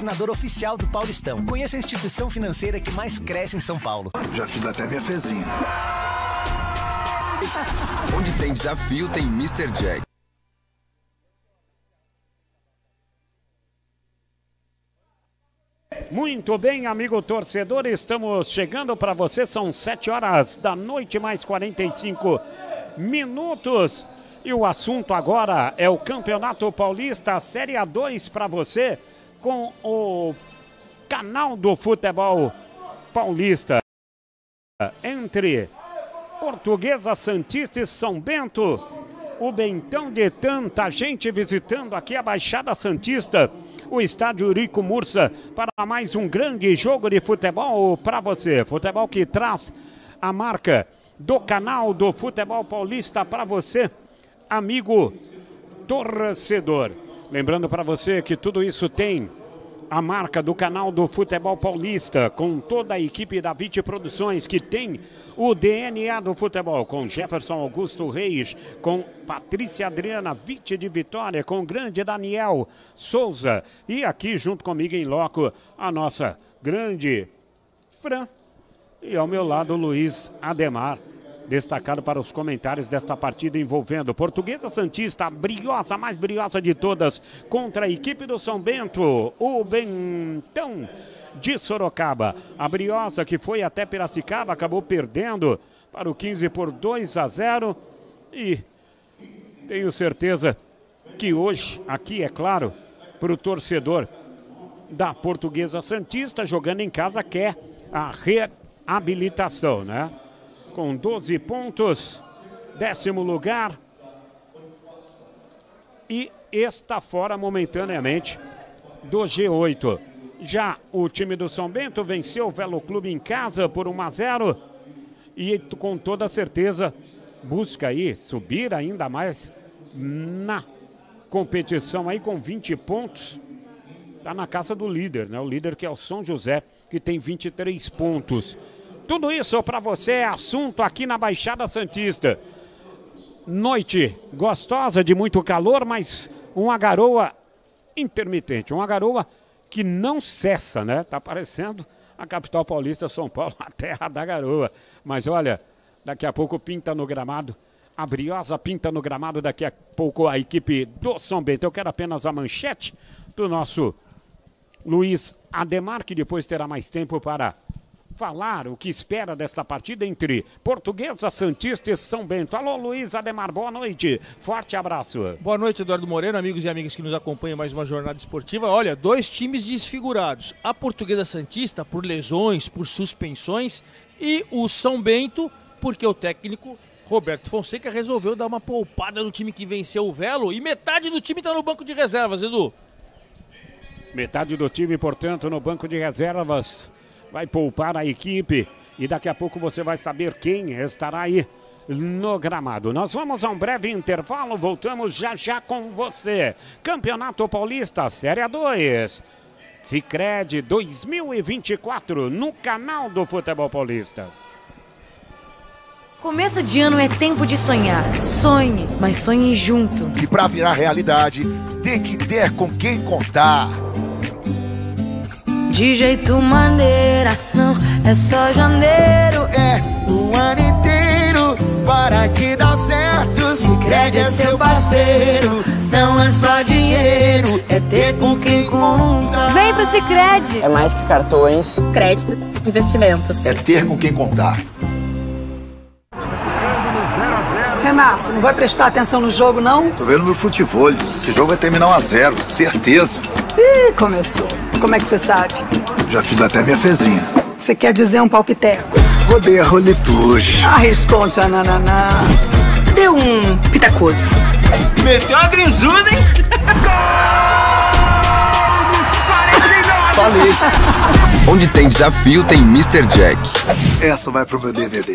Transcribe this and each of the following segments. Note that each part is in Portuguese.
patrocinador oficial do Paulistão. Conheça a instituição financeira que mais cresce em São Paulo. Já fiz até minha fezinha. Onde tem desafio, tem Mr. Jack. Muito bem, amigo torcedor, estamos chegando para você, são 7 horas da noite, mais 45 minutos. E o assunto agora é o Campeonato Paulista Série A2 para você, com o canal do futebol paulista. Entre Portuguesa, Santista e São Bento, o Bentão de tanta gente visitando aqui a Baixada Santista, o estádio Eurico Mursa, para mais um grande jogo de futebol para você. Futebol que traz a marca do canal do futebol paulista para você, amigo torcedor. Lembrando para você que tudo isso tem a marca do canal do futebol paulista, com toda a equipe da Vite Produções, que tem o DNA do futebol, com Jefferson Augusto Reis, com Patrícia Adriana Vite de Vitória, com o grande Daniel Souza, e aqui junto comigo em loco a nossa grande Fran, e ao meu lado Luiz Ademar, destacado para os comentários desta partida envolvendo Portuguesa Santista, a briosa, mais briosa de todas, contra a equipe do São Bento, o Bentão de Sorocaba. A briosa que foi até Piracicaba, acabou perdendo para o 15 por 2-0, e tenho certeza que hoje, aqui é claro, para o torcedor da Portuguesa Santista, jogando em casa, quer a reabilitação, né? Com 12 pontos, 10º lugar, e está fora momentaneamente do G8. Já o time do São Bento venceu o Velo Clube em casa por 1-0 e com toda certeza busca aí subir ainda mais na competição aí com 20 pontos. Está na casa do líder, né? O líder que é o São José, que tem 23 pontos. Tudo isso para você é assunto aqui na Baixada Santista. Noite gostosa, de muito calor, mas uma garoa intermitente. Uma garoa que não cessa, né? Tá parecendo a capital paulista, São Paulo, a terra da garoa. Mas olha, daqui a pouco pinta no gramado. A briosa pinta no gramado, daqui a pouco a equipe do São Bento. Eu quero apenas a manchete do nosso Luiz Ademar, que depois terá mais tempo para falar o que espera desta partida entre Portuguesa, Santista e São Bento. Alô, Luiz Ademar, boa noite. Forte abraço. Boa noite, Eduardo Moreno, amigos e amigas que nos acompanham em mais uma jornada esportiva. Olha, 2 times desfigurados. A Portuguesa Santista por lesões, por suspensões, e o São Bento porque o técnico Roberto Fonseca resolveu dar uma poupada no time que venceu o Velo, e metade do time está no banco de reservas, Edu. Metade do time, portanto, no banco de reservas. Vai poupar a equipe e daqui a pouco você vai saber quem estará aí no gramado. Nós vamos a um breve intervalo, voltamos já já com você. Campeonato Paulista, Série A2. Sicredi 2024 no canal do Futebol Paulista. Começo de ano é tempo de sonhar. Sonhe, mas sonhe junto. E pra virar realidade, tem que ter com quem contar. De jeito maneira, não é só janeiro. É o ano inteiro para que dá certo. Sicredi é seu parceiro. Não é só dinheiro, é ter com quem contar. Vem pro Sicredi. É mais que cartões, crédito, investimentos. É ter com quem contar. Renato, não vai prestar atenção no jogo, não? Tô vendo meu futebol. Esse jogo vai terminar 1-0, certeza. Ih, começou. Como é que você sabe? Já fiz até minha fezinha. Você quer dizer um palpiteco? Rodei a rolitude. Arriscou um tchananã. Deu um pitacoso. Meteu uma grisuda, hein? Falei. Onde tem desafio, tem Mr. Jack. Essa vai pro meu DVD.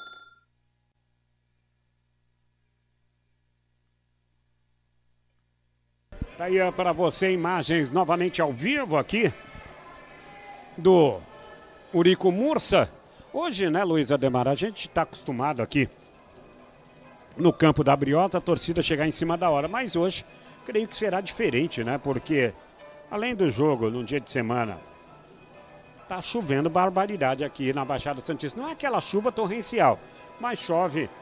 Tá aí para você imagens novamente ao vivo aqui do Eurico Mursa. Hoje, né, Luiz Ademar, a gente está acostumado aqui no campo da Briosa, a torcida chegar em cima da hora. Mas hoje, creio que será diferente, né? Porque Além do jogo, num dia de semana, tá chovendo barbaridade aqui na Baixada Santista. Não é aquela chuva torrencial, mas chove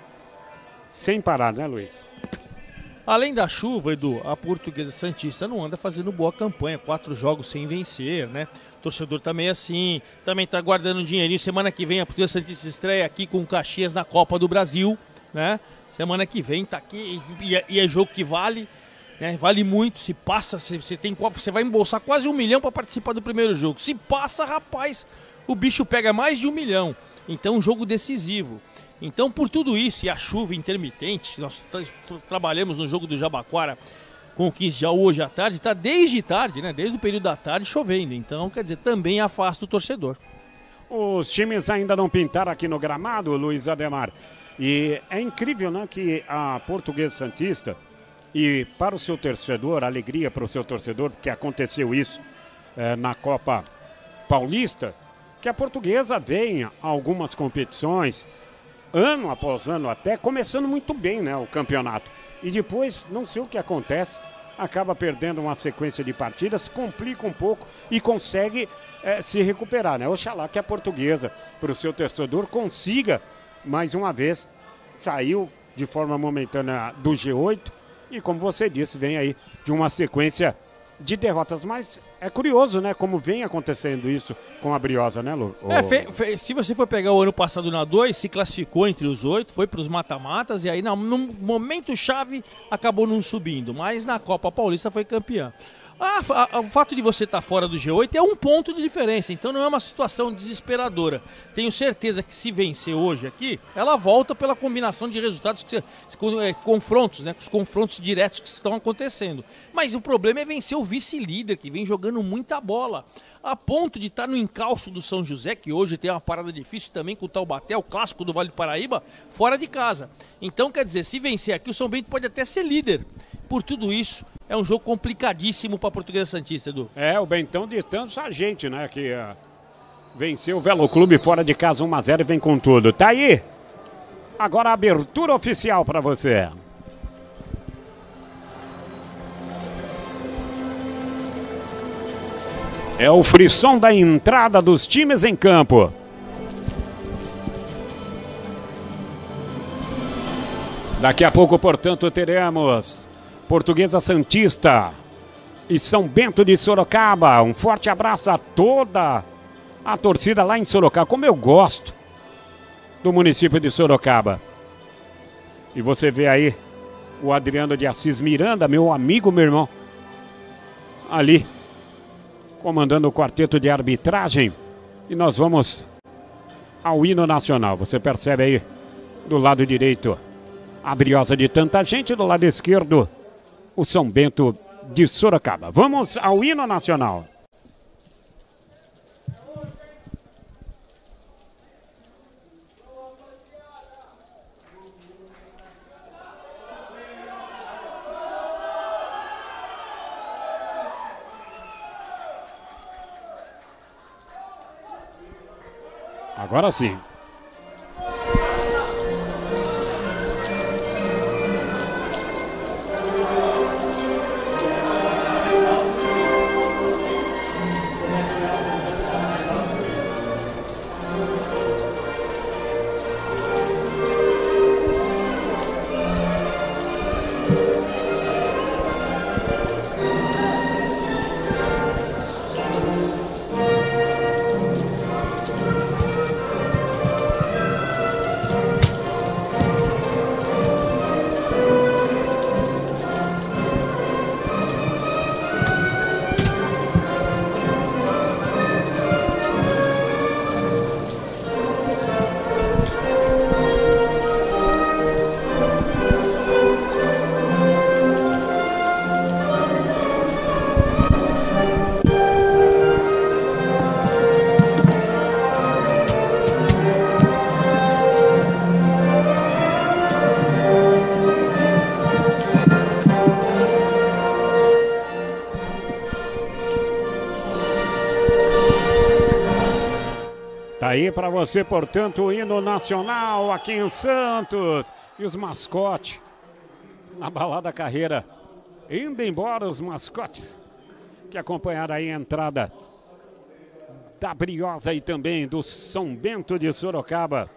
sem parar, né, Luiz? Além da chuva, Edu, a Portuguesa Santista não anda fazendo boa campanha, 4 jogos sem vencer, né? O torcedor também assim, também tá guardando um dinheirinho. Semana que vem a Portuguesa Santista estreia aqui com o Caxias na Copa do Brasil, né? Semana que vem tá aqui e é jogo que vale, né? Vale muito. Se passa, você vai embolsar quase 1 milhão para participar do primeiro jogo. Se passa, rapaz, o bicho pega mais de 1 milhão. Então, um jogo decisivo. Então, por tudo isso e a chuva intermitente, nós trabalhamos no jogo do Jabaquara com o 15 de hoje à tarde, está desde tarde, né? Desde o período da tarde chovendo. Então, quer dizer, também afasta o torcedor. Os times ainda não pintaram aqui no gramado, Luiz Ademar. E é incrível, né, que a Portuguesa Santista, e para o seu torcedor, alegria para o seu torcedor, porque aconteceu isso na Copa Paulista, que a Portuguesa vem a algumas competições, ano após ano até, começando muito bem, né, o campeonato. E depois, não sei o que acontece, acaba perdendo uma sequência de partidas, complica um pouco e consegue se recuperar, né? Oxalá que a Portuguesa, para o seu torcedor, consiga, mais uma vez, saiu de forma momentânea do G8 e, como você disse, vem aí de uma sequência de derrotas, mas é curioso, né, como vem acontecendo isso com a Briosa, né, Lu? Se você for pegar o ano passado na 2, se classificou entre os 8, foi para os mata-matas e aí no momento chave acabou não subindo, mas na Copa Paulista foi campeã. O fato de você estar fora do G8 é um ponto de diferença, então não é uma situação desesperadora. Tenho certeza que se vencer hoje aqui, ela volta pela combinação de resultados, confrontos, né, os confrontos diretos que estão acontecendo. Mas o problema é vencer o vice-líder, que vem jogando muita bola, a ponto de estar no encalço do São José, que hoje tem uma parada difícil também com o Taubaté, o clássico do Vale do Paraíba, fora de casa. Então, quer dizer, se vencer aqui, o São Bento pode até ser líder. Por tudo isso, é um jogo complicadíssimo para a Portuguesa Santista, Edu. O Bentão de tanta gente, né, que venceu o Velo Clube fora de casa 1-0 e vem com tudo. Tá aí, agora a abertura oficial para você. É o frisson da entrada dos times em campo. Daqui a pouco, portanto, teremos Portuguesa Santista e São Bento de Sorocaba. Um forte abraço a toda a torcida lá em Sorocaba. Como eu gosto do município de Sorocaba. E você vê aí o Adriano de Assis Miranda, meu amigo, meu irmão, ali comandando o quarteto de arbitragem. E nós vamos ao hino nacional. Você percebe aí do lado direito a Briosa de tanta gente, do lado esquerdo o São Bento de Sorocaba. Vamos ao hino nacional. Agora sim. Tá aí para você, portanto, o hino nacional aqui em Santos. E os mascotes na balada Carreira. Indo embora os mascotes. que acompanharam aí a entrada da Briosa e também do São Bento de Sorocaba.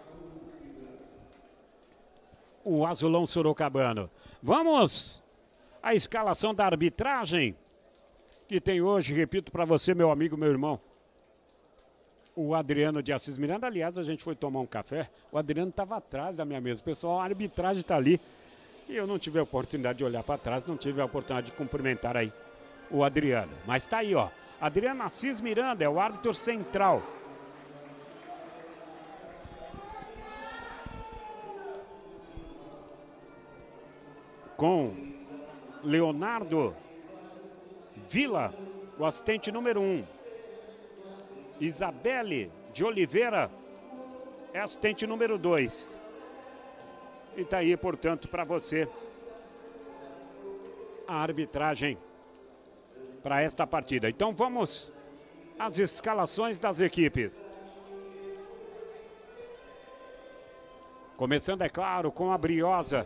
O azulão sorocabano. Vamos à escalação da arbitragem que tem hoje, repito para você, meu amigo, meu irmão, o Adriano de Assis Miranda. Aliás, a gente foi tomar um café, o Adriano estava atrás da minha mesa. Pessoal, a arbitragem está ali e eu não tive a oportunidade de olhar para trás, não tive a oportunidade de cumprimentar aí o Adriano. Mas está aí, ó, Adriano Assis Miranda é o árbitro central. Com Leonardo Vila, o assistente número 1. Isabelle de Oliveira é assistente número 2. E tá aí, portanto, para você a arbitragem para esta partida. Então vamos às escalações das equipes. Começando, é claro, com a Briosa.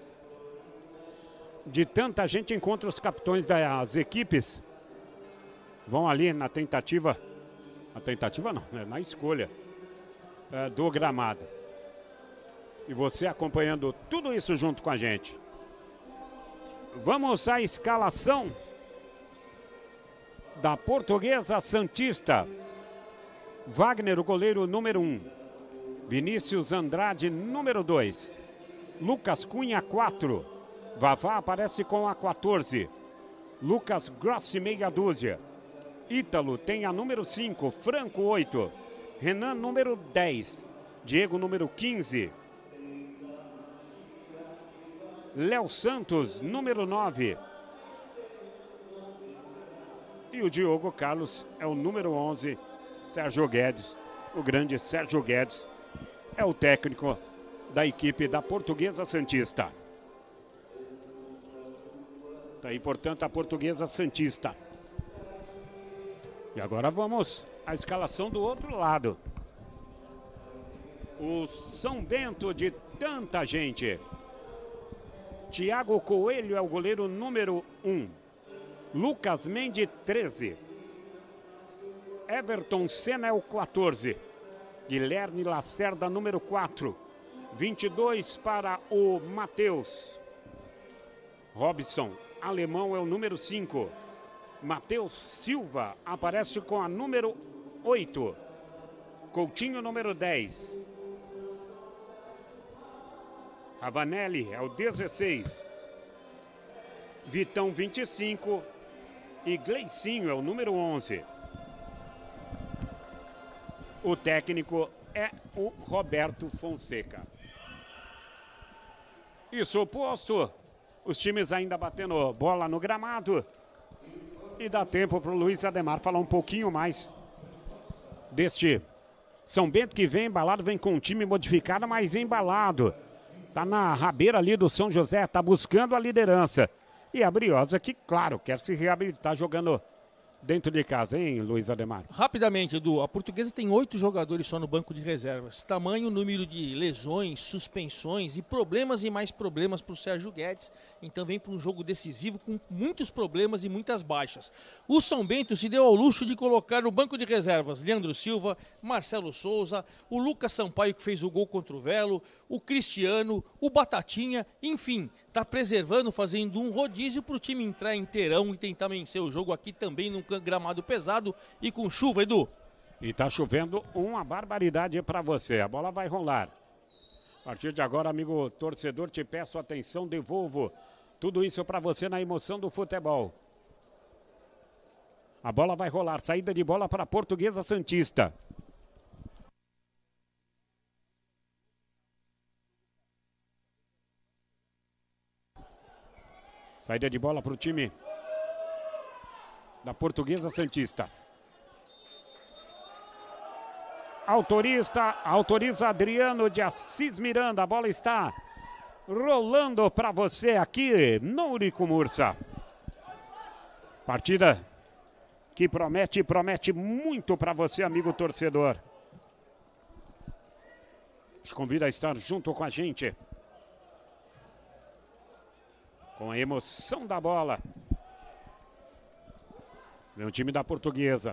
De tanta gente encontra os capitães das equipes. Vão ali na tentativa. Na tentativa não, é na escolha do gramado. E você acompanhando tudo isso junto com a gente. Vamos à escalação da Portuguesa Santista. Wagner, o goleiro número 1. Vinícius Andrade, número 2. Lucas Cunha, 4. Vavá aparece com a 14. Lucas Grossi, meia dúzia. Ítalo tem a número 5. Franco, 8. Renan, número 10. Diego, número 15. Léo Santos, número 9. E o Diogo Carlos é o número 11. Sérgio Guedes, o grande Sérgio Guedes, é o técnico da equipe da Portuguesa Santista. Está aí, portanto, a Portuguesa Santista. E agora vamos à escalação do outro lado. O São Bento de tanta gente. Tiago Coelho é o goleiro número 1. Lucas Mendes, 13. Everton Senna é o 14. Guilherme Lacerda, número 4. 22 para o Matheus. Robson Alemão é o número 5. Matheus Silva aparece com a número 8. Coutinho, número 10. Ravanelli é o 16. Vitão, 25. E Gleicinho é o número 11. O técnico é o Roberto Fonseca. Isso posto, os times ainda batendo bola no gramado. E dá tempo para o Luiz Ademar falar um pouquinho mais deste São Bento, que vem embalado, vem com um time modificado, mas embalado. Tá na rabeira ali do São José, tá buscando a liderança. E a Briosa, que, claro, quer se reabilitar jogando dentro de casa, hein, Luiz Ademar? Rapidamente, Edu, a Portuguesa tem 8 jogadores só no banco de reservas. Tamanho número de lesões, suspensões e problemas e mais problemas para o Sérgio Guedes. Então vem para um jogo decisivo com muitos problemas e muitas baixas. O São Bento se deu ao luxo de colocar no banco de reservas Leandro Silva, Marcelo Souza, o Lucas Sampaio, que fez o gol contra o Velo, o Cristiano, o Batatinha, enfim, está preservando, fazendo um rodízio para o time entrar inteirão e tentar vencer o jogo aqui também num gramado pesado e com chuva, Edu. E tá chovendo uma barbaridade para você. A bola vai rolar. A partir de agora, amigo torcedor, te peço atenção, devolvo tudo isso para você na emoção do futebol. A bola vai rolar, saída de bola para a Portuguesa Santista. Saída de bola para o time da Portuguesa Santista. Autoriza Adriano de Assis Miranda. A bola está rolando para você aqui no Urico Mursa. Partida que promete muito para você, amigo torcedor. Te convido a estar junto com a gente, com a emoção da bola. Vem o time da Portuguesa.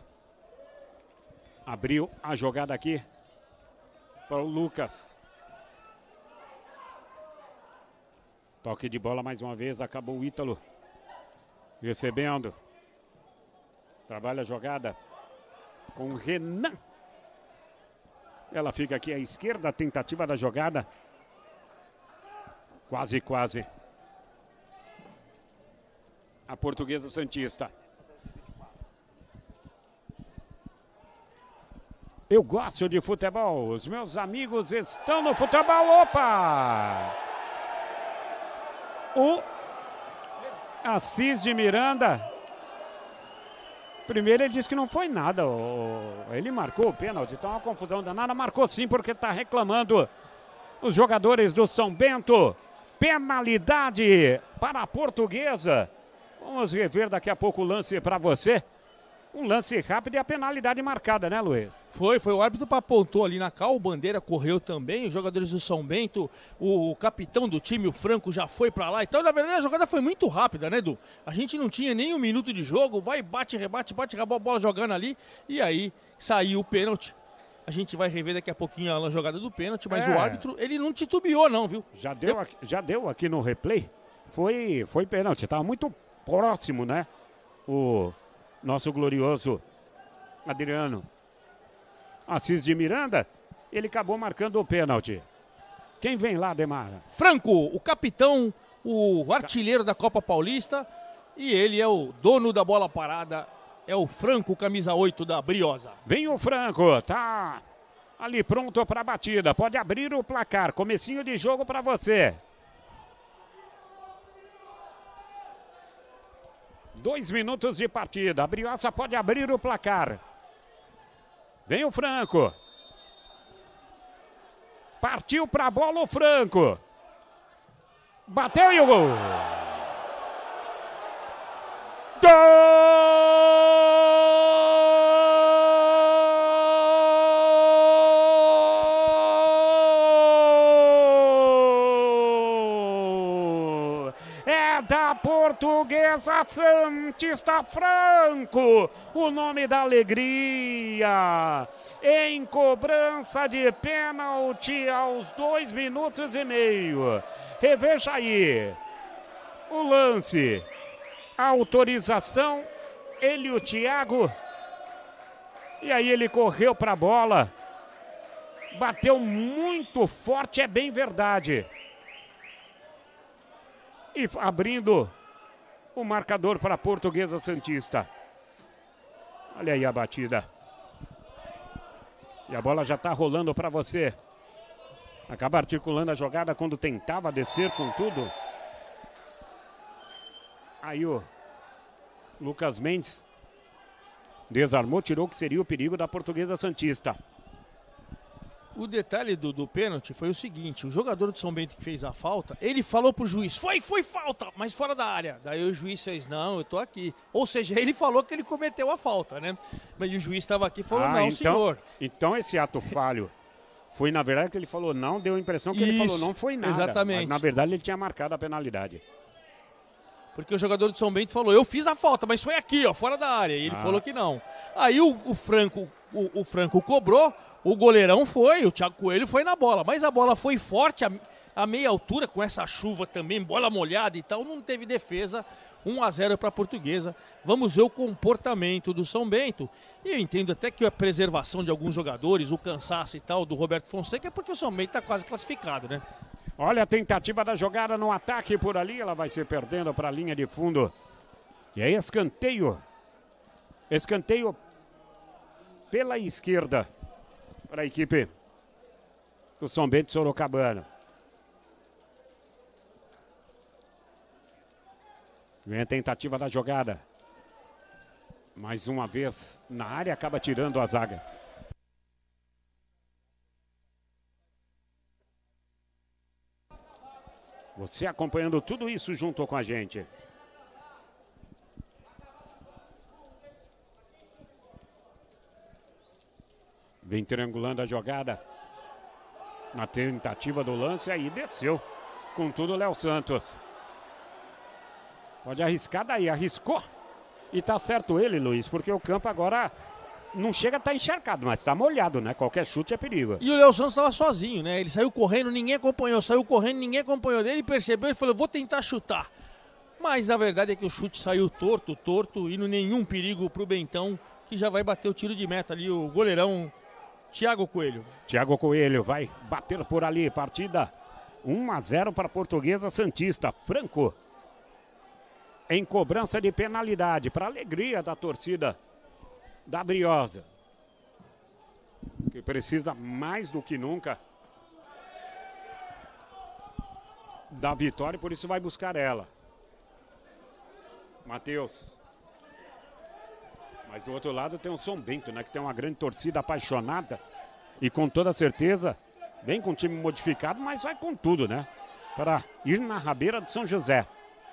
Abriu a jogada aqui para o Lucas. Toque de bola mais uma vez, acabou o Ítalo. Recebendo. Trabalha a jogada com o Renan. Ela fica aqui à esquerda, a tentativa da jogada. Quase, quase. A Portuguesa Santista. Eu gosto de futebol. Os meus amigos estão no futebol. Opa! O Assis de Miranda. Primeiro ele disse que não foi nada. Ele marcou o pênalti. Então uma confusão danada. Marcou sim porque está reclamando os jogadores do São Bento. Penalidade para a Portuguesa. Vamos rever daqui a pouco o lance para você. Um lance rápido e a penalidade marcada, né, Luiz? Foi o árbitro apontou ali na cal, o Bandeira correu também, os jogadores do São Bento, o capitão do time, o Franco, já foi pra lá. Então, na verdade, a jogada foi muito rápida, né, Edu? A gente não tinha nem um minuto de jogo, vai, bate, rebate, acabou a bola jogando ali, e aí saiu o pênalti. A gente vai rever daqui a pouquinho a jogada do pênalti, mas o árbitro, ele não titubeou não, viu? Já deu aqui no replay, foi pênalti, tava muito próximo, né, o nosso glorioso Adriano Assis de Miranda, ele acabou marcando o pênalti. Quem vem lá, Demara? Franco, o capitão, o artilheiro da Copa Paulista, e ele é o dono da bola parada, é o Franco, camisa 8 da Briosa. Vem o Franco, tá ali pronto para a batida, pode abrir o placar, comecinho de jogo para você. 2 minutos de partida. A Briosa pode abrir o placar. Vem o Franco. Partiu para a bola o Franco. Bateu e o gol. Da Portuguesa Santista, Franco, o nome da alegria, em cobrança de pênalti aos 2 minutos e meio. Reveja aí o lance, a autorização, ele e o Thiago, e aí ele correu para a bola, bateu muito forte, é bem verdade. E abrindo o marcador para a Portuguesa Santista. Olha aí a batida. E a bola já está rolando para você. Acaba articulando a jogada quando tentava descer com tudo. Aí o Lucas Mendes desarmou, tirou o que seria o perigo da Portuguesa Santista. O detalhe do pênalti foi o seguinte, o jogador do São Bento que fez a falta, ele falou pro juiz, foi falta, mas fora da área. Daí o juiz fez, não, eu tô aqui. Ou seja, ele falou que ele cometeu a falta, né? Mas o juiz estava aqui e falou, não, senhor. Então esse ato falho foi, na verdade, que ele falou não, deu a impressão que ele falou não foi nada. Exatamente. Mas, na verdade, ele tinha marcado a penalidade. Porque o jogador do São Bento falou, eu fiz a falta, mas foi aqui, ó, fora da área. E ele falou que não. Aí o Franco cobrou, o goleirão foi, o Thiago Coelho foi na bola. Mas a bola foi forte, a meia altura, com essa chuva também, bola molhada e tal, não teve defesa. 1-0 para a Portuguesa. Vamos ver o comportamento do São Bento. E eu entendo até que a preservação de alguns jogadores, o cansaço e tal do Roberto Fonseca, é porque o São Bento está quase classificado, né? Olha a tentativa da jogada no ataque por ali. Ela vai se perdendo para a linha de fundo. E aí escanteio. Escanteio pela esquerda para a equipe do São Bento Sorocabana. Vem a tentativa da jogada. Mais uma vez na área, acaba tirando a zaga. Você acompanhando tudo isso junto com a gente. Vem triangulando a jogada. Na tentativa do lance, aí desceu. Com tudo, Léo Santos. Pode arriscar daí, arriscou. E tá certo ele, Luiz, porque o campo agora não chega a estar encharcado, mas tá molhado, né? Qualquer chute é perigo. E o Léo Santos estava sozinho, né? Ele saiu correndo, ninguém acompanhou. Saiu correndo, ninguém acompanhou dele. Ele percebeu e falou, vou tentar chutar. Mas a verdade é que o chute saiu torto, e não nenhum perigo pro Bentão, que já vai bater o tiro de meta ali, o goleirão Thiago Coelho. Thiago Coelho vai bater por ali, partida 1-0 para a Portuguesa Santista. Franco em cobrança de penalidade, para alegria da torcida da Briosa, que precisa mais do que nunca da vitória, por isso vai buscar ela. Matheus. Mas do outro lado tem o São Bento, né? Que tem uma grande torcida apaixonada. E com toda certeza, vem com o time modificado, mas vai com tudo, né? Para ir na rabeira de São José.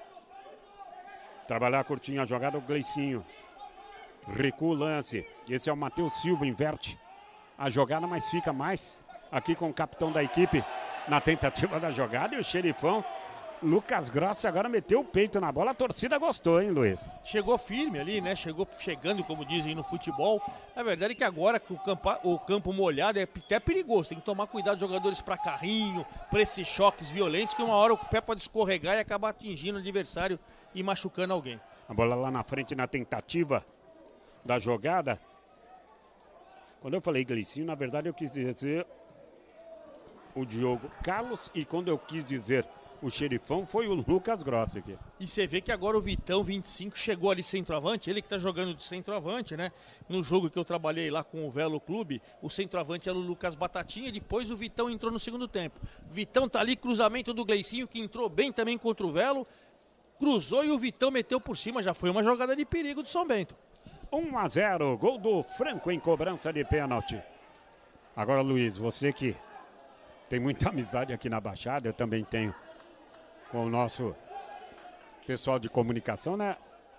Trabalhar curtinho a jogada, o Gleicinho. Recua o lance. Esse é o Matheus Silva, inverte a jogada, mas fica mais aqui com o capitão da equipe na tentativa da jogada. E o xerifão, Lucas Grossi, agora meteu o peito na bola. A torcida gostou, hein, Luiz? Chegou firme ali, né? Chegou chegando, como dizem no futebol. A verdade é que agora com o campo molhado é até perigoso. Tem que tomar cuidado, jogadores para carrinho, para esses choques violentos, que uma hora o pé pode escorregar e acabar atingindo o adversário e machucando alguém. A bola lá na frente na tentativa da jogada. Quando eu falei Gleicinho, na verdade eu quis dizer o Diogo Carlos, e quando eu quis dizer o xerifão foi o Lucas Grossi aqui. E você vê que agora o Vitão, 25, chegou ali centroavante, ele que tá jogando de centroavante, né? No jogo que eu trabalhei lá com o Velo Clube, o centroavante era o Lucas Batatinha, depois o Vitão entrou no segundo tempo. Vitão tá ali, cruzamento do Gleicinho, que entrou bem também contra o Velo, cruzou e o Vitão meteu por cima, já foi uma jogada de perigo do São Bento. 1-0, gol do Franco em cobrança de pênalti. Agora, Luiz, você que tem muita amizade aqui na Baixada, eu também tenho com o nosso pessoal de comunicação, né?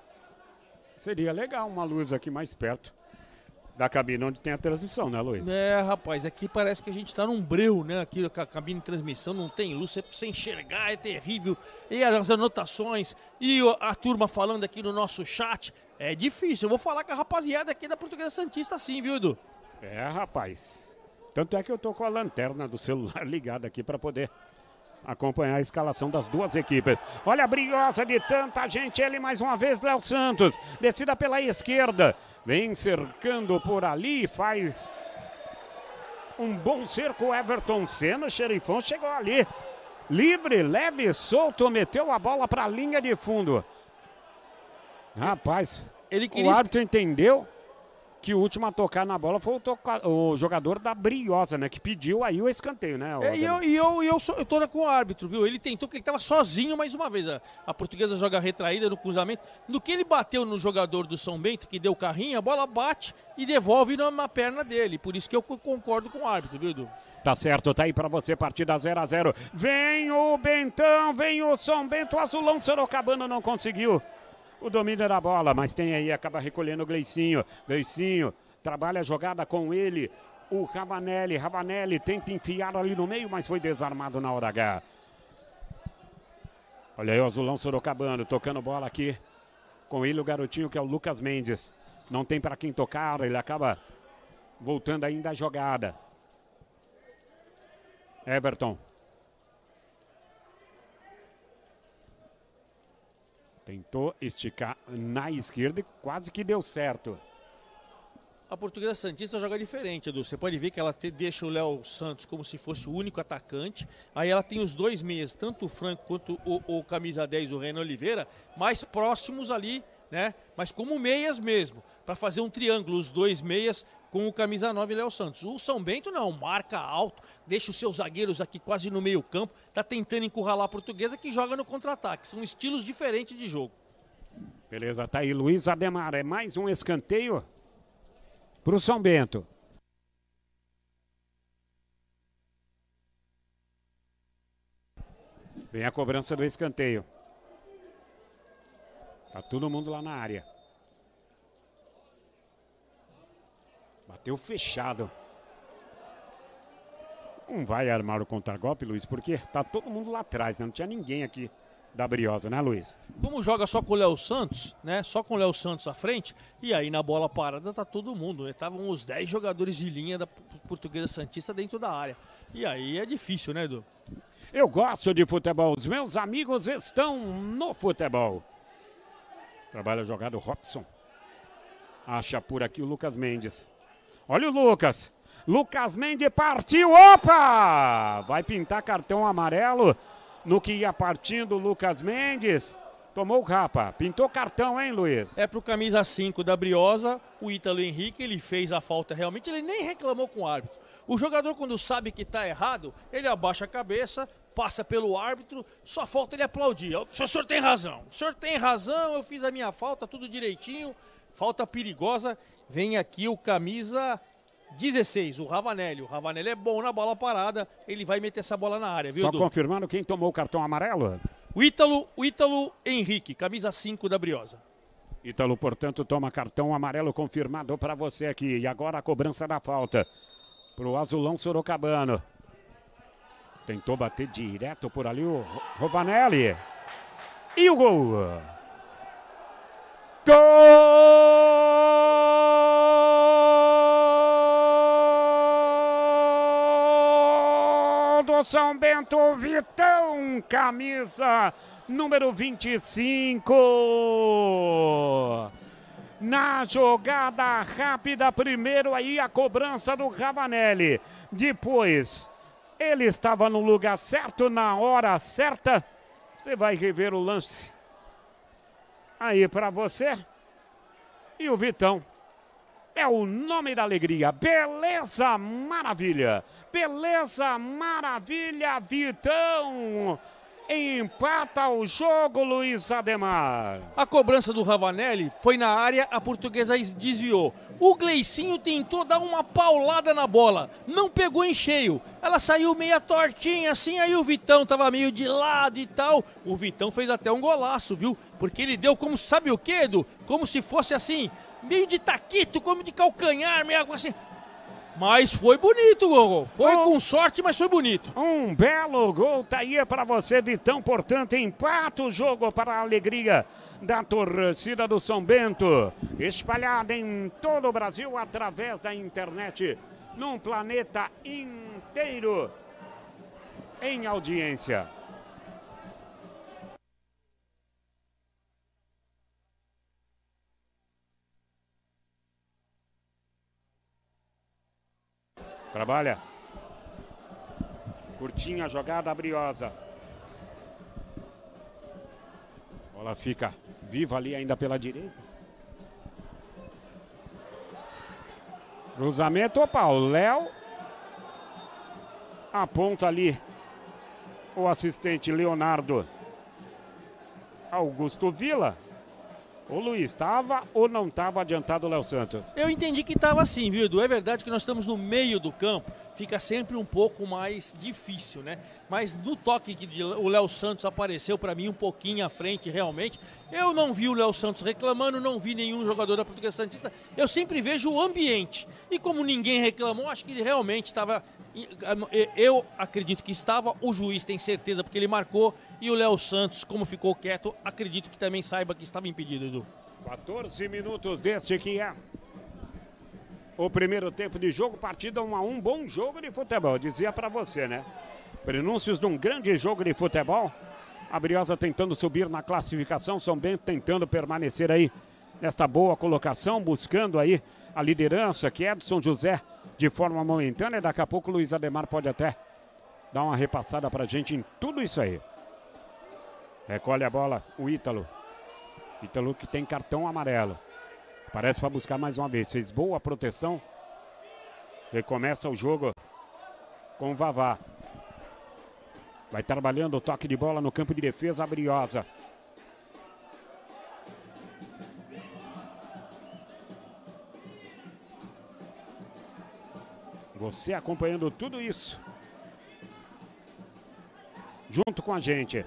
Seria legal uma luz aqui mais perto da cabine onde tem a transmissão, né, Luiz? É, rapaz, aqui parece que a gente tá num breu, né? Aqui a cabine de transmissão não tem luz, você enxergar, é terrível. E as anotações, e a turma falando aqui no nosso chat, é difícil. Eu vou falar com a rapaziada aqui da Portuguesa Santista sim, viu, Edu? É, rapaz. Tanto é que eu tô com a lanterna do celular ligada aqui para poder acompanhar a escalação das duas equipes. Olha a Briosa de tanta gente, ele mais uma vez, Léo Santos, descida pela esquerda, vem cercando por ali, faz um bom cerco. Everton Senna, o xerifão chegou ali, livre, leve, solto, meteu a bola para a linha de fundo. Rapaz, o árbitro entendeu que o último a tocar na bola foi o jogador da Briosa, né? Que pediu aí o escanteio, né? Eu tô com o árbitro, viu? Ele tentou, que ele tava sozinho mais uma vez. A Portuguesa joga retraída no cruzamento. No que ele bateu no jogador do São Bento, que deu carrinho, a bola bate e devolve na perna dele. Por isso que eu concordo com o árbitro, viu, Edu? Tá certo, tá aí pra você, partida 0-0. Vem o Bentão, vem o São Bento, o Azulão Sorocabana não conseguiu o domínio da bola, mas tem aí, acaba recolhendo o Gleicinho. Gleicinho trabalha a jogada com ele, o Ravanelli. Ravanelli tenta enfiar ali no meio, mas foi desarmado na hora H. Olha aí o Azulão Sorocabano tocando bola aqui com ele, o garotinho que é o Lucas Mendes. Não tem para quem tocar, ele acaba voltando ainda a jogada. Everton. Tentou esticar na esquerda e quase que deu certo. A Portuguesa Santista joga diferente, Edu. Você pode ver que ela deixa o Léo Santos como se fosse o único atacante. Aí ela tem os dois meias, tanto o Franco quanto o camisa 10, o Renan Oliveira, mais próximos ali, né? Mas como meias mesmo, para fazer um triângulo, os dois meias com o camisa 9 e Léo Santos. O São Bento não, marca alto, deixa os seus zagueiros aqui quase no meio campo, tá tentando encurralar a Portuguesa, que joga no contra-ataque. São estilos diferentes de jogo. Beleza, tá aí Luiz Ademar, é mais um escanteio pro São Bento. Vem a cobrança do escanteio. Tá todo mundo lá na área. Bateu fechado. Não vai armar o contragolpe, Luiz, porque tá todo mundo lá atrás, né? Não tinha ninguém aqui da Briosa, né, Luiz? Como joga só com o Léo Santos, né? Só com o Léo Santos à frente, e aí na bola parada tá todo mundo, né? Estavam os 10 jogadores de linha da Portuguesa Santista dentro da área. E aí é difícil, né, Edu? Eu gosto de futebol, os meus amigos estão no futebol. Trabalha a jogada o Robson. Acha por aqui o Lucas Mendes. Olha o Lucas. Lucas Mendes partiu. Opa! Vai pintar cartão amarelo no que ia partindo o Lucas Mendes. Tomou o rapa. Pintou cartão, hein, Luiz? É pro camisa 5 da Briosa, o Ítalo Henrique, ele fez a falta realmente, ele nem reclamou com o árbitro. O jogador, quando sabe que tá errado, ele abaixa a cabeça, passa pelo árbitro, só falta ele aplaudir. O senhor tem razão, o senhor tem razão, eu fiz a minha falta, tudo direitinho. Falta perigosa, vem aqui o camisa 16, o Ravanelli. O Ravanelli é bom na bola parada, ele vai meter essa bola na área, viu, Só Edu? confirmando quem tomou o cartão amarelo. O Ítalo Henrique, camisa 5 da Briosa. Ítalo, portanto, toma cartão amarelo confirmado para você aqui. E agora a cobrança da falta pro Azulão Sorocabano. Tentou bater direto por ali o Ravanelli. E o gol! Gol do São Bento, Vitão, camisa número 25. Na jogada rápida, primeiro aí a cobrança do Ravanelli. Depois, ele estava no lugar certo, na hora certa. Você vai rever o lance aí para você. E o Vitão é o nome da alegria. Beleza, maravilha. Beleza, maravilha, Vitão. Empata o jogo, Luiz Ademar. A cobrança do Ravanelli foi na área, a Portuguesa desviou. O Gleicinho tentou dar uma paulada na bola, não pegou em cheio. Ela saiu meia tortinha assim, aí o Vitão tava meio de lado e tal. O Vitão fez até um golaço, viu? Porque ele deu como, sabe o que, Edu? Como se fosse assim, meio de taquito, como de calcanhar, meio assim. Mas foi bonito o gol. Foi com sorte, mas foi bonito. Um belo gol tá aí para você, Vitão. Portanto, empata o jogo para a alegria da torcida do São Bento. Espalhada em todo o Brasil através da internet. Num planeta inteiro em audiência. Trabalha. Curtinha a jogada, Briosa. Bola fica viva ali ainda pela direita. Cruzamento, opa, o Léo. Aponta ali o assistente Leonardo Augusto Vila. O Luiz, estava ou não estava adiantado o Léo Santos? Eu entendi que estava sim, viu, Edu? É verdade que nós estamos no meio do campo, fica sempre um pouco mais difícil, né? Mas no toque que o Léo Santos apareceu para mim um pouquinho à frente, realmente, eu não vi o Léo Santos reclamando, não vi nenhum jogador da Portuguesa Santista, eu sempre vejo o ambiente. E como ninguém reclamou, acho que ele realmente estava, eu acredito que estava, o juiz tem certeza porque ele marcou, e o Léo Santos, como ficou quieto, acredito que também saiba que estava impedido, Edu. 14 minutos deste que é o primeiro tempo de jogo, partida 1-1, bom jogo de futebol, dizia para você, né? Prenúncios de um grande jogo de futebol. A Briosa tentando subir na classificação, São Bento tentando permanecer aí nesta boa colocação, buscando aí a liderança, que Edson José de forma momentânea. Daqui a pouco o Luiz Ademar pode até dar uma repassada pra gente em tudo isso aí. Recolhe a bola o Ítalo. Ítalo que tem cartão amarelo. Parece para buscar mais uma vez. Fez boa proteção. Recomeça o jogo com o Vavá. Vai trabalhando o toque de bola no campo de defesa, a Briosa. Você acompanhando tudo isso junto com a gente.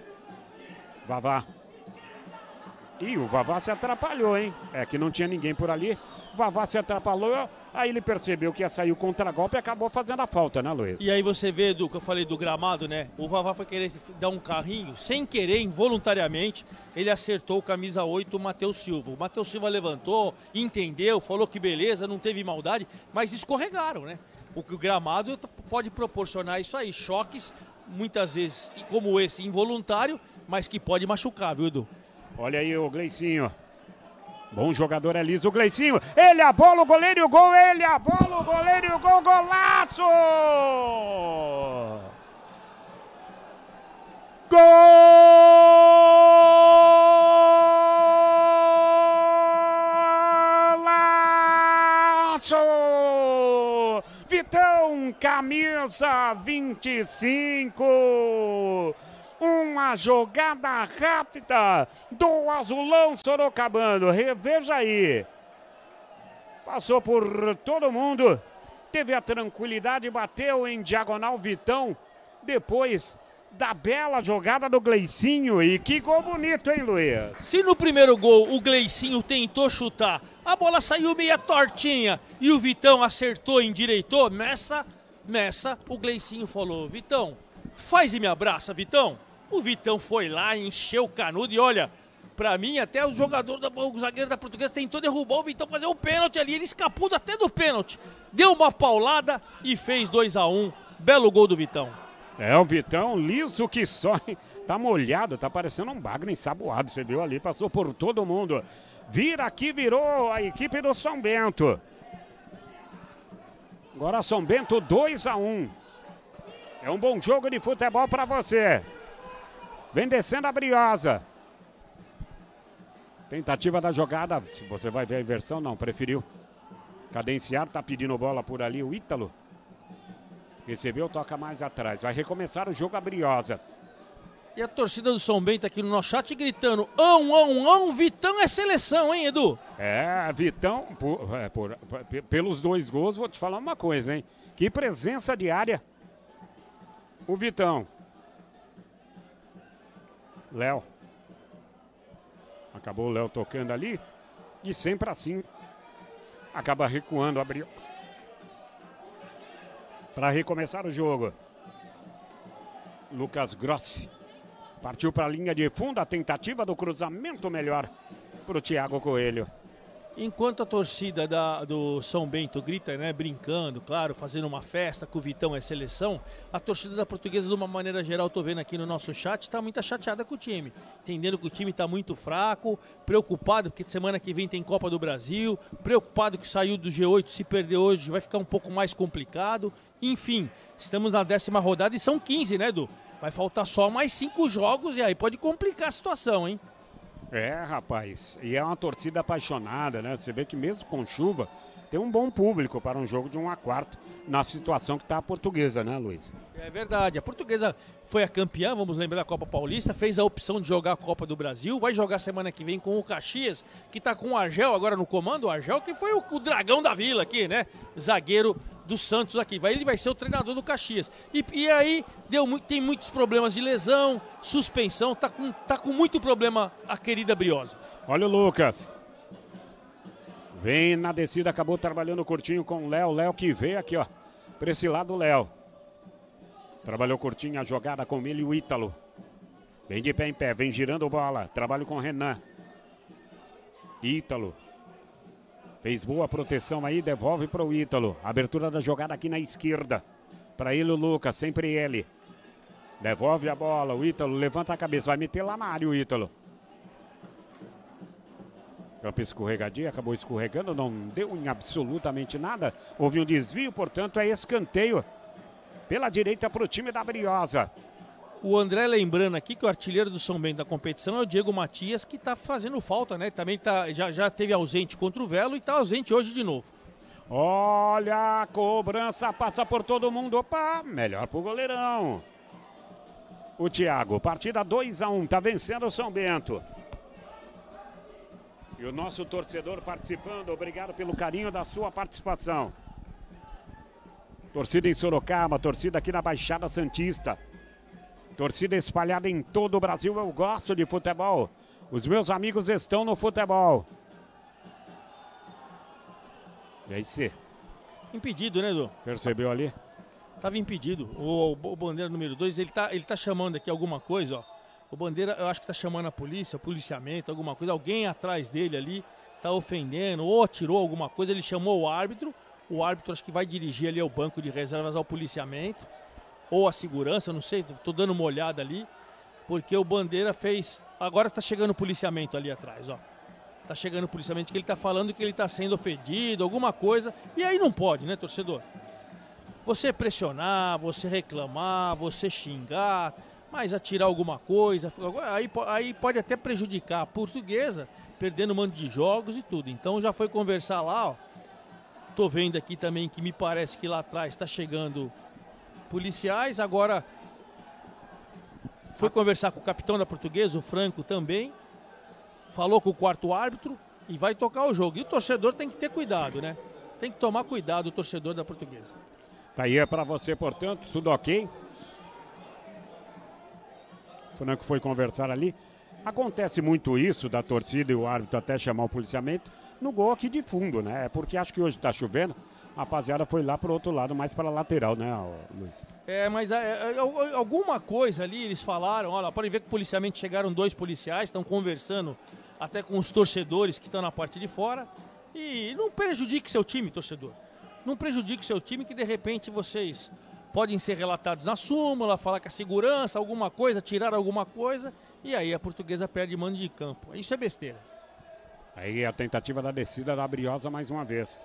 Vavá. Ih, o Vavá se atrapalhou, hein? É que não tinha ninguém por ali. Vavá se atrapalhou, aí ele percebeu que ia sair o contragolpe e acabou fazendo a falta, né, Luiz? E aí você vê, Edu, que eu falei do gramado, né? O Vavá foi querer dar um carrinho, sem querer, involuntariamente, ele acertou o camisa 8, o Matheus Silva. O Matheus Silva levantou, entendeu, falou que beleza, não teve maldade, mas escorregaram, né? O gramado pode proporcionar isso aí, choques, muitas vezes, como esse, involuntário, mas que pode machucar, viu, Edu? Olha aí o Gleicinho. Bom jogador é liso, o Gleicinho. Ele abola o goleiro e o gol. Ele abola o goleiro e o gol. Golaço! Golaço! Vitão, camisa 25. Uma jogada rápida do azulão sorocabano. Reveja aí. Passou por todo mundo. Teve a tranquilidade, bateu em diagonal Vitão. Depois da bela jogada do Gleicinho. E que gol bonito, hein, Luiz? Se no primeiro gol o Gleicinho tentou chutar, a bola saiu meia tortinha e o Vitão acertou, endireitou, nessa o Gleicinho falou: Vitão, faz e me abraça, Vitão. O Vitão foi lá, encheu o canudo e olha, pra mim até o zagueiro da Portuguesa tentou derrubar o Vitão, fazer um pênalti ali, ele escapou até do pênalti, deu uma paulada e fez 2-1, belo gol do Vitão. É, o Vitão liso que só, tá molhado, tá parecendo um bagre ensaboado, você viu ali, passou por todo mundo. Vira aqui, virou a equipe do São Bento. Agora São Bento 2-1. É um bom jogo de futebol pra você. Vem descendo a Briosa. Tentativa da jogada. Se você vai ver a inversão, não, preferiu cadenciar. Tá pedindo bola por ali o Ítalo. Recebeu, toca mais atrás. Vai recomeçar o jogo a Briosa. E a torcida do São Bento aqui no nosso chat gritando: Vitão é seleção, hein, Edu? É, Vitão, pelos 2 gols, vou te falar uma coisa, hein? Que presença de área. O Vitão. Léo. Acabou o Léo tocando ali. E sempre assim. Acaba recuando a Briosa. Para recomeçar o jogo. Lucas Grossi. Partiu para a linha de fundo. A tentativa do cruzamento melhor para o Thiago Coelho. Enquanto a torcida do São Bento grita, né, brincando, claro, fazendo uma festa que o Vitão é seleção, a torcida da Portuguesa, de uma maneira geral, tô vendo aqui no nosso chat, está muito chateada com o time. Entendendo que o time está muito fraco, preocupado, porque semana que vem tem Copa do Brasil, preocupado que saiu do G8, se perder hoje vai ficar um pouco mais complicado. Enfim, estamos na 10ª rodada e são 15, né, Edu? Vai faltar só mais 5 jogos e aí pode complicar a situação, hein? É, rapaz, e é uma torcida apaixonada, né? Você vê que mesmo com chuva, tem um bom público para um jogo de 1/4 na situação que está a Portuguesa, né, Luiz? É verdade, a Portuguesa foi a campeã, vamos lembrar da Copa Paulista, fez a opção de jogar a Copa do Brasil, vai jogar semana que vem com o Caxias, que está com o Argel agora no comando, o Argel que foi o dragão da vila aqui, né? Zagueiro do Santos aqui, ele vai ser o treinador do Caxias. E aí tem muitos problemas de lesão, suspensão, tá com muito problema a querida Briosa. Olha o Lucas. Vem na descida, acabou trabalhando curtinho com o Léo. Léo que veio aqui, ó. Para esse lado, o Léo. Trabalhou curtinho a jogada com ele e o Ítalo. Vem de pé em pé, vem girando bola. Trabalho com o Renan. Ítalo. Fez boa proteção aí, devolve para o Ítalo. Abertura da jogada aqui na esquerda. Para ele o Lucas, sempre ele. Devolve a bola, o Ítalo levanta a cabeça, vai meter lá na área o Ítalo. Campo escorregadia, acabou escorregando, não deu em absolutamente nada. Houve um desvio, portanto é escanteio pela direita para o time da Briosa. O André lembrando aqui que o artilheiro do São Bento da competição é o Diego Matias, que está fazendo falta, né? Também já teve ausente contra o Velo e está ausente hoje de novo. Olha a cobrança, passa por todo mundo. Opa, melhor pro goleirão. O Thiago, partida 2-1, tá vencendo o São Bento. E o nosso torcedor participando, obrigado pelo carinho da sua participação. Torcida em Sorocaba, torcida aqui na Baixada Santista. Torcida espalhada em todo o Brasil, eu gosto de futebol. Os meus amigos estão no futebol. E aí você Impedido, né, Edu? percebeu ali? Tava impedido. O Bandeira número 2, ele tá chamando aqui alguma coisa, ó. O Bandeira, eu acho que tá chamando a polícia, o policiamento, alguma coisa. Alguém atrás dele ali tá ofendendo ou atirou alguma coisa. Ele chamou o árbitro. O árbitro acho que vai dirigir ali ao banco de reservas ao policiamento. Ou a segurança, não sei, tô dando uma olhada ali. Porque o Bandeira fez... Agora tá chegando o policiamento ali atrás, ó. Tá chegando o policiamento que ele tá falando que ele tá sendo ofendido, alguma coisa. E aí não pode, né, torcedor? Você pressionar, você reclamar, você xingar, mas atirar alguma coisa, aí pode até prejudicar a Portuguesa, perdendo um monte de jogos e tudo. Então já foi conversar lá, ó. Tô vendo aqui também que me parece que lá atrás está chegando policiais. Agora foi conversar com o capitão da Portuguesa, o Franco também. Falou com o quarto árbitro e vai tocar o jogo. E o torcedor tem que ter cuidado, né? Tem que tomar cuidado o torcedor da Portuguesa. Tá aí para você, portanto, tudo ok? O Franco foi conversar ali. Acontece muito isso da torcida e o árbitro até chamar o policiamento no gol aqui de fundo, né? É porque acho que hoje tá chovendo. A rapaziada foi lá pro outro lado, mais para a lateral, né, Luiz? Mas alguma coisa ali eles falaram. Olha, pode ver que o policiamento chegaram 2 policiais, estão conversando até com os torcedores que estão na parte de fora. E não prejudique seu time, torcedor. Não prejudique seu time, que de repente vocês podem ser relatados na súmula, falar que a segurança, alguma coisa, tirar alguma coisa, e aí a Portuguesa perde mando de campo. Isso é besteira. Aí a tentativa da descida da Briosa mais uma vez.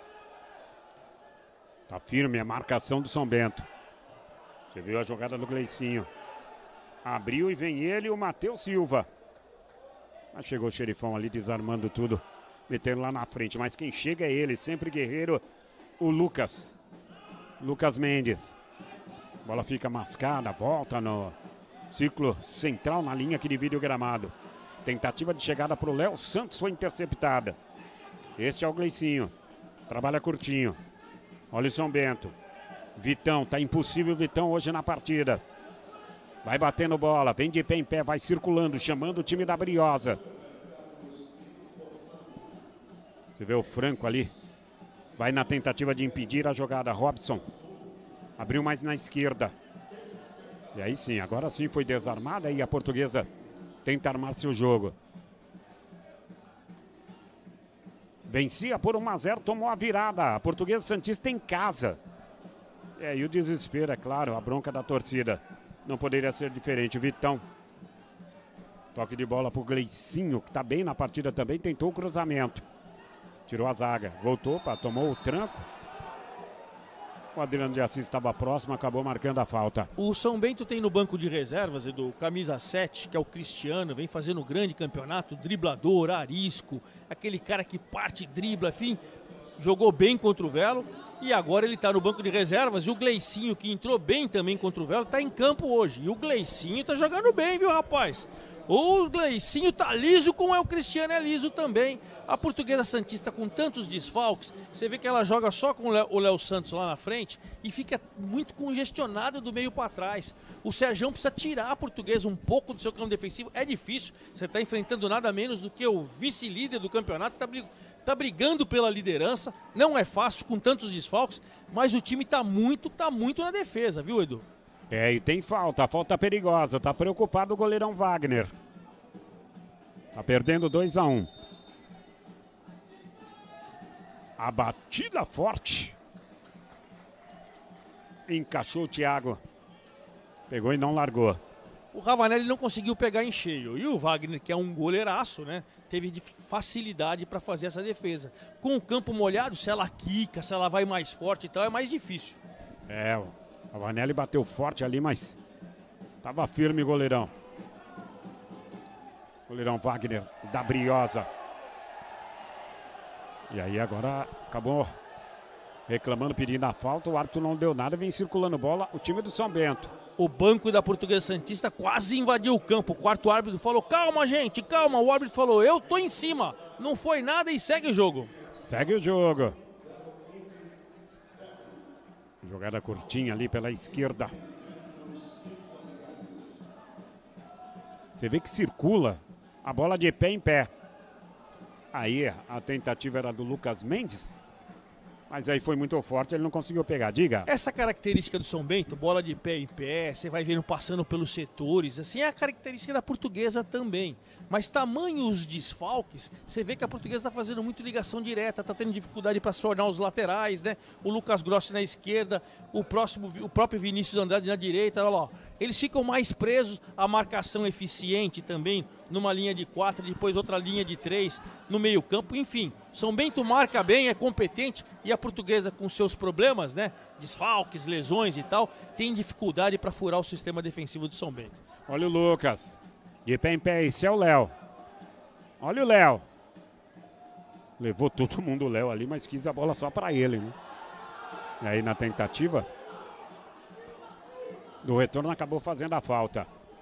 Tá firme a marcação do São Bento. Você viu a jogada do Gleicinho. Abriu e vem ele e o Matheus Silva. Mas chegou o xerifão ali desarmando tudo, metendo lá na frente. Mas quem chega é ele, sempre guerreiro, o Lucas Mendes. Bola fica mascada, volta no círculo central na linha que divide o gramado. Tentativa de chegada para o Léo Santos foi interceptada. Este é o Gleicinho. Trabalha curtinho. Olha o São Bento. Vitão, tá impossível o Vitão hoje na partida. Vai batendo bola, vem de pé em pé, vai circulando, chamando o time da Briosa. Você vê o Franco ali. Vai na tentativa de impedir a jogada. Robson. Abriu mais na esquerda. E aí sim, agora sim foi desarmada e a Portuguesa tenta armar seu jogo. Vencia por 1-0, tomou a virada. A Portuguesa Santista em casa. E aí o desespero, é claro, a bronca da torcida. Não poderia ser diferente. Vitão. Toque de bola pro Gleicinho, que tá bem na partida também. Tentou o cruzamento. Tirou a zaga. Voltou, tomou o tranco. O Adriano de Assis estava próximo, acabou marcando a falta. O São Bento tem no banco de reservas, Edu, camisa 7, que é o Cristiano, vem fazendo um grande campeonato, driblador, arisco, aquele cara que parte, dribla, enfim, jogou bem contra o Velo. E agora ele está no banco de reservas. E o Gleicinho, que entrou bem também contra o Velo, está em campo hoje. E o Gleicinho está jogando bem, viu, rapaz? O Gleicinho tá liso, como é o Cristiano é liso também. A Portuguesa Santista com tantos desfalques, você vê que ela joga só com o Léo Santos lá na frente e fica muito congestionada do meio para trás. O Sergião precisa tirar a Portuguesa um pouco do seu campo defensivo. É difícil, você está enfrentando nada menos do que o vice-líder do campeonato, tá brigando pela liderança. Não é fácil com tantos desfalques, mas o time tá muito na defesa, viu, Edu? É, e tem falta perigosa, tá preocupado o goleirão Wagner. Tá perdendo 2-1. A batida forte. Encaixou o Thiago. Pegou e não largou. O Ravanelli não conseguiu pegar em cheio. E o Wagner, que é um goleiraço, né? Teve facilidade para fazer essa defesa. Com o campo molhado, se ela quica, se ela vai mais forte e tal, é mais difícil. É, o Ravanelli bateu forte ali, mas tava firme o goleirão. Goleirão Wagner da Briosa. E aí agora acabou reclamando, pedindo a falta. O árbitro não deu nada, vem circulando bola o time do São Bento. O banco da Portuguesa Santista quase invadiu o campo. O quarto árbitro falou, calma gente, calma. O árbitro falou, eu tô em cima. Não foi nada e segue o jogo. Segue o jogo. Jogada curtinha ali pela esquerda. Você vê que circula a bola de pé em pé. Aí a tentativa era do Lucas Mendes. Mas aí foi muito forte, ele não conseguiu pegar. Diga. Essa característica do São Bento, bola de pé em pé, você vai vendo passando pelos setores, assim, é a característica da Portuguesa também. Mas tamanho os desfalques, você vê que a Portuguesa está fazendo muito ligação direta, está tendo dificuldade para acionar os laterais, né? O Lucas Grossi na esquerda, o próprio Vinícius Andrade na direita, olha lá. Eles ficam mais presos, a marcação eficiente também, numa linha de 4, depois outra linha de 3, no meio campo, enfim. São Bento marca bem, é competente, e a Portuguesa com seus problemas, né, desfalques, lesões e tal, tem dificuldade para furar o sistema defensivo do São Bento. Olha o Lucas, de pé em pé, esse é o Léo. Olha o Léo. Levou todo mundo o Léo ali, mas quis a bola só para ele, né? E aí na tentativa do retorno acabou fazendo a falta.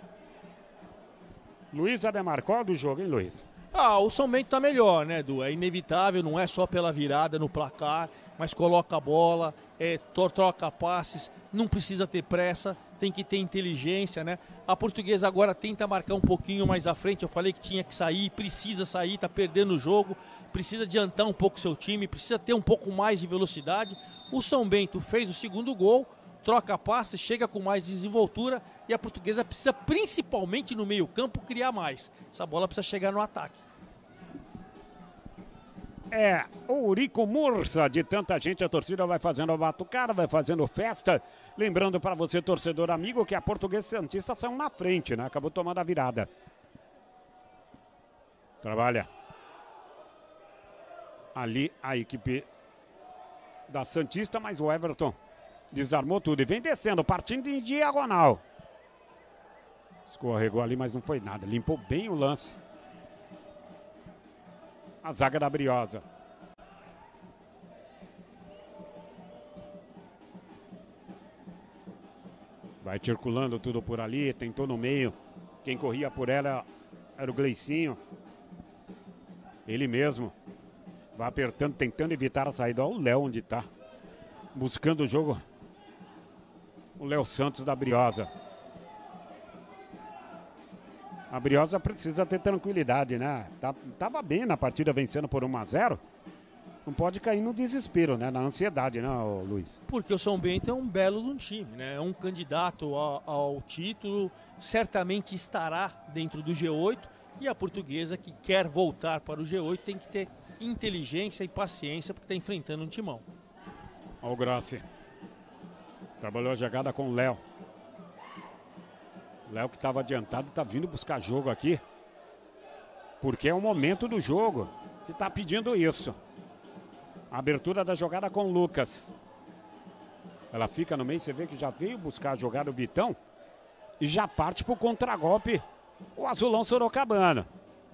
Luiz Ademar, qual do jogo, hein, Luiz? O São Bento tá melhor, né, Edu? É inevitável, não é só pela virada no placar, mas coloca a bola, troca passes, não precisa ter pressa, tem que ter inteligência, né? A Portuguesa agora tenta marcar um pouquinho mais à frente, eu falei que tinha que sair, precisa sair, tá perdendo o jogo, precisa adiantar um pouco seu time, precisa ter um pouco mais de velocidade. O São Bento fez o segundo gol, troca passes, chega com mais desenvoltura e a Portuguesa precisa, principalmente no meio-campo, criar mais. Essa bola precisa chegar no ataque. O Urico Mursa, de tanta gente, a torcida vai fazendo a batucada, vai fazendo festa. Lembrando para você, torcedor amigo, que a Portuguesa Santista saiu na frente, né? Acabou tomando a virada. Trabalha. Ali a equipe da Santista, mas o Everton desarmou tudo e vem descendo, partindo em diagonal. Escorregou ali, mas não foi nada. Limpou bem o lance. A zaga da Briosa. Vai circulando tudo por ali, tentou no meio. Quem corria por ela era o Gleicinho. Ele mesmo. Vai apertando, tentando evitar a saída. Olha o Léo onde está. Buscando o jogo. O Léo Santos da Briosa. A Briosa precisa ter tranquilidade, né? Tava bem na partida, vencendo por 1-0. Não pode cair no desespero, né? Na ansiedade, né, Luiz? Porque o São Bento é um belo de um time, né? É um candidato ao título, certamente estará dentro do G8. E a Portuguesa, que quer voltar para o G8, tem que ter inteligência e paciência, porque está enfrentando um timão. Olha o Grossi. Trabalhou a jogada com o Léo. Léo que estava adiantado, está vindo buscar jogo aqui. Porque é o momento do jogo que está pedindo isso. A abertura da jogada com o Lucas. Ela fica no meio, você vê que já veio buscar a jogada o Vitão. E já parte para o contragolpe o Azulão Sorocabana.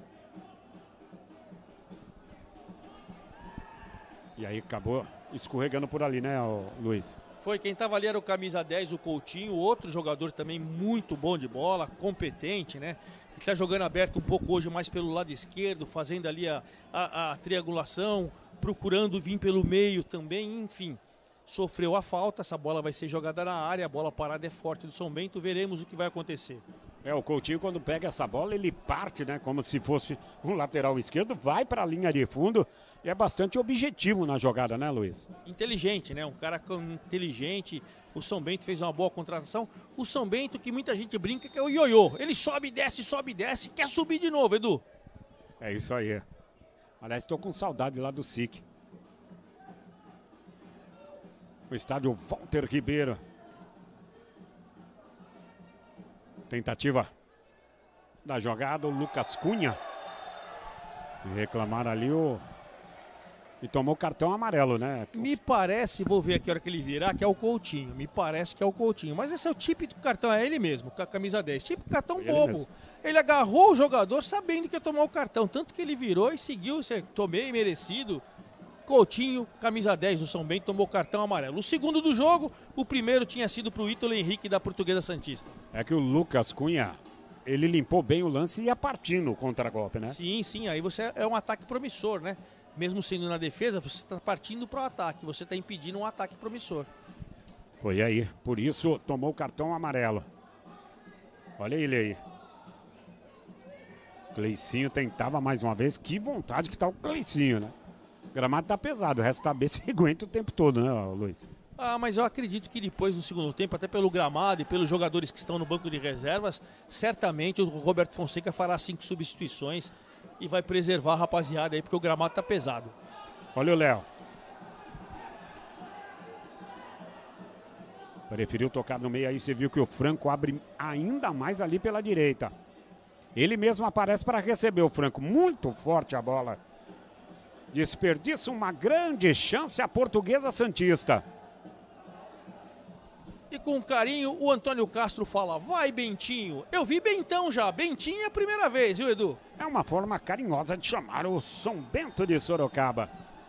E aí acabou escorregando por ali, né, Luiz? Foi, quem estava ali era o camisa 10, o Coutinho, outro jogador também muito bom de bola, competente, né? Ele está jogando aberto um pouco hoje mais pelo lado esquerdo, fazendo ali a triangulação, procurando vir pelo meio também, enfim. Sofreu a falta, essa bola vai ser jogada na área, a bola parada é forte do São Bento, veremos o que vai acontecer. O Coutinho quando pega essa bola, ele parte, né, como se fosse um lateral esquerdo, vai para a linha de fundo e é bastante objetivo na jogada, né, Luiz? Inteligente, né, um cara inteligente, o São Bento fez uma boa contratação, o São Bento que muita gente brinca que é o ioiô, ele sobe e desce, quer subir de novo, Edu. É isso aí. Aliás, estou com saudade lá do SIC. O estádio Walter Ribeiro. Tentativa da jogada, o Lucas Cunha. E reclamaram ali e tomou cartão amarelo, né? Me parece, vou ver aqui a hora que ele virar, que é o Coutinho. Me parece que é o Coutinho. Mas esse é o típico cartão, é ele mesmo, com a camisa 10. Tipo cartão bobo. Mesmo. Ele agarrou o jogador sabendo que ia tomar o cartão. Tanto que ele virou e seguiu, tomei merecido. Coutinho, camisa 10 do São Bento, tomou cartão amarelo. O segundo do jogo, o primeiro tinha sido para o Ítalo Henrique da Portuguesa Santista. É que o Lucas Cunha, ele limpou bem o lance e ia partindo o contra-golpe, né? Sim, sim, aí você é um ataque promissor, né? Mesmo sendo na defesa, você está partindo para o ataque, você está impedindo um ataque promissor. Foi aí, por isso tomou o cartão amarelo. Olha ele aí. Gleicinho tentava mais uma vez, que vontade que tá o Gleicinho, né? O gramado tá pesado, o resto tá bem, se aguenta o tempo todo, né, Luiz? Ah, mas eu acredito que depois, no segundo tempo, até pelo gramado e pelos jogadores que estão no banco de reservas, certamente o Roberto Fonseca fará 5 substituições e vai preservar a rapaziada aí, porque o gramado tá pesado. Olha o Léo. Preferiu tocar no meio aí, você viu que o Franco abre ainda mais ali pela direita. Ele mesmo aparece para receber o Franco, muito forte a bola. Desperdiça uma grande chance a Portuguesa Santista. E com carinho, o Antônio Castro fala, vai Bentinho. Eu vi Bentão já, Bentinho é a primeira vez, viu, Edu? É uma forma carinhosa de chamar o São Bento de Sorocaba.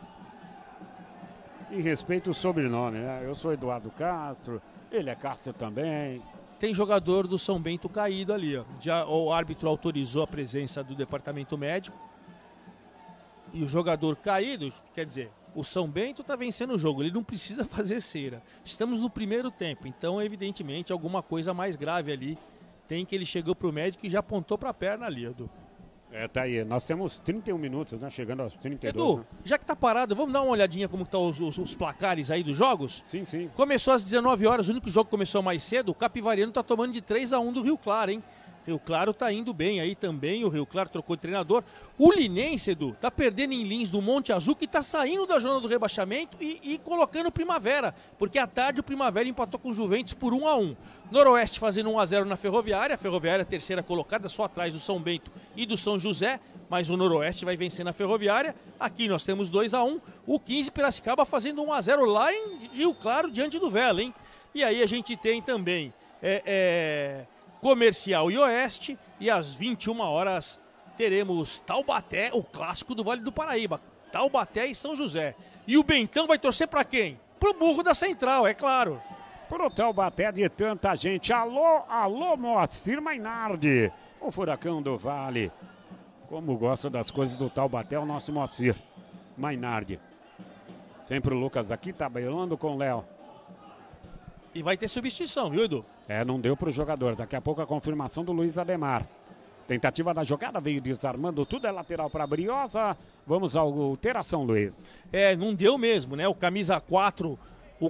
E respeito o sobrenome, né? Eu sou Eduardo Castro, ele é Castro também. Tem jogador do São Bento caído ali, ó. Já o árbitro autorizou a presença do departamento médico. E o jogador caído, quer dizer, o São Bento está vencendo o jogo, ele não precisa fazer cera. Estamos no primeiro tempo, então evidentemente alguma coisa mais grave ali tem, que ele chegou pro médico e já apontou para a perna ali, Edu. É, tá aí, nós temos 31 minutos, né, chegando aos 32. Edu, né? já que tá parado, vamos dar uma olhadinha como estão os placares aí dos jogos? Sim, sim. Começou às 19 horas, o único jogo que começou mais cedo, o Capivariano tá tomando de 3-1 do Rio Claro, hein? Rio Claro tá indo bem aí também, o Rio Claro trocou de treinador. O Linense, Edu, tá perdendo em Lins do Monte Azul, que tá saindo da zona do rebaixamento e colocando o Primavera, porque à tarde o Primavera empatou com o Juventus por 1-1. Noroeste fazendo 1-0 na Ferroviária, a Ferroviária terceira colocada, só atrás do São Bento e do São José, mas o Noroeste vai vencer na Ferroviária. Aqui nós temos 2-1, o 15 Piracicaba fazendo 1-0 lá em Rio Claro, diante do Vela, hein? E aí a gente tem também... Comercial e Oeste, e às 21 horas teremos Taubaté, o clássico do Vale do Paraíba, Taubaté e São José. E o Bentão vai torcer para quem? Pro burro da Central, é claro. Pro Taubaté de tanta gente. Alô, alô, Moacir Mainardi, o furacão do Vale. Como gosta das coisas do Taubaté, o nosso Moacir Mainardi. Sempre o Lucas aqui tabelando com o Léo. E vai ter substituição, viu, Edu? Não deu pro jogador. Daqui a pouco a confirmação do Luiz Ademar. Tentativa da jogada, veio desarmando tudo, é lateral para Briosa. Vamos à alteração, Luiz. Não deu mesmo, né? O camisa 4, o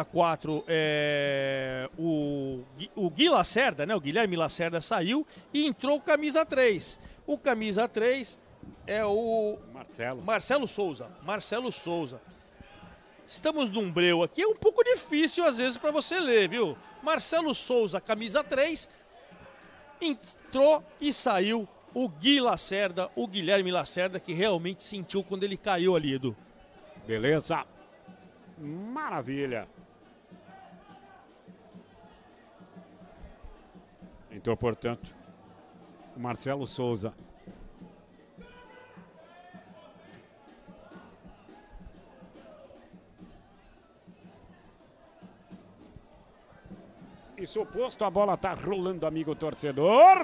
Gui Lacerda, né? O Guilherme Lacerda saiu e entrou o camisa 3. O camisa 3 é o Marcelo Souza. Estamos num breu aqui, é um pouco difícil às vezes para você ler, viu? Marcelo Souza, camisa 3, entrou e saiu o Gui Lacerda, o Guilherme Lacerda, que realmente sentiu quando ele caiu ali, Edu. Beleza, maravilha. Entrou, portanto, o Marcelo Souza. Isso posto, a bola tá rolando, amigo torcedor.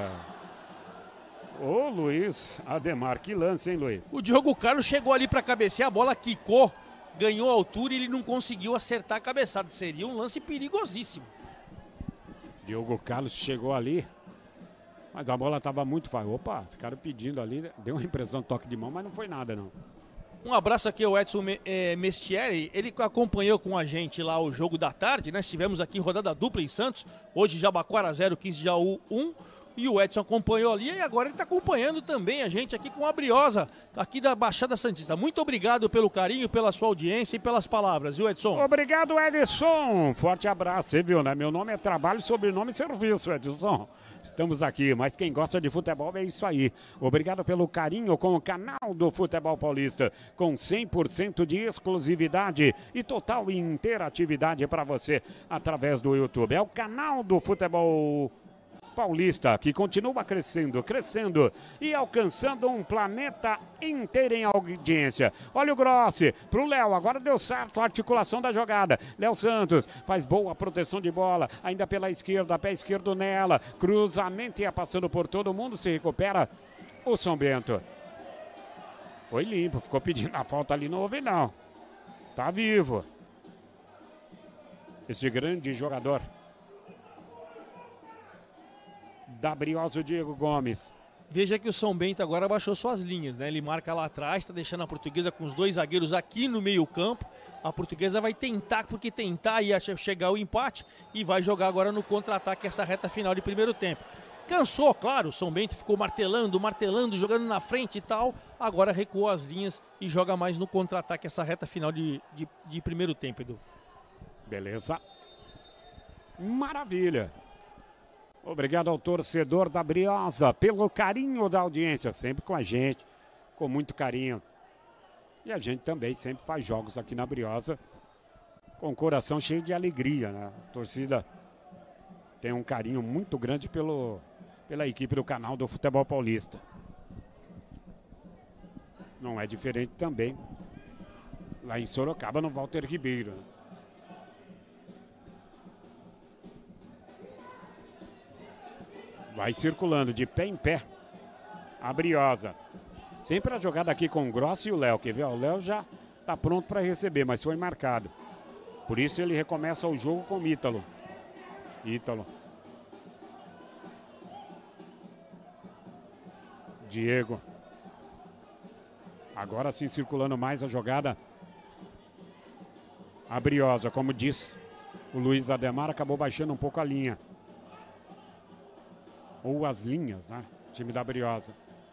Ô, Luiz Ademar, que lance, hein, Luiz? O Diogo Carlos chegou ali para cabecear, a bola quicou, ganhou altura e ele não conseguiu acertar a cabeçada. Seria um lance perigosíssimo. Diogo Carlos chegou ali, mas a bola tava muito fácil. Opa, ficaram pedindo ali, deu uma impressão de toque de mão, mas não foi nada, não. Um abraço aqui ao Edson Mestieri, ele acompanhou com a gente lá o jogo da tarde, né? Estivemos aqui em rodada dupla em Santos, hoje Jabaquara 0, 15 Jaú 1, e o Edson acompanhou ali e agora ele está acompanhando também a gente aqui com a Briosa, aqui da Baixada Santista. Muito obrigado pelo carinho, pela sua audiência e pelas palavras, viu, Edson? Obrigado, Edson. Forte abraço, você viu, né? Meu nome é trabalho, sobrenome e serviço, Edson. Estamos aqui, mas quem gosta de futebol é isso aí. Obrigado pelo carinho com o canal do Futebol Paulista, com 100% de exclusividade e total interatividade para você através do YouTube. É o canal do Futebol Paulista, que continua crescendo e alcançando um planeta inteiro em audiência. Olha o Grossi pro Léo, agora deu certo a articulação da jogada. Léo Santos faz boa proteção de bola, ainda pela esquerda, pé esquerdo nela, cruzamento ia passando por todo mundo, se recupera o São Bento. Foi limpo, ficou pedindo a falta ali, não houve não. Tá vivo. Esse grande jogador da Briosa, Diego Gomes. Veja que o São Bento agora baixou suas linhas, né? Ele marca lá atrás, está deixando a Portuguesa com os 2 zagueiros aqui no meio campo. A Portuguesa vai tentar, porque tentar ia chegar o empate e vai jogar agora no contra-ataque essa reta final de primeiro tempo. Cansou, claro, o São Bento ficou martelando, jogando na frente e tal. Agora recuou as linhas e joga mais no contra-ataque essa reta final de primeiro tempo, Edu. Beleza. Maravilha. Obrigado ao torcedor da Briosa pelo carinho da audiência, sempre com a gente, com muito carinho. E a gente também sempre faz jogos aqui na Briosa com o coração cheio de alegria, né? A torcida tem um carinho muito grande pela equipe do canal do Futebol Paulista. Não é diferente também lá em Sorocaba, no Walter Ribeiro. Vai circulando de pé em pé a Briosa. Sempre a jogada aqui com o Grossi e o Léo. Quer ver? O Léo já está pronto para receber, mas foi marcado. Por isso ele recomeça o jogo com o Ítalo. Diego. Agora sim circulando mais a jogada. A Briosa, como diz o Luiz Ademar, acabou baixando um pouco a linha. Ou as linhas, né? Time da Briosa.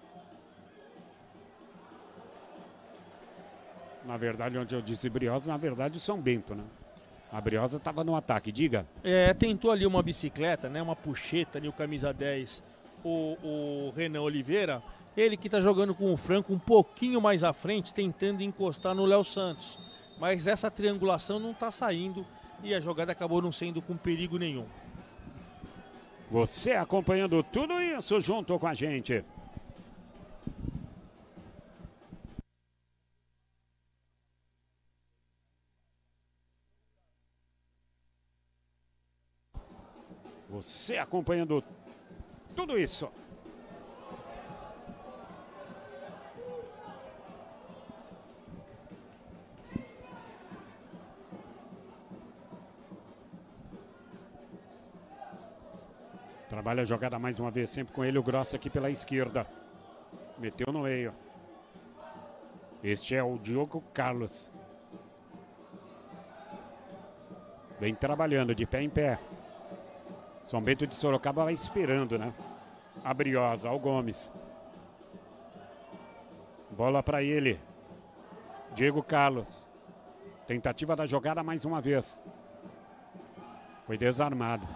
Na verdade, onde eu disse Briosa, na verdade o São Bento, né? A Briosa estava no ataque, diga. Tentou ali uma bicicleta, né? Uma puxeta ali, o camisa 10, o Renan Oliveira. Ele que está jogando com o Franco um pouquinho mais à frente, tentando encostar no Léo Santos. Mas essa triangulação não está saindo e a jogada acabou não sendo com perigo nenhum. Você acompanhando tudo isso junto com a gente. Você acompanhando tudo isso. Trabalha a jogada mais uma vez, sempre com ele o Grossi aqui pela esquerda. Meteu no meio. Este é o Diogo Carlos. Vem trabalhando de pé em pé. São Bento de Sorocaba vai esperando, né? A Briosa, o Gomes. Bola para ele. Diego Carlos. Tentativa da jogada mais uma vez. Foi desarmado.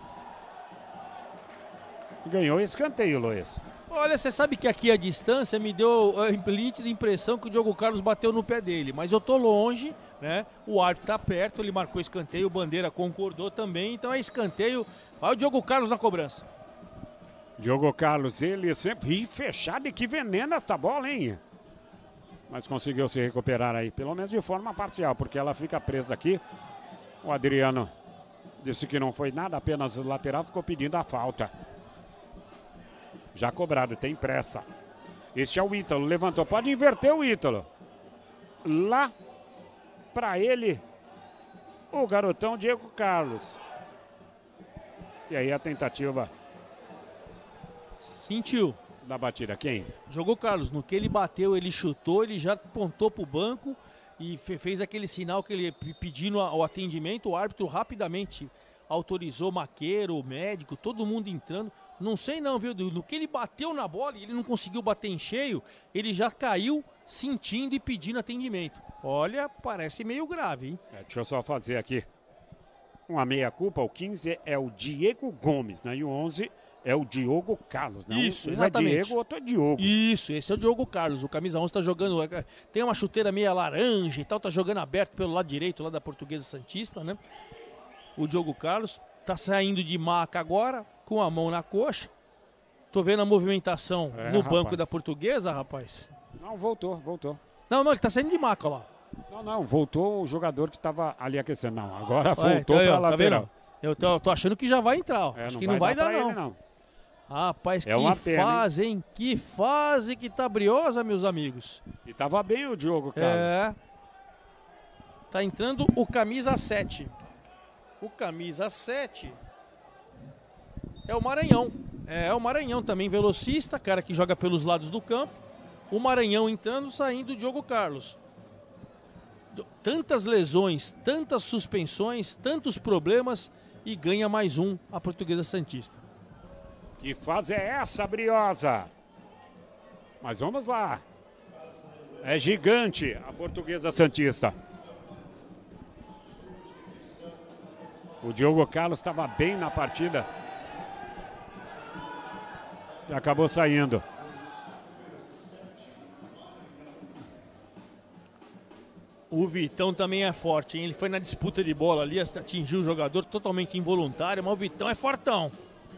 Ganhou escanteio, Luiz. Olha, você sabe que aqui a distância me deu a nítida impressão que o Diogo Carlos bateu no pé dele. Mas eu tô longe, né? O árbitro tá perto, ele marcou escanteio, o Bandeira concordou também. Então é escanteio. Olha o Diogo Carlos na cobrança. Diogo Carlos, ele sempre fechado e que veneno esta bola, hein? Mas conseguiu se recuperar aí, pelo menos de forma parcial, porque ela fica presa aqui. O Adriano disse que não foi nada, apenas o lateral ficou pedindo a falta. Já cobrado, tem pressa. Este é o Ítalo, levantou, pode inverter o Ítalo. Lá para ele, o garotão Diego Carlos. E aí a tentativa. Sentiu. Da batida, quem? Diogo Carlos, no que ele bateu, ele chutou, ele já apontou pro banco e fez aquele sinal que ele pedindo o atendimento, o árbitro rapidamente autorizou Maqueiro, o médico, todo mundo entrando. Não sei não, viu? No que ele bateu na bola e ele não conseguiu bater em cheio, ele já caiu sentindo e pedindo atendimento. Olha, parece meio grave, hein? Deixa eu só fazer aqui uma meia-culpa. O 15 é o Diego Gomes, né? E o 11 é o Diogo Carlos, né? Isso, um exatamente. É Diego, o outro é Diogo. Isso, esse é o Diogo Carlos. O camisa 11 tá jogando, tem uma chuteira meia laranja e tal, tá jogando aberto pelo lado direito lá da Portuguesa Santista, né? O Diogo Carlos tá saindo de maca agora, com a mão na coxa. Tô vendo a movimentação no banco da Portuguesa, rapaz. Não, voltou. Não, ele tá saindo de maca lá. Não, voltou o jogador que tava ali aquecendo. Não, agora voltou pra lateral. Tá vendo? Eu tô achando que já vai entrar, ó. Acho que não vai dar não. Não. Rapaz, que fase, hein? Que fase que tá briosa, meus amigos. E tava bem o Diogo Carlos. Tá entrando o camisa 7. O camisa 7 é o Maranhão. É, o Maranhão também velocista, cara que joga pelos lados do campo. O Maranhão entrando, saindo o Diogo Carlos. Tantas lesões, tantas suspensões, tantos problemas e ganha mais um a Portuguesa Santista. Que fase é essa, Briosa? Mas vamos lá. É gigante a Portuguesa Santista. O Diogo Carlos estava bem na partida. E acabou saindo. O Vitão também é forte, hein? Ele foi na disputa de bola ali, atingiu o jogador totalmente involuntário, mas o Vitão é fortão.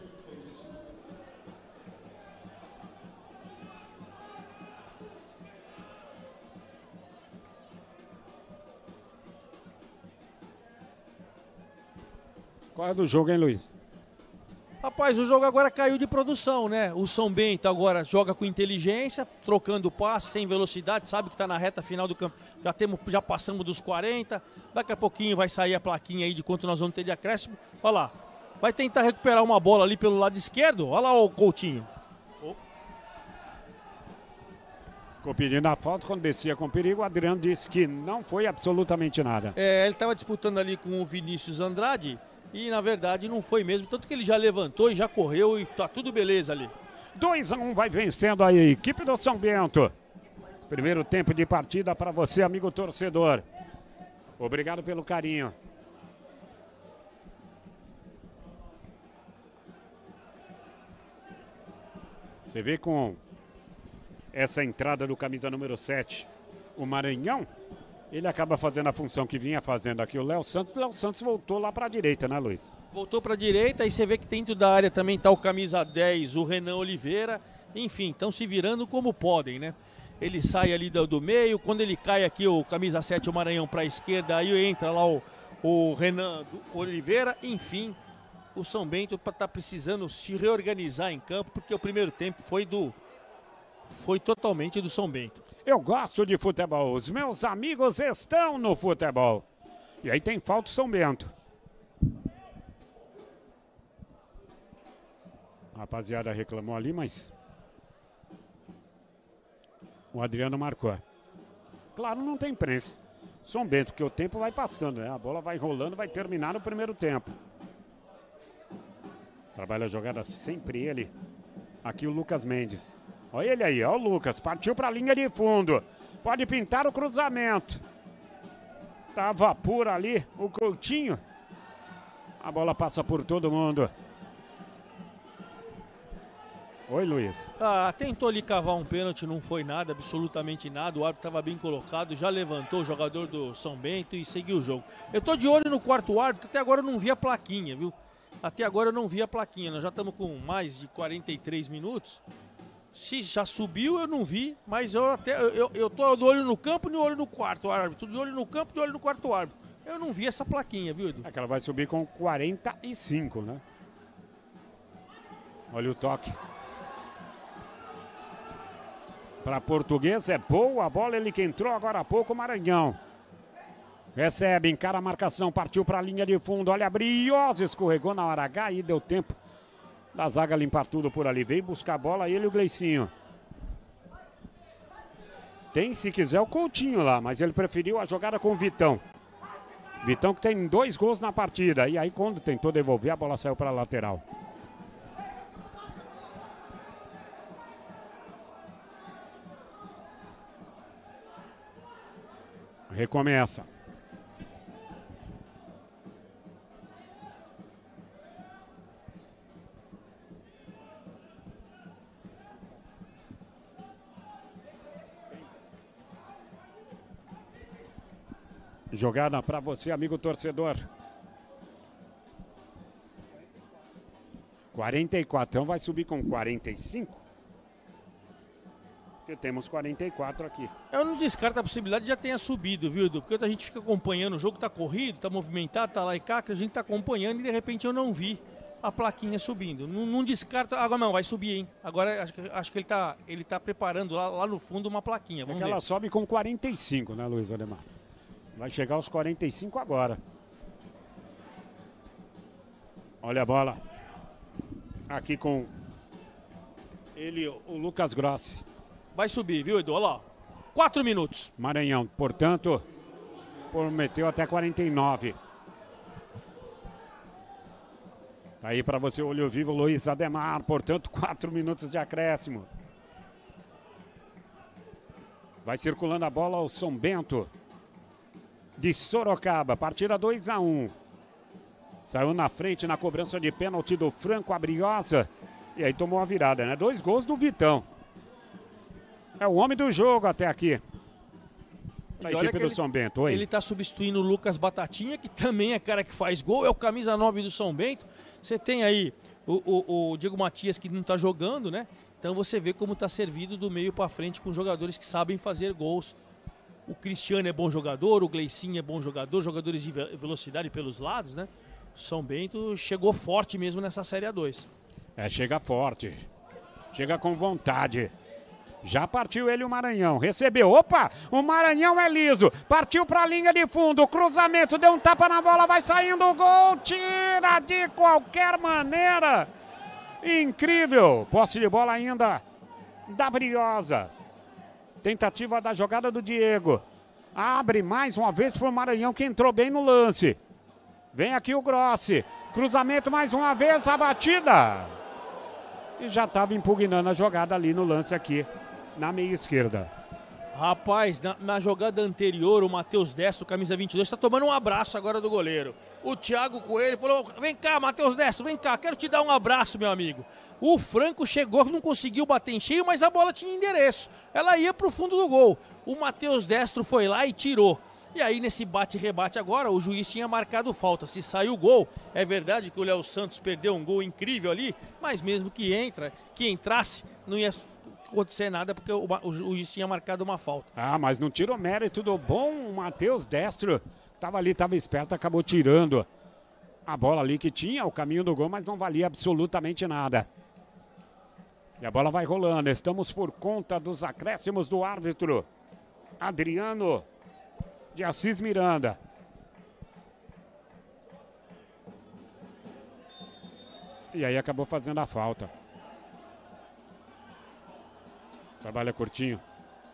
Qual é do jogo, hein, Luiz? Rapaz, o jogo agora caiu de produção, né? O São Bento agora joga com inteligência, trocando passe, sem velocidade, sabe que tá na reta final do campo. Já passamos dos 40, daqui a pouquinho vai sair a plaquinha aí de quanto nós vamos ter de acréscimo. Olha lá, vai tentar recuperar uma bola ali pelo lado esquerdo, olha lá o Coutinho. Ficou pedindo a falta, quando descia com perigo, o Adriano disse que não foi absolutamente nada. É, ele estava disputando ali com o Vinícius Andrade. E na verdade não foi mesmo, tanto que ele já levantou e já correu e tá tudo beleza ali. 2-1 vai vencendo a equipe do São Bento. Primeiro tempo de partida para você, amigo torcedor. Obrigado pelo carinho. Você vê com essa entrada do camisa número 7, o Maranhão, ele acaba fazendo a função que vinha fazendo aqui o Léo Santos. O Léo Santos voltou lá para a direita, né, Luiz? Voltou para a direita, aí você vê que dentro da área também tá o camisa 10, o Renan Oliveira. Enfim, estão se virando como podem, né? Ele sai ali do meio, quando ele cai aqui o camisa 7, o Maranhão para a esquerda, aí entra lá o Renan Oliveira. Enfim, o São Bento tá precisando se reorganizar em campo, porque o primeiro tempo foi totalmente do São Bento. Eu gosto de futebol, os meus amigos estão no futebol. E aí tem falta o São Bento. A rapaziada reclamou ali, mas o Adriano marcou. Claro, não tem pressa. São Bento, porque o tempo vai passando, né? A bola vai rolando, vai terminar no primeiro tempo. Trabalha a jogada sempre ele. Aqui o Lucas Mendes. Olha ele aí, ó o Lucas, partiu para a linha de fundo. Pode pintar o cruzamento. Tava por ali o Coutinho. A bola passa por todo mundo. Oi, Luiz. Tentou ali cavar um pênalti, não foi nada, absolutamente nada. O árbitro estava bem colocado, já levantou o jogador do São Bento e seguiu o jogo. Eu tô de olho no quarto árbitro, até agora eu não vi a plaquinha, viu? Até agora eu não vi a plaquinha, nós já estamos com mais de 43 minutos. Se já subiu, eu não vi, mas eu tô de olho no campo e de olho no quarto árbitro. De olho no campo e de olho no quarto árbitro. Eu não vi essa plaquinha, viu, Edu? É que ela vai subir com 45, né? Olha o toque. Para Portuguesa é boa a bola, ele que entrou agora há pouco, Maranhão. Recebe, encara a marcação, partiu para a linha de fundo. Olha a Briosa, escorregou na hora H e deu tempo da zaga limpar tudo por ali. Veio buscar a bola ele e o Gleicinho. Tem, se quiser, o Coutinho lá, mas ele preferiu a jogada com o Vitão. Vitão que tem 2 gols na partida. E aí quando tentou devolver, a bola saiu para a lateral. Recomeça. Jogada para você, amigo torcedor. 44, então vai subir com 45. Porque temos 44 aqui. Eu não descarto a possibilidade de já tenha subido, viu, Edu? Porque a gente fica acompanhando, o jogo tá corrido, tá movimentado, tá lá e cá, que a gente tá acompanhando e de repente eu não vi a plaquinha subindo. Não descarta. Agora não, vai subir, hein? Agora acho que ele tá preparando lá no fundo uma plaquinha. Vamos ver. Ela sobe com 45, né, Luiz Ademar? Vai chegar aos 45 agora. Olha a bola. Aqui com O Lucas Grossi. Vai subir, viu, Edu? Olha lá. 4 minutos. Maranhão, portanto, prometeu até 49. Tá aí para você, olho vivo, Luiz Ademar. Portanto, 4 minutos de acréscimo. Vai circulando a bola o São Bento de Sorocaba. Partida 2-1. Saiu na frente na cobrança de pênalti do Franco Abriosa. E aí tomou a virada, né? 2 gols do Vitão. É o homem do jogo até aqui. A equipe do São Bento. Oi. Ele tá substituindo o Lucas Batatinha, que também é cara que faz gol. É o camisa 9 do São Bento. Você tem aí o Diego Matias, que não tá jogando, né? Então você vê como tá servido do meio para frente com jogadores que sabem fazer gols. O Cristiano é bom jogador, o Gleicinho é bom jogador, jogadores de velocidade pelos lados, né? O São Bento chegou forte mesmo nessa Série A2. Chega forte. Chega com vontade. Já partiu ele o Maranhão. Recebeu. Opa! O Maranhão é liso. Partiu para a linha de fundo. Cruzamento. Deu um tapa na bola. Vai saindo o gol. Tira de qualquer maneira. Incrível. Posse de bola ainda da Briosa. Tentativa da jogada do Diego. Abre mais uma vez para o Maranhão, que entrou bem no lance. Vem aqui o Grossi. Cruzamento mais uma vez. A batida. E já estava impugnando a jogada ali no lance aqui. Na meia esquerda. Rapaz, na jogada anterior, o Matheus Destro, camisa 22, está tomando um abraço agora do goleiro. O Thiago Coelho falou: vem cá, Matheus Destro, vem cá, quero te dar um abraço, meu amigo. O Franco chegou, não conseguiu bater em cheio, mas a bola tinha endereço. Ela ia para o fundo do gol. O Matheus Destro foi lá e tirou. E aí, nesse bate-rebate agora, o juiz tinha marcado falta. Se saiu o gol, é verdade que o Léo Santos perdeu um gol incrível ali, mas mesmo que entrasse, não ia acontecer nada, porque o juiz tinha marcado uma falta. Mas não tira o mérito do bom Matheus Destro. Tava ali, tava esperto, acabou tirando a bola ali que tinha o caminho do gol, mas não valia absolutamente nada. E a bola vai rolando. Estamos por conta dos acréscimos do árbitro Adriano de Assis Miranda. E aí acabou fazendo a falta. Trabalha curtinho.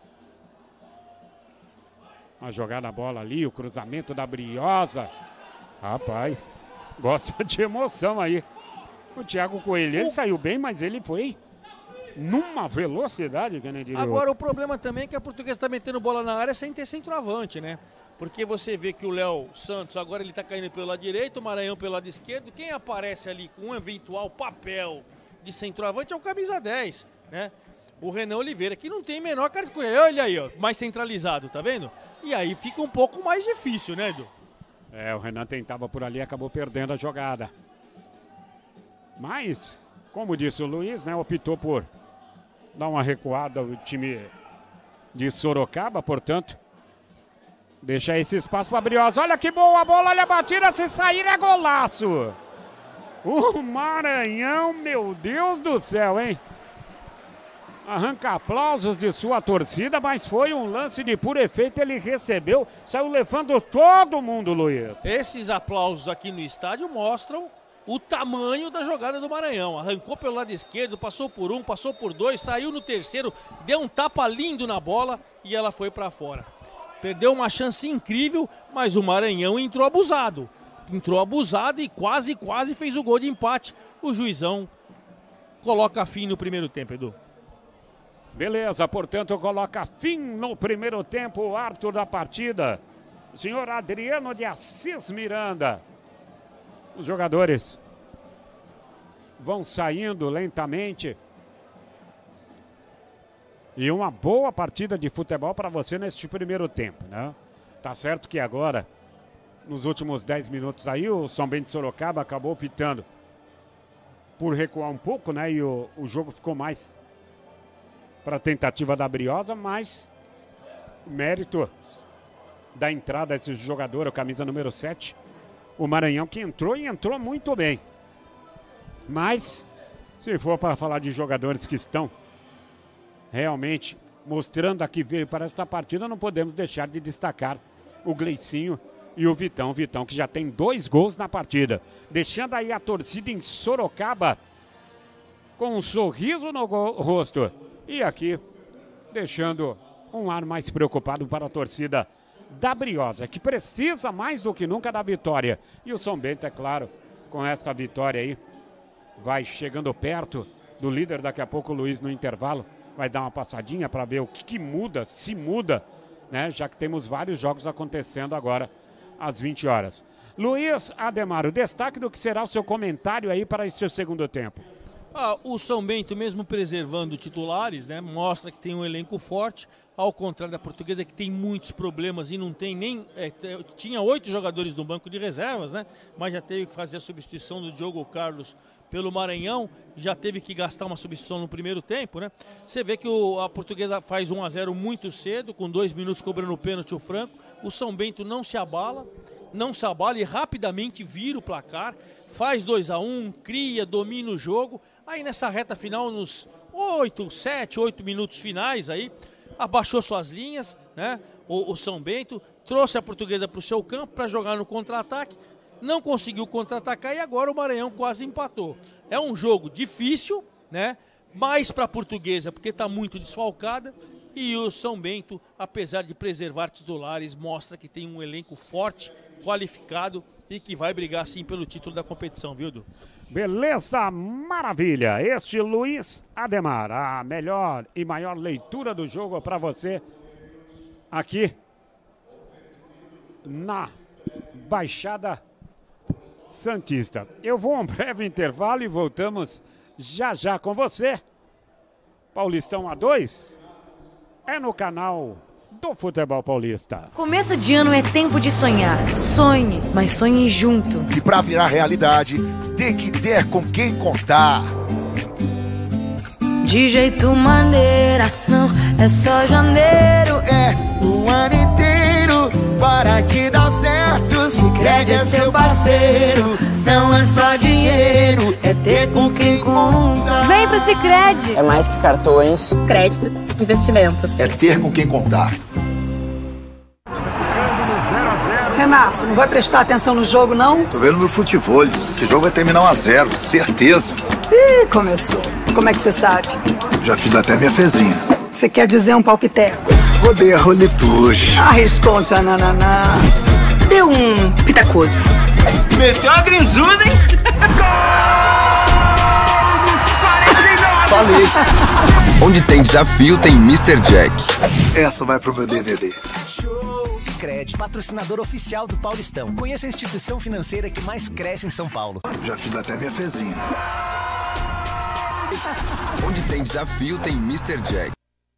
A jogada a bola ali, o cruzamento da Briosa. Rapaz, gosta de emoção aí. O Thiago Coelho, ele saiu bem, mas ele foi numa velocidade que nem diria. Agora o problema também é que a Portuguesa está metendo bola na área sem ter centroavante, né? Porque você vê que o Léo Santos agora ele tá caindo pelo lado direito, o Maranhão pelo lado esquerdo. Quem aparece ali com um eventual papel de centroavante é o camisa 10, né? O Renan Oliveira, que não tem menor cara de coelho. Olha aí, ó, mais centralizado, tá vendo? E aí fica um pouco mais difícil, né, Edu? O Renan tentava por ali e acabou perdendo a jogada. Mas, como disse o Luiz, né, optou por dar uma recuada o time de Sorocaba, portanto, deixa esse espaço para Briosa. Olha que boa a bola, olha a batida, se sair é golaço. O Maranhão, meu Deus do céu, hein? Arranca aplausos de sua torcida, mas foi um lance de puro efeito, ele recebeu, saiu levando todo mundo, Luiz. Esses aplausos aqui no estádio mostram o tamanho da jogada do Maranhão. Arrancou pelo lado esquerdo, passou por um, passou por dois, saiu no terceiro, deu um tapa lindo na bola e ela foi para fora. Perdeu uma chance incrível, mas o Maranhão entrou abusado. Entrou abusado e quase fez o gol de empate. O juizão coloca fim no primeiro tempo, Edu. Beleza, portanto, coloca fim no primeiro tempo o árbitro da partida, o senhor Adriano de Assis Miranda. Os jogadores vão saindo lentamente. E uma boa partida de futebol para você neste primeiro tempo, né? Tá certo que agora, nos últimos 10 minutos aí, o São Bento de Sorocaba acabou optando por recuar um pouco, né? E o jogo ficou mais para a tentativa da Briosa, mas mérito da entrada desse jogador, o camisa número 7, o Maranhão, que entrou e entrou muito bem. Mas, se for para falar de jogadores que estão realmente mostrando a que veio para esta partida, não podemos deixar de destacar o Gleicinho e o Vitão. O Vitão que já tem 2 gols na partida. Deixando aí a torcida em Sorocaba com um sorriso no rosto. E aqui, deixando um ar mais preocupado para a torcida da Briosa, que precisa mais do que nunca da vitória. E o São Bento, é claro, com esta vitória aí, vai chegando perto do líder. Daqui a pouco o Luiz, no intervalo, vai dar uma passadinha para ver o que muda, se muda, né? Já que temos vários jogos acontecendo agora às 20 horas. Luiz Ademar, o destaque do que será o seu comentário aí para esse segundo tempo. O São Bento, mesmo preservando titulares, né, mostra que tem um elenco forte, ao contrário da Portuguesa, que tem muitos problemas e não tem nem... tinha 8 jogadores no banco de reservas, né, mas já teve que fazer a substituição do Diogo Carlos pelo Maranhão, já teve que gastar uma substituição no primeiro tempo, né? Você vê que a Portuguesa faz 1-0 muito cedo, com 2 minutos cobrando o pênalti o Franco. O São Bento não se abala e rapidamente vira o placar, faz 2-1, cria, domina o jogo. Aí nessa reta final, nos 7, 8 minutos finais aí, abaixou suas linhas, né? O São Bento trouxe a Portuguesa para o seu campo para jogar no contra-ataque, não conseguiu contra-atacar e agora o Maranhão quase empatou. É um jogo difícil, né? Mais para a Portuguesa porque está muito desfalcada, e o São Bento, apesar de preservar titulares, mostra que tem um elenco forte, qualificado e que vai brigar sim pelo título da competição, viu, Edu? Beleza, maravilha. Este Luiz Ademar, a melhor e maior leitura do jogo para você aqui na Baixada Santista. Eu vou a um breve intervalo e voltamos já já com você. Paulistão A2 é no canal do Futebol Paulista. Começo de ano é tempo de sonhar. Sonhe, mas sonhe junto. E pra virar realidade, tem que ter com quem contar. De jeito maneira, não é só janeiro. É o ano inteiro para que dá certo. Sicredi é seu parceiro. Não é só dinheiro, é ter com quem contar. Vem pro Sicredi. É mais que cartões, crédito, investimentos. É ter com quem contar. Renato, não vai prestar atenção no jogo, não? Tô vendo meu futebol. Esse jogo vai terminar 1-0, certeza. Ih, começou. Como é que você sabe? Já fiz até minha fezinha. Você quer dizer um palpiteco? Rodei a roletude. Arriscou um tchananã. Deu um pitacoso. Meteu a grinzuda, hein? Falei. Onde tem desafio, tem Mr. Jack. Essa vai pro meu DVD. Sicredi, patrocinador oficial do Paulistão. Conheça a instituição financeira que mais cresce em São Paulo. Já fiz até minha fezinha. Onde tem desafio, tem Mr. Jack.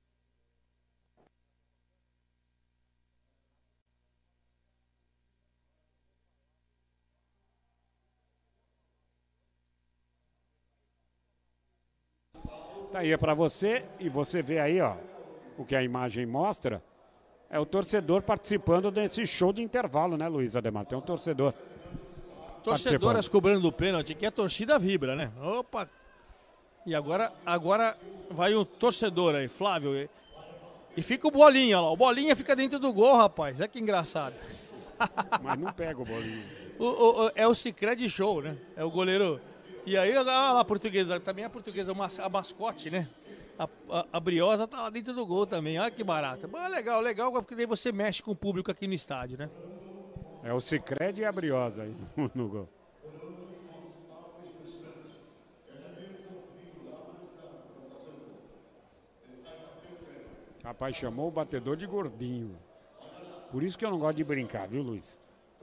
Tá aí para você, e você vê aí, ó, o que a imagem mostra, é o torcedor participando desse show de intervalo, né, Luiz Ademar? Tem um torcedor. Torcedoras cobrando o pênalti, que a torcida vibra, né? Opa! E agora vai o torcedor aí, Flávio. E fica o Bolinha lá. O Bolinha fica dentro do gol, rapaz. É que engraçado. Mas não pega o Bolinha. É o Sicredi Show, né? É o goleiro. E aí a Portuguesa, também a Portuguesa, a mascote, né? A Briosa tá lá dentro do gol também. Olha que barata. Mas legal, porque daí você mexe com o público aqui no estádio, né? É o Sicredi e a Briosa aí no gol. Rapaz, chamou o batedor de gordinho. Por isso que eu não gosto de brincar, viu, Luiz?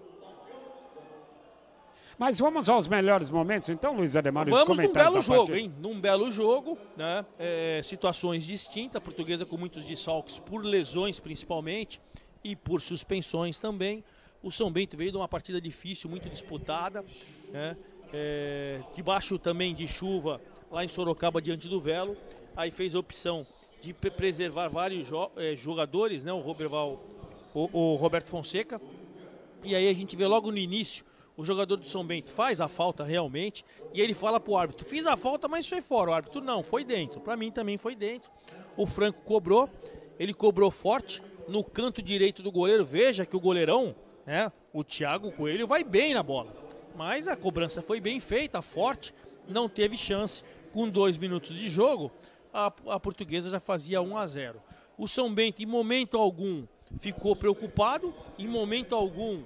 Mas vamos aos melhores momentos, então, Luiz Ademar. Vamos num belo jogo, hein? Num belo jogo, né? Situações distintas, a Portuguesa com muitos desfalques por lesões, principalmente, e por suspensões também. O São Bento veio de uma partida difícil, muito disputada, né? Debaixo também de chuva, lá em Sorocaba, diante do Velo. Aí fez a opção de preservar vários jogadores, né? O Roberto Fonseca. E aí a gente vê logo no início, o jogador do São Bento faz a falta realmente, e ele fala pro árbitro, fiz a falta, mas foi fora. O árbitro não, foi dentro. Para mim também foi dentro. O Franco cobrou, ele cobrou forte no canto direito do goleiro. Veja que o goleirão, né, o Thiago Coelho, vai bem na bola. Mas a cobrança foi bem feita, forte, não teve chance com 2 minutos de jogo, a Portuguesa já fazia 1-0. O São Bento, em momento algum, ficou preocupado, em momento algum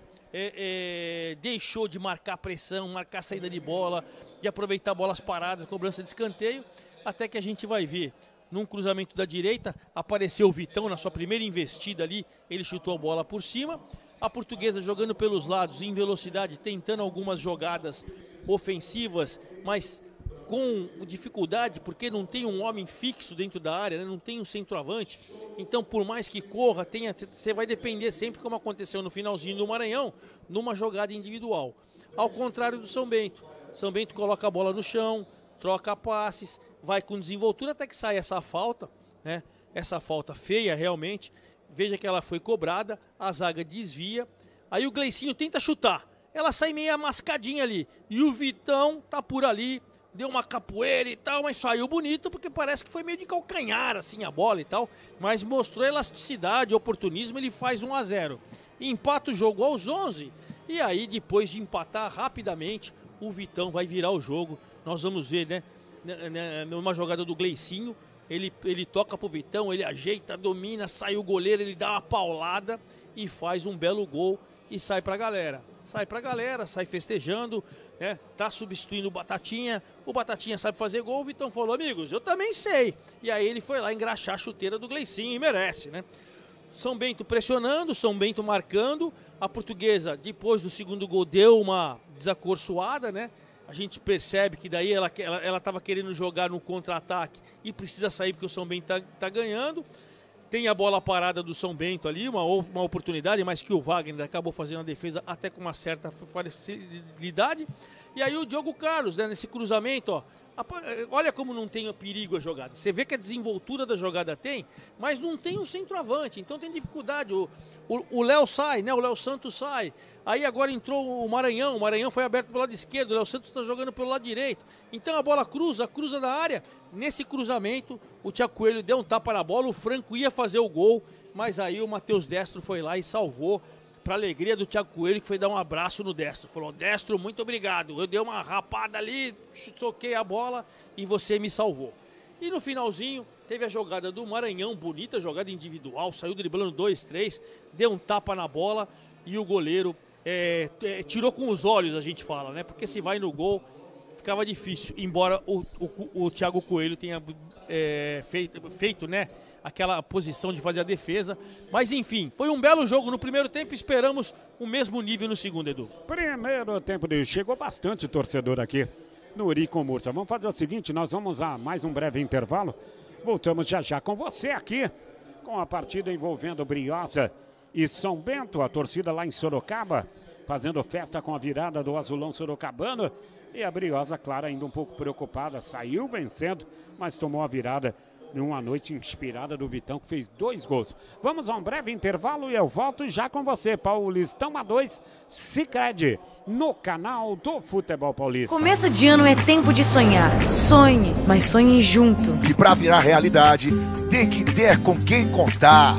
deixou de marcar pressão, marcar saída de bola, de aproveitar bolas paradas, cobrança de escanteio, até que a gente vai ver, num cruzamento da direita, apareceu o Vitão na sua primeira investida ali, ele chutou a bola por cima, a Portuguesa jogando pelos lados, em velocidade, tentando algumas jogadas ofensivas, mas com dificuldade, porque não tem um homem fixo dentro da área, né? Não tem um centroavante. Então, por mais que corra, você vai depender sempre, como aconteceu no finalzinho do Maranhão, numa jogada individual. Ao contrário do São Bento. São Bento coloca a bola no chão, troca passes, vai com desenvoltura até que sai essa falta, né? Essa falta feia realmente. Veja que ela foi cobrada, a zaga desvia. Aí o Gleicinho tenta chutar. Ela sai meio mascadinha ali. E o Vitão tá por ali. Deu uma capoeira e tal, mas saiu bonito porque parece que foi meio de calcanhar assim a bola e tal, mas mostrou elasticidade, oportunismo, ele faz 1-0. Empata o jogo aos 11 e aí depois de empatar rapidamente, o Vitão vai virar o jogo. Nós vamos ver, né, numa jogada do Gleicinho, ele toca pro Vitão, ele ajeita, domina, sai o goleiro, ele dá uma paulada e faz um belo gol e sai pra galera. Sai festejando, né? Tá substituindo o Batatinha sabe fazer gol, o Vitão falou, amigos, eu também sei. E aí ele foi lá engraxar a chuteira do Gleicinho e merece, né? São Bento pressionando, São Bento marcando, a Portuguesa, depois do segundo gol, deu uma desacorçoada, né? A gente percebe que daí ela tava querendo jogar no contra-ataque e precisa sair porque o São Bento tá ganhando. Tem a bola parada do São Bento ali, uma oportunidade, mas que o Wagner acabou fazendo a defesa até com uma certa facilidade. E aí o Diogo Carlos, né, nesse cruzamento, ó, olha como não tem perigo a jogada. Você vê que a desenvoltura da jogada tem, mas não tem um centroavante, então tem dificuldade. O Léo sai, né? O Léo Santos sai. Aí agora entrou o Maranhão foi aberto pelo lado esquerdo, o Léo Santos está jogando pelo lado direito. Então a bola cruza da área. Nesse cruzamento, o Thiago Coelho deu um tapa na bola, o Franco ia fazer o gol, mas aí o Matheus Destro foi lá e salvou. Para alegria do Thiago Coelho, que foi dar um abraço no Destro. Falou, Destro, muito obrigado. Eu dei uma rapada ali, soquei a bola e você me salvou. E no finalzinho, teve a jogada do Maranhão, bonita jogada individual, saiu driblando 2, 3, deu um tapa na bola e o goleiro tirou com os olhos, a gente fala, né? Porque se vai no gol, ficava difícil. Embora o Thiago Coelho tenha feito, né? Aquela posição de fazer a defesa, mas enfim, foi um belo jogo no primeiro tempo, esperamos o mesmo nível no segundo, Edu. Primeiro tempo chegou bastante torcedor aqui no Urico Mursa. Vamos fazer o seguinte, nós vamos a mais um breve intervalo, voltamos já com você aqui, com a partida envolvendo Briosa e São Bento, a torcida lá em Sorocaba, fazendo festa com a virada do azulão sorocabano, e a Briosa, claro, ainda um pouco preocupada, saiu vencendo, mas tomou a virada numa noite inspirada do Vitão, que fez 2 gols. Vamos a um breve intervalo e eu volto já com você, Paulistão A2, Sicredi, no canal do Futebol Paulista. Começo de ano é tempo de sonhar. Sonhe, mas sonhe junto. E pra virar realidade, tem que ter com quem contar.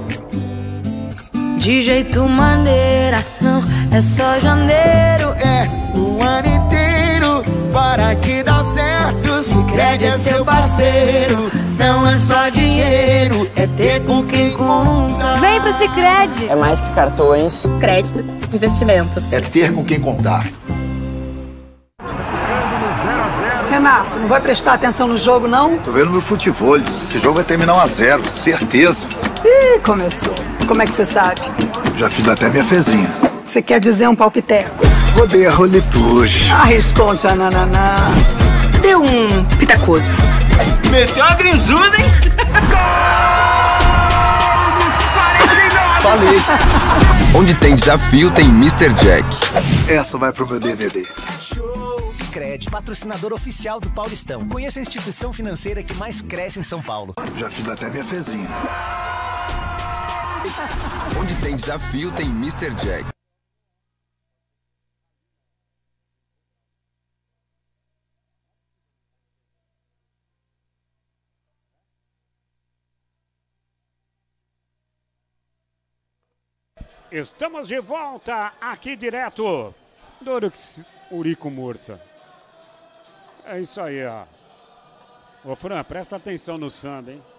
De jeito maneira, não é só janeiro. É o ano inteiro, para que dá certo. Sicredi é seu parceiro. Não é só dinheiro, é ter com quem contar. Vem pro Sicredi. É mais que cartões, crédito, investimentos. É ter com quem contar. Renato, não vai prestar atenção no jogo, não? Tô vendo meu futebol. Esse jogo vai terminar 1-0, certeza. Ih, começou. Como é que você sabe? Já fiz até minha fezinha. Você quer dizer um palpiteco? Rodei a roletude. Arriscou um tchananã. Deu um pitacoso. Meteu uma grinzuda, hein? Falei. Onde tem desafio, tem Mr. Jack. Essa vai pro meu DVD. Sicredi, patrocinador oficial do Paulistão. Conheça a instituição financeira que mais cresce em São Paulo. Já fiz até minha fezinha. Onde tem desafio, tem Mr. Jack. Estamos de volta aqui direto do Urico Mursa. É isso aí, ó. Ô, Fran, presta atenção no samba, hein?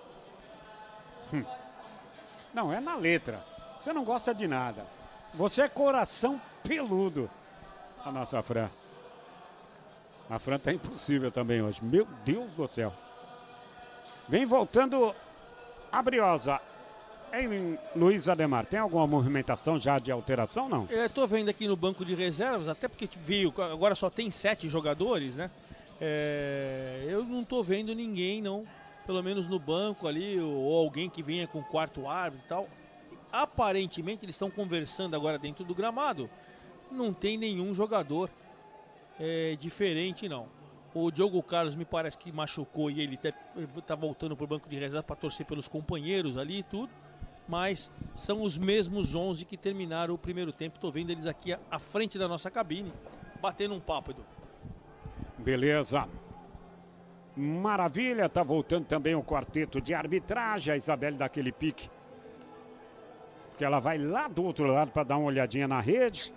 Não, é na letra. Você não gosta de nada. Você é coração peludo. A nossa Fran. A Fran tá impossível também hoje. Meu Deus do céu. Vem voltando a Briosa. Em Luiz Ademar, tem alguma movimentação já de alteração, não? Eu tô vendo aqui no banco de reservas, até porque veio, agora só tem 7 jogadores, né? Eu não tô vendo ninguém, não. Pelo menos no banco ali, ou alguém que venha com o quarto árbitro e tal. Aparentemente, eles estão conversando agora dentro do gramado. Não tem nenhum jogador diferente, não. O Diogo Carlos me parece que machucou e ele tá voltando pro banco de reserva para torcer pelos companheiros ali e tudo. Mas são os mesmos 11 que terminaram o primeiro tempo. Estou vendo eles aqui à frente da nossa cabine, batendo um papo, Edu. Beleza. Maravilha, tá voltando também o quarteto de arbitragem. A Isabelle dá aquele pique. Porque ela vai lá do outro lado para dar uma olhadinha na rede.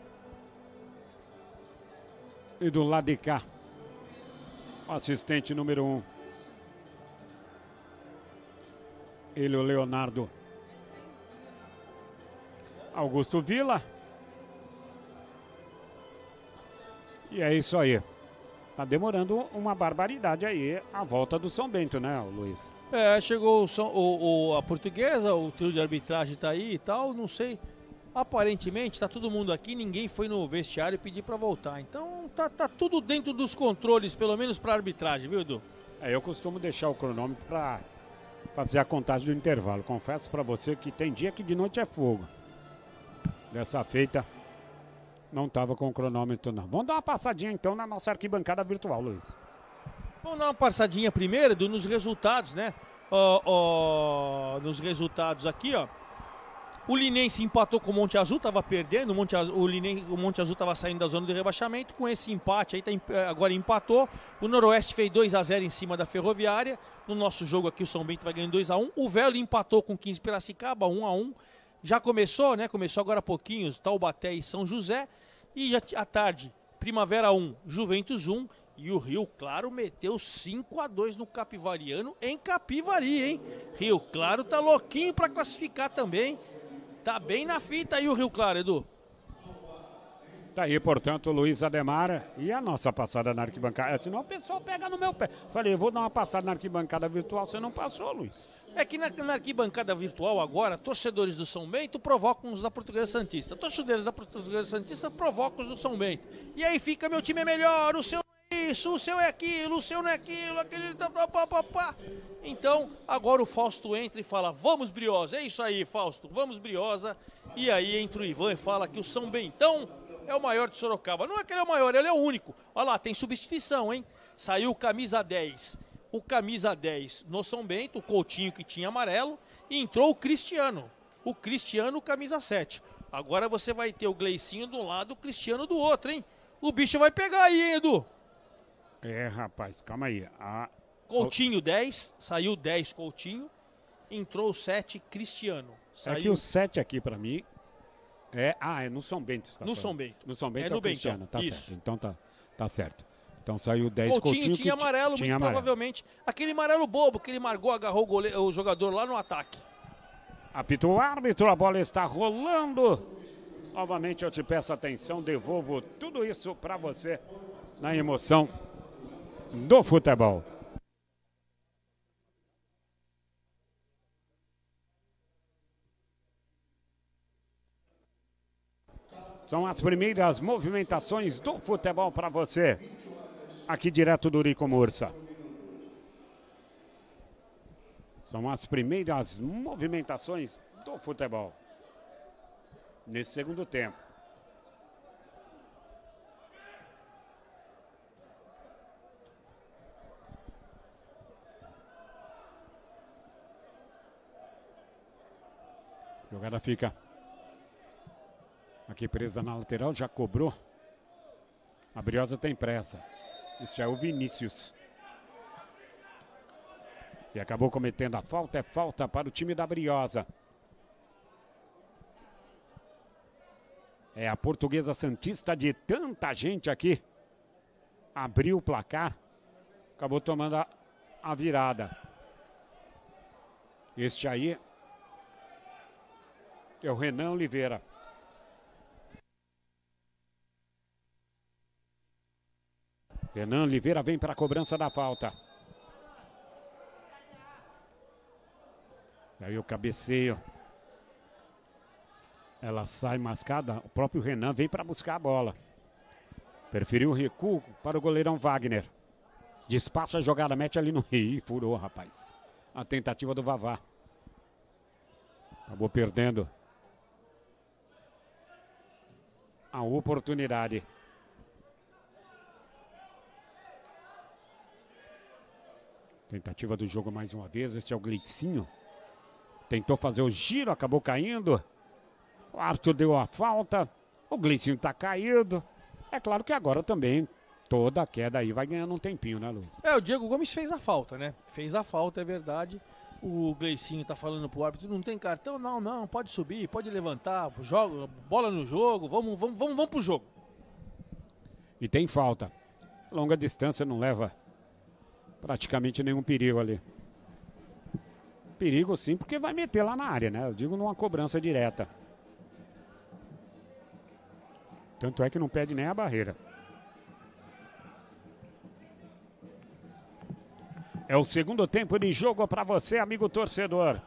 E do lado de cá, o assistente número 1. Ele, o Leonardo Augusto Vila. E é isso aí. Tá demorando uma barbaridade aí a volta do São Bento, né, Luiz? Chegou a Portuguesa, o trio de arbitragem tá aí e tal, não sei. Aparentemente tá todo mundo aqui, ninguém foi no vestiário pedir para voltar. Então tá tudo dentro dos controles, pelo menos para arbitragem, viu, Edu? Eu costumo deixar o cronômetro para fazer a contagem do intervalo. Confesso para você que tem dia que de noite é fogo. Dessa feita, não estava com o cronômetro, não. Vamos dar uma passadinha, então, na nossa arquibancada virtual, Luiz. Vamos dar uma passadinha primeiro, Edu, nos resultados, né? Nos resultados aqui, ó. O Linense empatou com o Monte Azul, estava perdendo. O Monte Azul estava saindo da zona de rebaixamento. Com esse empate aí, agora empatou. O Noroeste fez 2-0 em cima da Ferroviária. No nosso jogo aqui, o São Bento vai ganhando 2-1. O Velho empatou com 15 Piracicaba, 1-1. Já começou, né? Começou agora há pouquinho, Taubaté e São José. E já à tarde, Primavera 1, Juventus 1. E o Rio Claro meteu 5-2 no Capivariano em Capivari, hein? Rio Claro tá louquinho para classificar também. Tá bem na fita aí o Rio Claro, Edu. Tá aí, portanto, o Luiz Ademar e a nossa passada na arquibancada. Senão o pessoal pega no meu pé. Falei, eu vou dar uma passada na arquibancada virtual, você não passou, Luiz. É que na arquibancada virtual agora, torcedores do São Bento provocam os da Portuguesa Santista. Torcedores da Portuguesa Santista provocam os do São Bento. E aí fica, meu time é melhor, o seu não é isso, o seu é aquilo, o seu não é aquilo, aquele... Então, agora o Fausto entra e fala, vamos Briosa, é isso aí, Fausto, vamos Briosa. E aí entra o Ivan e fala que o São Bentão é o maior de Sorocaba. Não é que ele é o maior, ele é o único. Olha lá, tem substituição, hein? Saiu o camisa 10. O camisa 10 no São Bento, o Coutinho que tinha amarelo, e entrou o Cristiano. O Cristiano, camisa 7. Agora você vai ter o Gleicinho de um lado, o Cristiano do outro, hein? O bicho vai pegar aí, hein, Edu? Rapaz, calma aí. Coutinho 10, saiu 10 Coutinho, entrou o 7 Cristiano. É que o 7 aqui pra mim é no São Bento. Você tá no falando. São Bento. No São Bento é é no o Cristiano, Bentão. tá Isso. certo. Então tá certo. Então saiu 10 Coutinho tinha amarelo, tinha muito amarelo. provavelmente. Aquele amarelo bobo que ele agarrou o jogador lá no ataque. Apita o árbitro, a bola está rolando. Novamente eu te peço atenção, devolvo tudo isso pra você na emoção do futebol. São as primeiras movimentações do futebol para você, aqui direto do Rico Mursa. São as primeiras movimentações do futebol nesse segundo tempo. A jogada fica aqui presa na lateral, já cobrou. A Briosa tem pressa. Este é o Vinícius. E acabou cometendo a falta. É falta para o time da Briosa. É a Portuguesa Santista de tanta gente aqui. Abriu o placar. Acabou tomando a virada. Este aí é o Renan Oliveira. Renan Oliveira vem para a cobrança da falta. E aí o cabeceio. Ela sai mascada. O próprio Renan vem para buscar a bola. Preferiu o recuo para o goleirão Wagner. Despacha a jogada, mete ali no Rio. Furou, rapaz. A tentativa do Vavá. Acabou perdendo a oportunidade. Tentativa do jogo mais uma vez. Este é o Gleicinho. Tentou fazer o giro, acabou caindo. O Arthur deu a falta. O Gleicinho tá caído. É claro que agora também toda a queda aí vai ganhando um tempinho, né, Luiz? O Diego Gomes fez a falta, né? Fez a falta, é verdade. O Gleicinho tá falando pro árbitro, não tem cartão? Não, pode subir, pode levantar, joga, bola no jogo, vamos pro jogo. E tem falta. Longa distância não leva praticamente nenhum perigo ali. Perigo sim, porque vai meter lá na área, né? Eu digo numa cobrança direta. Tanto é que não pede nem a barreira. É o segundo tempo de jogo para você, amigo torcedor.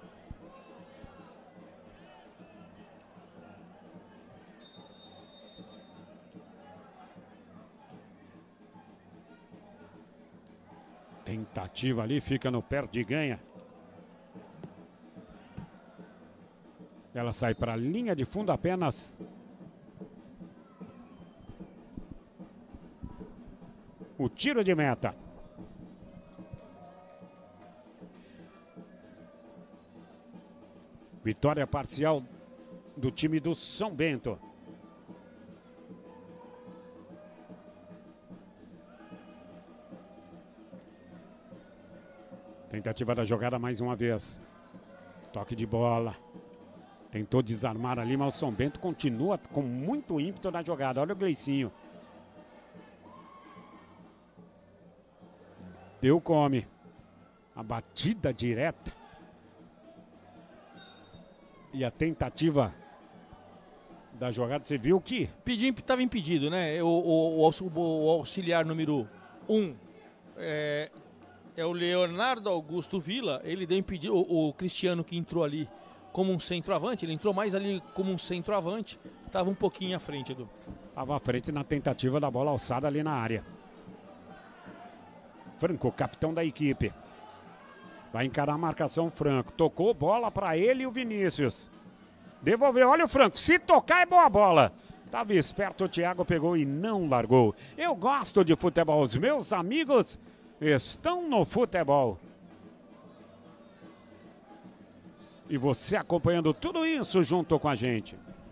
Tentativa ali, fica no perde e ganha. Ela sai para a linha de fundo apenas. O tiro de meta. Vitória parcial do time do São Bento. Tentativa da jogada mais uma vez. Toque de bola. Tentou desarmar ali, mas o São Bento continua com muito ímpeto na jogada. Olha o Gleicinho. Deu come. A batida direta. E a tentativa da jogada, você viu que? Estava impedido, né? O auxiliar número 1 é o Leonardo Augusto Villa. Ele deu impedido. O Cristiano que entrou ali como um centroavante, ele entrou mais ali como um centroavante. Estava um pouquinho à frente, Edu. Estava à frente na tentativa da bola alçada ali na área. Franco, capitão da equipe. Vai encarar a marcação, Franco. Tocou bola para ele e o Vinícius. Devolveu, olha o Franco. Se tocar é boa bola. Tava esperto, o Thiago pegou e não largou. Eu gosto de futebol. Os meus amigos estão no futebol. E você acompanhando tudo isso junto com a gente.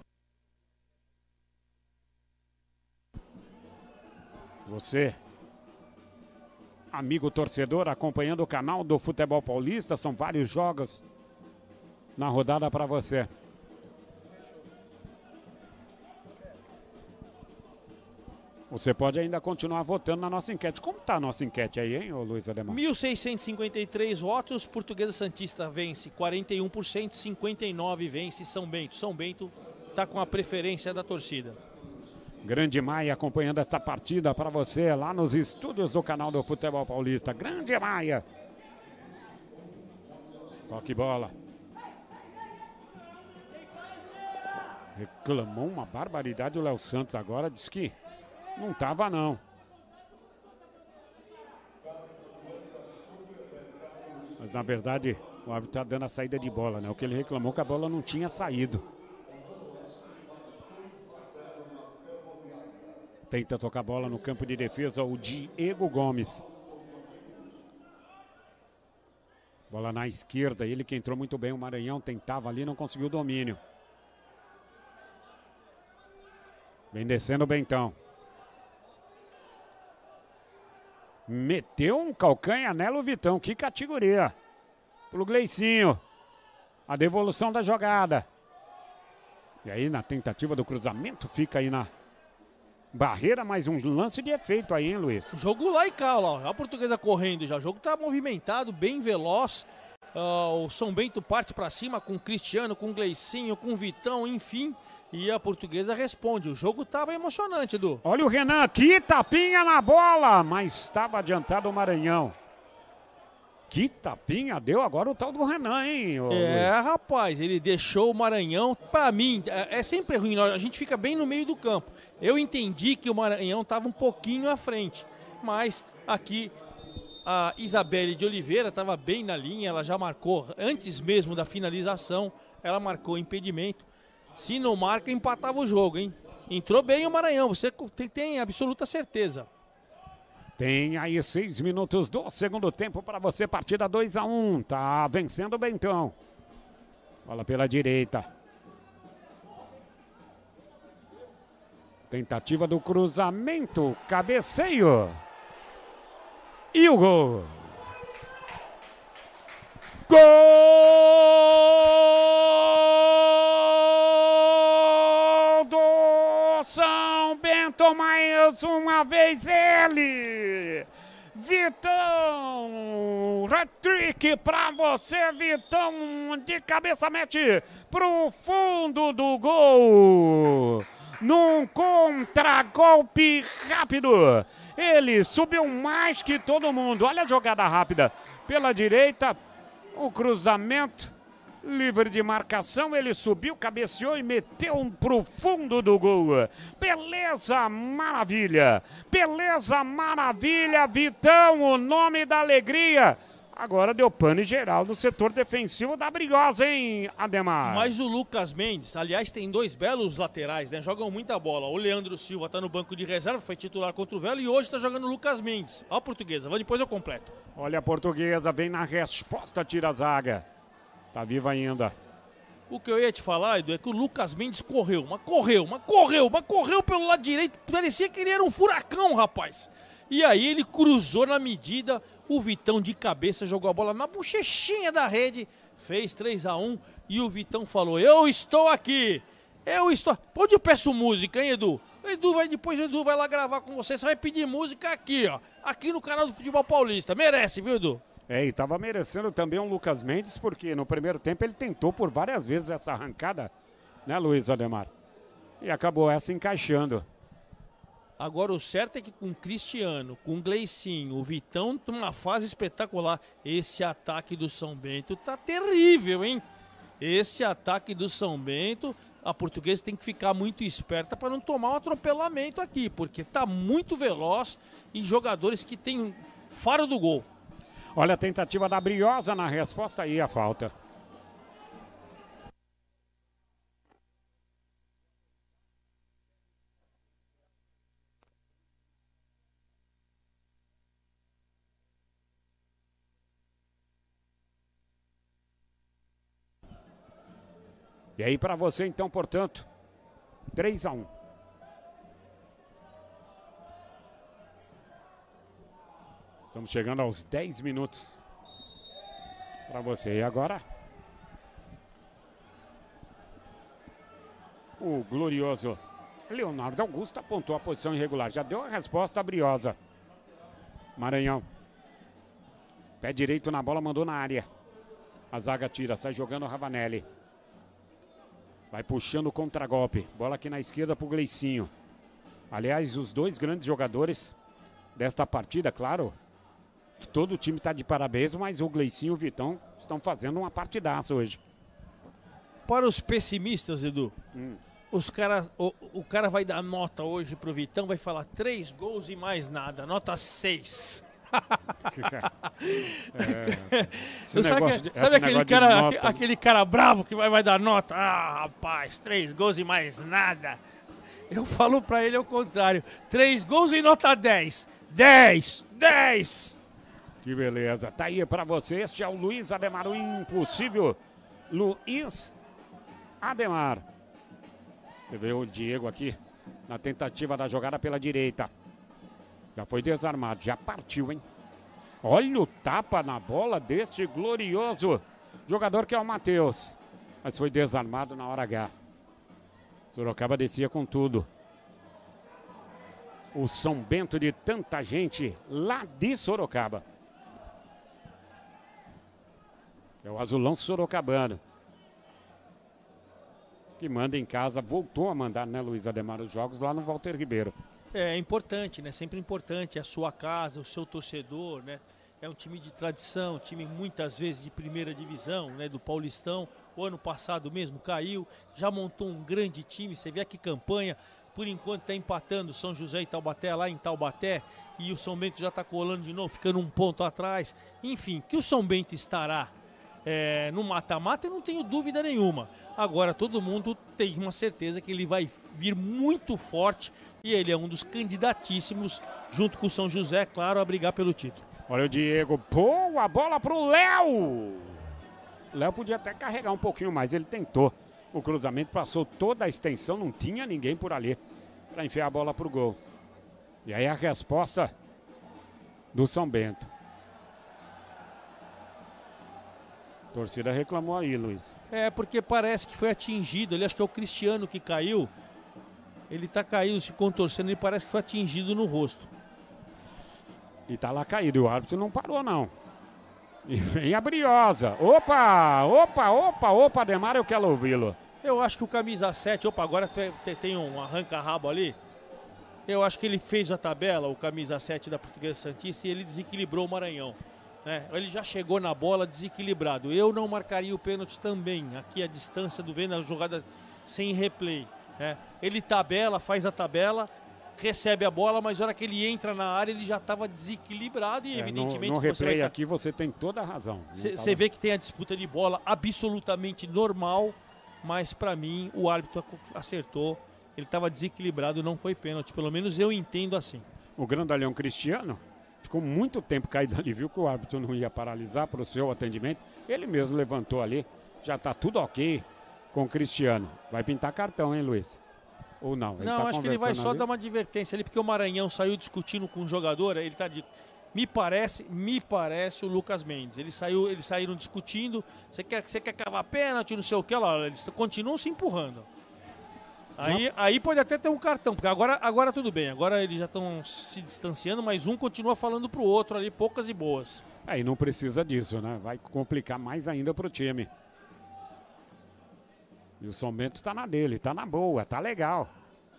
Você, amigo torcedor, acompanhando o canal do Futebol Paulista, são vários jogos na rodada para você. Você pode ainda continuar votando na nossa enquete. Como está a nossa enquete aí, hein, ô Luiz Ademar? 1.653 votos, Portuguesa Santista vence 41%, 59% vence São Bento. São Bento está com a preferência da torcida. Grande Maia acompanhando essa partida para você lá nos estúdios do canal do Futebol Paulista. Grande Maia. Toque bola. Reclamou uma barbaridade o Léo Santos agora, disse que não estava não. Mas na verdade o árbitro está dando a saída de bola, né? O que ele reclamou que a bola não tinha saído. Tenta tocar a bola no campo de defesa o Diego Gomes. Bola na esquerda, ele que entrou muito bem, o Maranhão tentava ali, não conseguiu o domínio. Vem descendo o Bentão. Meteu um calcanha nela o Vitão, que categoria. Pro Gleicinho. A devolução da jogada. E aí na tentativa do cruzamento fica aí Barreira, mais um lance de efeito aí, hein, Luiz? Jogo lá e cá, ó. A Portuguesa correndo já. O jogo tá movimentado, bem veloz. O São Bento parte pra cima com o Cristiano, com o Gleicinho, com o Vitão, enfim. E a Portuguesa responde. O jogo tava emocionante, Edu. Olha o Renan aqui, tapinha na bola, mas estava adiantado o Maranhão. Que tapinha deu agora o tal do Renan, hein? Luiz? Rapaz, ele deixou o Maranhão. Pra mim, é sempre ruim, a gente fica bem no meio do campo. Eu entendi que o Maranhão tava um pouquinho à frente, mas aqui a Isabelle de Oliveira estava bem na linha, ela já marcou, antes mesmo da finalização, ela marcou impedimento. Se não marca, empatava o jogo, hein? Entrou bem o Maranhão, você tem absoluta certeza. Tem aí 6 minutos do segundo tempo para você, partida 2-1. Tá vencendo o Bentão. Bola pela direita. Tentativa do cruzamento, cabeceio. E o gol. Gol do São Bento, mais uma vez ele. Vitão, hat-trick pra você, Vitão, de cabeça mete pro fundo do gol. Num contragolpe rápido, ele subiu mais que todo mundo. Olha a jogada rápida pela direita, o cruzamento, livre de marcação, ele subiu, cabeceou e meteu pro fundo do gol. Beleza, maravilha, Vitão, o nome da alegria. Agora deu pane geral no setor defensivo da Briosa, hein, Ademar? Mas o Lucas Mendes, aliás, tem dois belos laterais, né? Jogam muita bola. O Leandro Silva tá no banco de reserva, foi titular contra o Velo e hoje tá jogando o Lucas Mendes. Ó a Portuguesa, depois eu completo. Olha a Portuguesa, vem na resposta, tira a zaga. Tá viva ainda. O que eu ia te falar, Edu, é que o Lucas Mendes correu pelo lado direito. Parecia que ele era um furacão, rapaz. E aí ele cruzou na medida, o Vitão de cabeça jogou a bola na bochechinha da rede, fez 3-1 e o Vitão falou, eu estou aqui, Onde eu peço música, hein, Edu? Depois o Edu vai lá gravar com você, você vai pedir música aqui, ó, aqui no canal do Futebol Paulista, merece, viu, Edu? E tava merecendo também o Lucas Mendes, porque no primeiro tempo ele tentou por várias vezes essa arrancada, né, Luiz Ademar? E acabou essa encaixando. Agora o certo é que com o Cristiano, com o Gleicinho, o Vitão, numa fase espetacular. Esse ataque do São Bento tá terrível, hein? Esse ataque do São Bento, a Portuguesa tem que ficar muito esperta para não tomar um atropelamento aqui, porque tá muito veloz e jogadores que tem faro do gol. Olha a tentativa da Briosa na resposta aí, a falta. E aí para você então, portanto, 3-1. Estamos chegando aos 10 minutos para você. E agora, o glorioso Leonardo Augusto apontou a posição irregular. Já deu a resposta a Briosa. Maranhão. Pé direito na bola, mandou na área. A zaga tira, sai jogando o Ravanelli. Vai puxando o contragolpe. Bola aqui na esquerda pro Gleicinho. Aliás, os dois grandes jogadores desta partida, claro, que todo o time está de parabéns, mas o Gleicinho e o Vitão estão fazendo uma partidaça hoje. Para os pessimistas, Edu, o cara vai dar nota hoje pro Vitão, vai falar 3 gols e mais nada, nota 6. Sabe aquele cara bravo que vai dar nota? Ah, rapaz, 3 gols e mais nada. Eu falo pra ele ao contrário, 3 gols e nota 10. 10. Que beleza, tá aí pra você, este é o Luiz Ademar, o impossível Luiz Ademar. Você vê o Diego aqui na tentativa da jogada pela direita. Já foi desarmado, já partiu, hein? Olha o tapa na bola deste glorioso jogador que é o Matheus. Mas foi desarmado na hora H. Sorocaba descia com tudo. o São Bento de tanta gente lá de Sorocaba. É o Azulão Sorocabano, que manda em casa, voltou a mandar, né, Luiz Ademar, os jogos lá no Walter Ribeiro. É importante, né? Sempre importante, a sua casa, o seu torcedor, né? É um time de tradição, time muitas vezes de primeira divisão, né? Do Paulistão. O ano passado mesmo caiu, já montou um grande time, você vê que campanha. Por enquanto está empatando São José e Taubaté lá em Taubaté, e o São Bento já está colando de novo, ficando um ponto atrás. Enfim, que o São Bento estará no mata-mata, eu não tenho dúvida nenhuma. Agora todo mundo tem uma certeza que ele vai vir muito forte, e ele é um dos candidatíssimos, junto com o São José, claro, a brigar pelo título. Olha o Diego, pô, a bola pro Léo! O Léo podia até carregar um pouquinho mais, ele tentou. O cruzamento passou toda a extensão, não tinha ninguém por ali para enfiar a bola pro gol. E aí a resposta do São Bento. A torcida reclamou aí, Luiz. É, porque parece que foi atingido, ele acho que é o Cristiano que caiu. Ele tá caído, se contorcendo, ele parece que foi atingido no rosto. E tá lá caído, e o árbitro não parou não. E vem a Briosa. Opa, Ademar, eu quero ouvi-lo. Eu acho que o camisa 7, agora tem um arranca-rabo ali. Eu acho que ele fez a tabela, o camisa 7 da Portuguesa Santista, e ele desequilibrou o Maranhão. Né? Ele já chegou na bola desequilibrado. Eu não marcaria o pênalti também. Aqui a distância do vendo a jogada sem replay. Né? Ele tabela, faz a tabela, recebe a bola, mas na hora que ele entra na área ele já estava desequilibrado e evidentemente... No replay aqui você tem toda a razão. Você vê que tem a disputa de bola absolutamente normal, mas para mim o árbitro acertou, ele estava desequilibrado, não foi pênalti, pelo menos eu entendo assim. O grandalhão Cristiano ficou muito tempo caído ali, viu que o árbitro não ia paralisar para o seu atendimento, ele mesmo levantou ali, já está tudo ok com o Cristiano. Vai pintar cartão, hein, Luiz? Ou não? Não, acho que ele vai só dar uma advertência ali, porque o Maranhão saiu discutindo com o jogador, ele tá de... Me parece o Lucas Mendes. Eles saíram discutindo, você quer cavar pênalti, não sei o que, lá, eles continuam se empurrando. Aí pode até ter um cartão, porque agora tudo bem, agora eles já estão se distanciando, mas um continua falando pro outro ali, poucas e boas. Aí não precisa disso, né? Vai complicar mais ainda pro time. E o São Bento tá na dele, tá na boa, tá legal.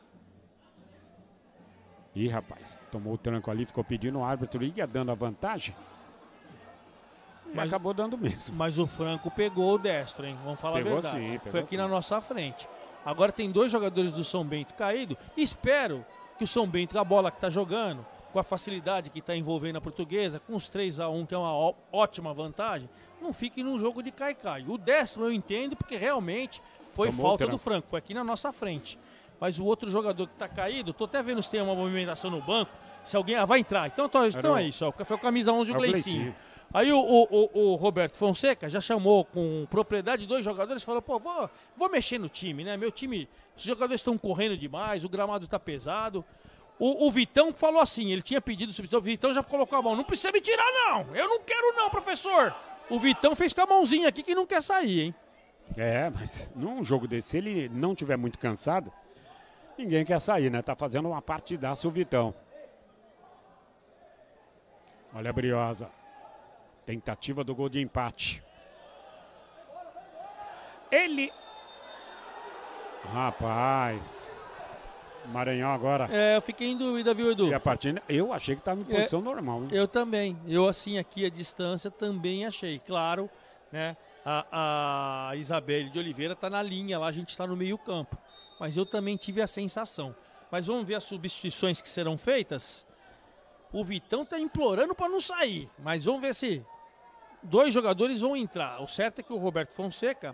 Ih, rapaz, tomou o tranco ali, ficou pedindo o árbitro, ia dando a vantagem. Mas acabou dando mesmo. Mas o Franco pegou o destro, hein? Vamos falar a verdade. Sim, pegou foi aqui sim. Na nossa frente. Agora tem 2 jogadores do São Bento caído. Espero que o São Bento, a bola que tá jogando, com a facilidade que está envolvendo a Portuguesa, com os 3-1, que é uma ótima vantagem, não fique num jogo de cai-cai. O destro eu entendo, porque realmente foi falta do Franco, foi aqui na nossa frente. Mas o outro jogador que está caído, tô até vendo se tem uma movimentação no banco, se alguém vai entrar. Então é isso, foi o camisa 11 o Gleicinho. Aí o Roberto Fonseca já chamou com propriedade 2 jogadores e falou, pô, vou mexer no time, né? Meu time, os jogadores estão correndo demais, o gramado está pesado. O Vitão falou assim, ele tinha pedido substituição, o Vitão já colocou a mão, não precisa me tirar não, eu não quero não, professor. O Vitão fez com a mãozinha aqui que não quer sair, hein? É, mas num jogo desse, se ele não tiver muito cansado, ninguém quer sair, né? Tá fazendo uma partidaça o Vitão. Olha a Briosa. Tentativa do gol de empate. Ele... Rapaz... Maranhão agora. Eu fiquei em dúvida, viu, Edu? E a partida, eu achei que estava em posição normal. Hein? Eu também. Eu, assim, aqui a distância também achei. Claro, né? A Isabelle de Oliveira está na linha lá, a gente está no meio campo. Mas eu também tive a sensação. Mas vamos ver as substituições que serão feitas. O Vitão está implorando para não sair. Mas vamos ver se 2 jogadores vão entrar. O certo é que o Roberto Fonseca...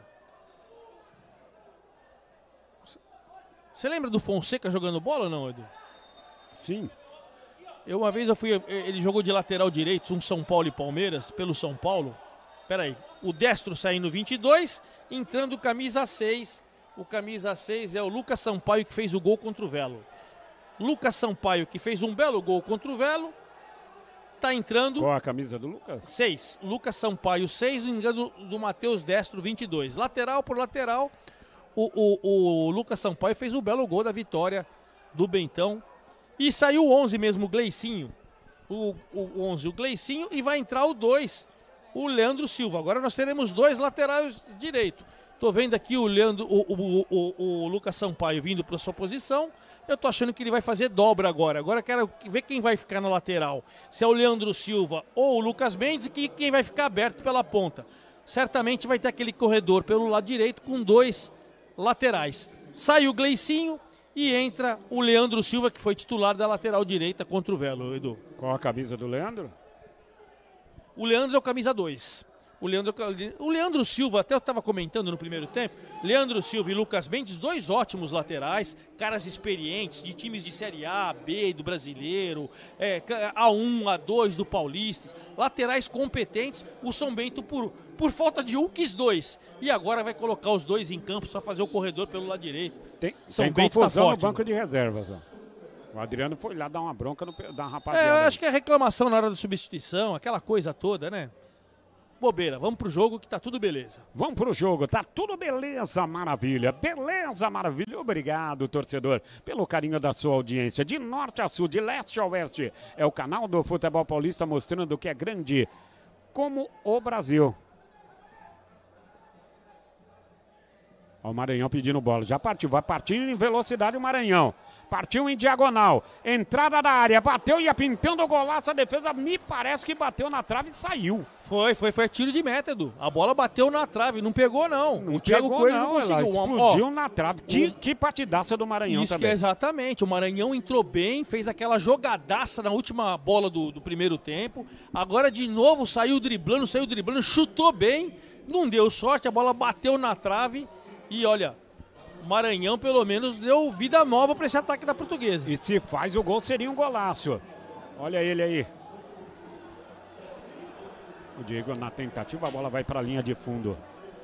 Você lembra do Fonseca jogando bola ou não, Edu? Sim. Uma vez ele jogou de lateral direito, um São Paulo e Palmeiras, pelo São Paulo. Peraí, o destro saindo 22, entrando camisa 6. O camisa 6 é o Lucas Sampaio, que fez o gol contra o Velo. Lucas Sampaio, que fez um belo gol contra o Velo, tá entrando... Qual a camisa do Lucas? 6. Lucas Sampaio, 6, no engano do Matheus Destro, 22. Lateral por lateral... O Lucas Sampaio fez um belo gol da vitória do Bentão. E saiu o 11 mesmo, o Gleicinho. O 11, o Gleicinho, e vai entrar o 2, o Leandro Silva. Agora nós teremos 2 laterais direito. Tô vendo aqui o Lucas Sampaio vindo para sua posição. Eu tô achando que ele vai fazer dobra agora. Agora eu quero ver quem vai ficar na lateral. Se é o Leandro Silva ou o Lucas Mendes, e quem vai ficar aberto pela ponta. Certamente vai ter aquele corredor pelo lado direito com 2 laterais. Sai o Gleicinho e entra o Leandro Silva, que foi titular da lateral direita contra o Velo, Edu. Qual a camisa do Leandro? O Leandro é o camisa 2. O Leandro Silva, até eu estava comentando no primeiro tempo, Leandro Silva e Lucas Mendes, 2 ótimos laterais, caras experientes, de times de Série A, B, do Brasileiro, A1, A2, do Paulista, laterais competentes. O São Bento, por falta de um, quis 2. E agora vai colocar os 2 em campo para fazer o corredor pelo lado direito. Tem São Bento confusão tá forte, no banco de reservas. Ó. O Adriano foi lá dar uma bronca da rapaziada. Eu acho que é reclamação na hora da substituição, aquela coisa toda, né? Bobeira, vamos pro jogo que tá tudo beleza. Vamos pro jogo, tá tudo beleza, maravilha. Beleza, maravilha. Obrigado, torcedor, pelo carinho da sua audiência. De norte a sul, de leste a oeste, é o canal do Futebol Paulista mostrando que é grande como o Brasil. Ó, o Maranhão pedindo bola, já partiu, vai partindo em velocidade o Maranhão. Partiu em diagonal, entrada da área, bateu, ia pintando o golaço, a defesa me parece que bateu na trave e saiu. Foi tiro de meta, Edu. A bola bateu na trave, não pegou não. O Thiago Coelho não conseguiu. Explodiu na trave. Que partidaça do Maranhão isso também. Que é exatamente, o Maranhão entrou bem, fez aquela jogadaça na última bola do primeiro tempo. Agora de novo saiu driblando, chutou bem, não deu sorte, a bola bateu na trave e olha... O Maranhão, pelo menos, deu vida nova para esse ataque da Portuguesa. E se faz o gol, seria um golaço. Olha ele aí. O Diego, na tentativa, a bola vai para a linha de fundo.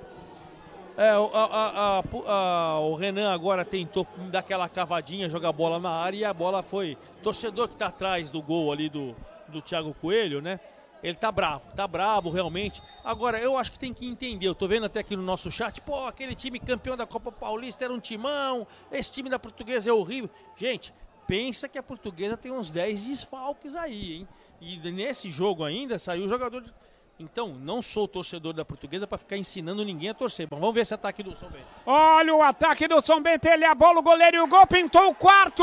O Renan agora tentou dar aquela cavadinha, jogar a bola na área e a bola foi... Torcedor que está atrás do gol ali do Thiago Coelho, né? Ele tá bravo realmente. Agora, eu acho que tem que entender, eu tô vendo até aqui no nosso chat, pô, aquele time campeão da Copa Paulista era um timão, esse time da Portuguesa é horrível. Gente, pensa que a Portuguesa tem uns 10 desfalques aí, hein? E nesse jogo ainda saiu o jogador... Então, não sou torcedor da Portuguesa para ficar ensinando ninguém a torcer. Bom, vamos ver esse ataque do São Bento. Olha o ataque do São Bento, ele a bola, o goleiro e o gol, pintou o quarto!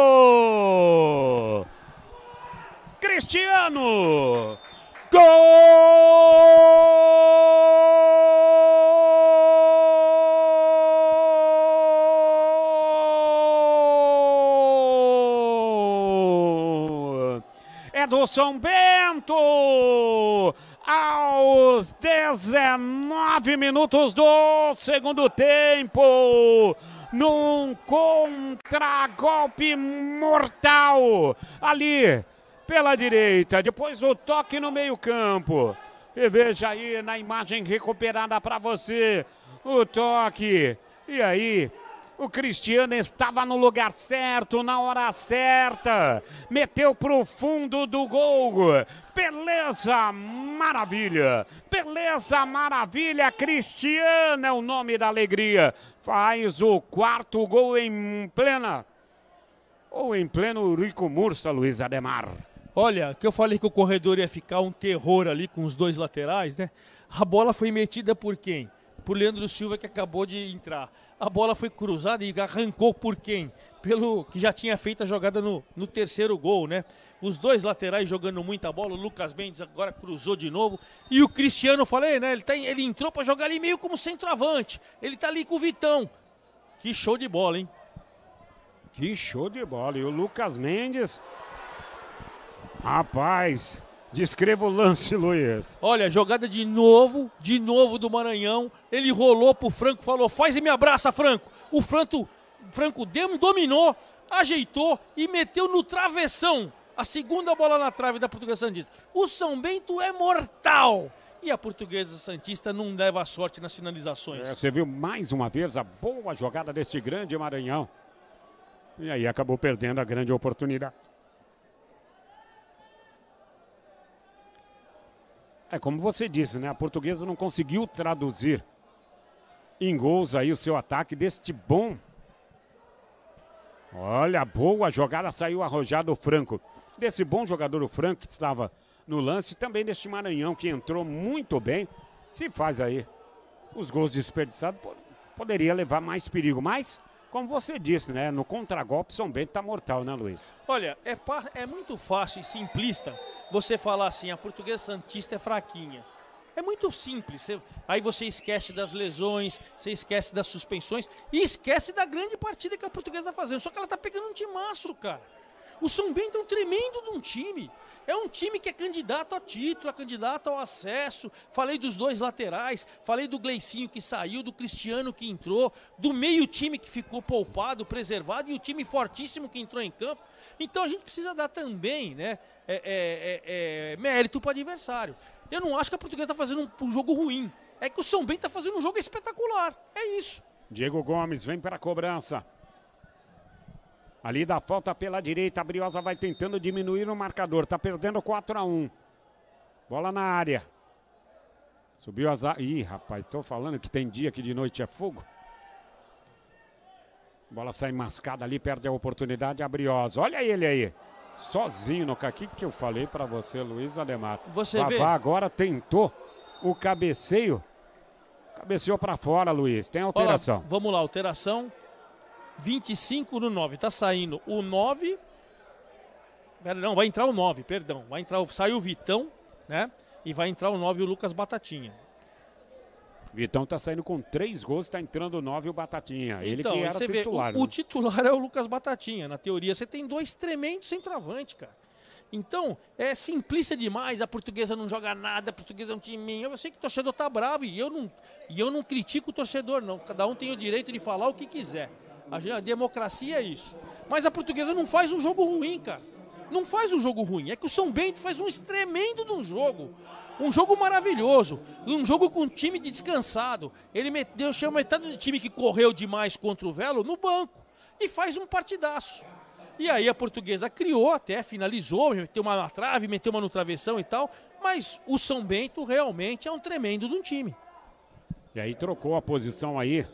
Cristiano! Gol! É do São Bento! Aos 19 minutos do segundo tempo, num contragolpe mortal ali pela direita, depois o toque no meio-campo. E veja aí na imagem recuperada para você o toque. E aí, o Cristiano estava no lugar certo, na hora certa. Meteu pro fundo do gol. Beleza, maravilha. Beleza, maravilha. Cristiano é o nome da alegria. Faz o quarto gol em pleno Eurico Mursa, Luiz Ademar. Olha, que eu falei que o corredor ia ficar um terror ali com os 2 laterais, né? A bola foi metida por quem? Por Leandro Silva, que acabou de entrar. A bola foi cruzada e arrancou por quem? Pelo que já tinha feito a jogada no terceiro gol, né? Os 2 laterais jogando muita bola. O Lucas Mendes agora cruzou de novo. E o Cristiano, falei, né? Ele entrou para jogar ali meio como centroavante. Ele tá ali com o Vitão. Que show de bola, hein? Que show de bola. E o Lucas Mendes... Rapaz, descreva o lance, Luiz. Olha, jogada de novo do Maranhão. Ele rolou pro Franco, falou, faz e me abraça, Franco. O Franco dominou, ajeitou e meteu no travessão. A segunda bola na trave da Portuguesa Santista. O São Bento é mortal. E a Portuguesa Santista não leva sorte nas finalizações. Você viu mais uma vez a boa jogada desse grande Maranhão. E aí acabou perdendo a grande oportunidade. É como você disse, né? A Portuguesa não conseguiu traduzir em gols aí o seu ataque deste bom Olha, boa jogada, saiu arrojado o Franco. Desse bom jogador, o Franco, que estava no lance, também deste Maranhão, que entrou muito bem. Se faz aí os gols desperdiçados, poderia levar mais perigo. Mas, como você disse, né? No contragolpe, São Bento tá mortal, né, Luiz? Olha, é muito fácil e simplista você falar assim, a Portuguesa Santista é fraquinha. É muito simples. Aí você esquece das lesões, você esquece das suspensões e esquece da grande partida que a Portuguesa está fazendo. Só que ela tá pegando um timaço, cara. O São Bento é um tremendo de um time. É um time que é candidato a título, é candidato ao acesso. Falei dos dois laterais, falei do Gleicinho que saiu, do Cristiano que entrou, do meio time que ficou poupado, preservado e o time fortíssimo que entrou em campo. Então a gente precisa dar também, né, mérito para o adversário. Eu não acho que a Portuguesa está fazendo um jogo ruim. É que o São Bento está fazendo um jogo espetacular. É isso. Diego Gomes vem para a cobrança. Ali dá falta pela direita, a Briosa vai tentando diminuir o marcador, tá perdendo 4-1. Bola na área. Subiu as... Ih, rapaz, tô falando que tem dia que de noite é fogo. Bola sai mascada ali, perde a oportunidade, a Briosa. Olha ele aí, sozinho no caqui que eu falei pra você, Luiz Ademar. Você Vavá vê? Agora tentou o cabeceio. Cabeceou pra fora, Luiz, tem alteração. Olá, vamos lá, alteração. 25 no 9, tá saindo o 9. Não, vai entrar o 9, perdão. Vai entrar, saiu o Vitão, né? E vai entrar o 9 o Lucas Batatinha. Vitão tá saindo com 3 gols, tá entrando o 9 o Batatinha. Ele então, que era você titular. Vê, o titular é o Lucas Batatinha. Na teoria, você tem 2 tremendos centroavantes, cara. Então, é simplista demais, a Portuguesa não joga nada, a Portuguesa é um time... Eu sei que o torcedor tá bravo e eu não critico o torcedor, não. Cada um tem o direito de falar o que quiser. A democracia é isso. Mas a Portuguesa não faz um jogo ruim, cara. Não faz um jogo ruim. É que o São Bento faz um tremendo de um jogo. Um jogo maravilhoso. Um jogo com um time descansado. Ele deixou metade do time que correu demais contra o Velo no banco. E faz um partidaço. E aí a Portuguesa criou até, finalizou, meteu uma na trave, meteu uma no travessão e tal. Mas o São Bento realmente é um tremendo de um time. E aí trocou a posição aí.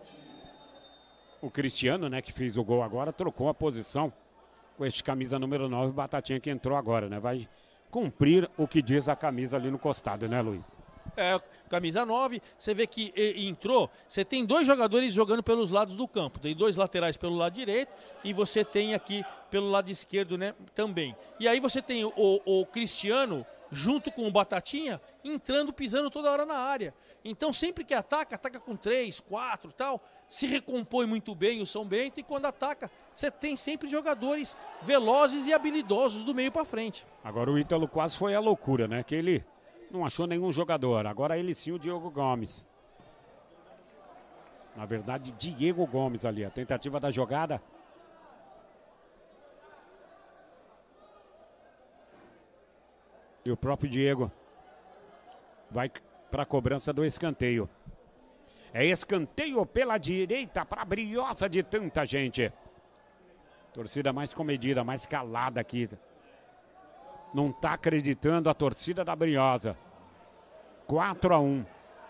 O Cristiano, né, que fez o gol agora, trocou a posição com este camisa número 9, Batatinha, que entrou agora, né? Vai cumprir o que diz a camisa ali no costado, né, Luiz? É, camisa 9, você vê que entrou, você tem 2 jogadores jogando pelos lados do campo, tem 2 laterais pelo lado direito e você tem aqui pelo lado esquerdo, né, também. E aí você tem o Cristiano junto com o Batatinha entrando, pisando toda hora na área. Então sempre que ataca com 3, 4 e tal, se recompõe muito bem o São Bento e quando ataca, você tem sempre jogadores velozes e habilidosos do meio para frente. Agora o Ítalo quase foi a loucura, né? Que ele não achou nenhum jogador. Agora ele sim, o Diego Gomes. Na verdade, Diego Gomes ali, a tentativa da jogada. E o próprio Diego vai para a cobrança do escanteio. É escanteio pela direita para a Briosa de tanta gente. Torcida mais comedida, mais calada aqui. Não está acreditando a torcida da Briosa. 4-1.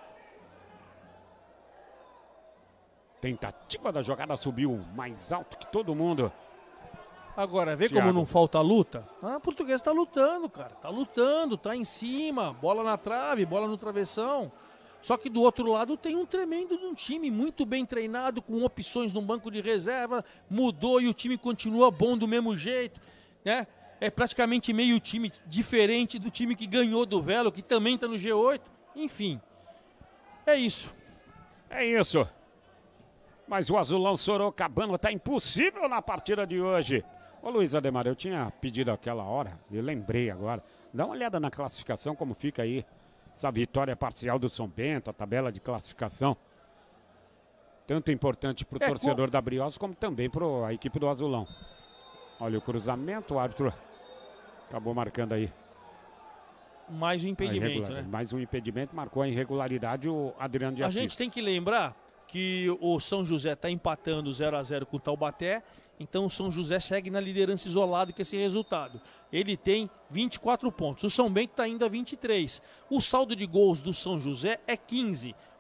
Tentativa da jogada, subiu mais alto que todo mundo. Agora, vê Thiago. como não falta luta? A Portuguesa tá lutando, cara. Tá lutando, tá em cima. Bola na trave, bola no travessão. Só que do outro lado tem um tremendo de um time, muito bem treinado, com opções no banco de reserva. Mudou e o time continua bom do mesmo jeito, né? É praticamente meio time diferente do time que ganhou do Velo, que também tá no G8. Enfim, é isso. É isso. Mas o Azulão Sorocabana tá impossível na partida de hoje. Ô Luiz Ademar, eu tinha pedido aquela hora, eu lembrei agora. Dá uma olhada na classificação, como fica aí essa vitória parcial do São Bento, a tabela de classificação. Tanto importante para o torcedor da Briosa, como também para a equipe do Azulão. Olha o cruzamento, o árbitro acabou marcando aí. Mais um impedimento, né? Mais um impedimento, marcou a irregularidade o Adriano de Assis. A gente tem que lembrar que o São José está empatando 0-0 com o Taubaté, então o São José segue na liderança isolado com esse resultado. Ele tem 24 pontos, o São Bento está ainda a 23. O saldo de gols do São José é 15.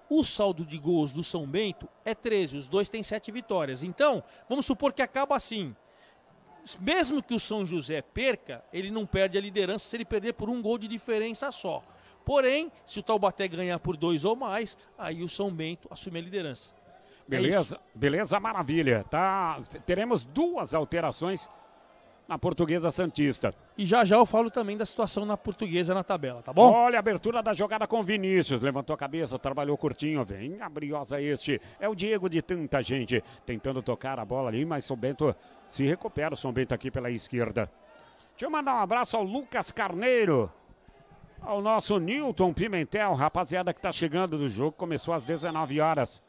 O saldo de gols do São Bento é 13, os dois têm 7 vitórias. Então, vamos supor que acaba assim. Mesmo que o São José perca, ele não perde a liderança se ele perder por 1 gol de diferença só. Porém, se o Taubaté ganhar por 2 ou mais, aí o São Bento assume a liderança. Beleza, beleza, maravilha. Tá, teremos 2 alterações na Portuguesa Santista. E já eu falo também da situação na Portuguesa na tabela, tá bom? Olha a abertura da jogada com Vinícius. Levantou a cabeça, trabalhou curtinho. Vem a Briosa este. É o Diego de tanta gente tentando tocar a bola ali, mas São Bento se recupera. O São Bento aqui pela esquerda. Deixa eu mandar um abraço ao Lucas Carneiro. Ao nosso Newton Pimentel, rapaziada que tá chegando do jogo. Começou às 19 horas.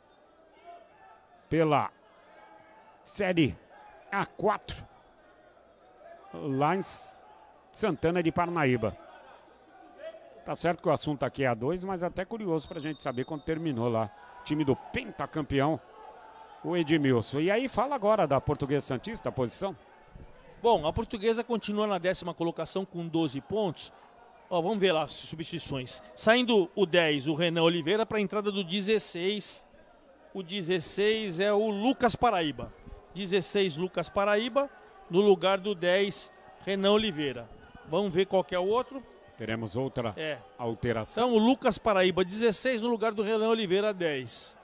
Pela Série A4. Lá em Santana de Parnaíba. Tá certo que o assunto aqui é A2, mas até curioso pra gente saber quando terminou lá. Time do pentacampeão, o Edmilson. E aí fala agora da Portuguesa Santista, a posição. Bom, a Portuguesa continua na 10ª colocação com 12 pontos. Ó, vamos ver lá as substituições. Saindo o 10, o Renan Oliveira, para a entrada do 16. O 16 é o Lucas Paraíba. 16, Lucas Paraíba. No lugar do 10, Renan Oliveira. Vamos ver qual que é o outro. Teremos outra alteração. Então, o Lucas Paraíba, 16, no lugar do Renan Oliveira, 10.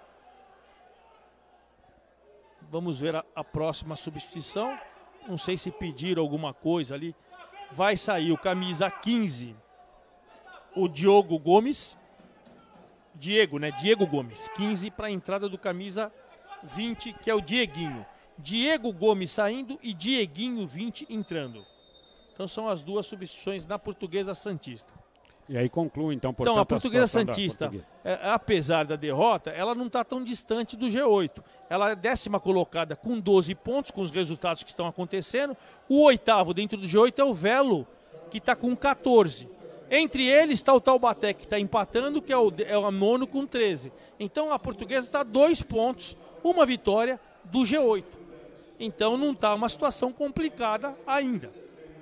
Vamos ver a próxima substituição. Não sei se pediram alguma coisa ali. Vai sair o camisa 15, o Diogo Gomes. Diego, né? Diego Gomes. 15 para a entrada do camisa 20, que é o Dieguinho. Diego Gomes saindo e Dieguinho 20 entrando. Então são as 2 substituições na Portuguesa Santista. E aí conclui então, portanto, a Portuguesa Santista, apesar da derrota, ela não está tão distante do G8. Ela é 10ª colocada com 12 pontos, com os resultados que estão acontecendo. O 8º dentro do G8 é o Velo, que está com 14. Entre eles está o Taubaté, que está empatando, que é o 9º com 13. Então a Portuguesa está a 2 pontos, uma vitória do G8. Então não está uma situação complicada ainda.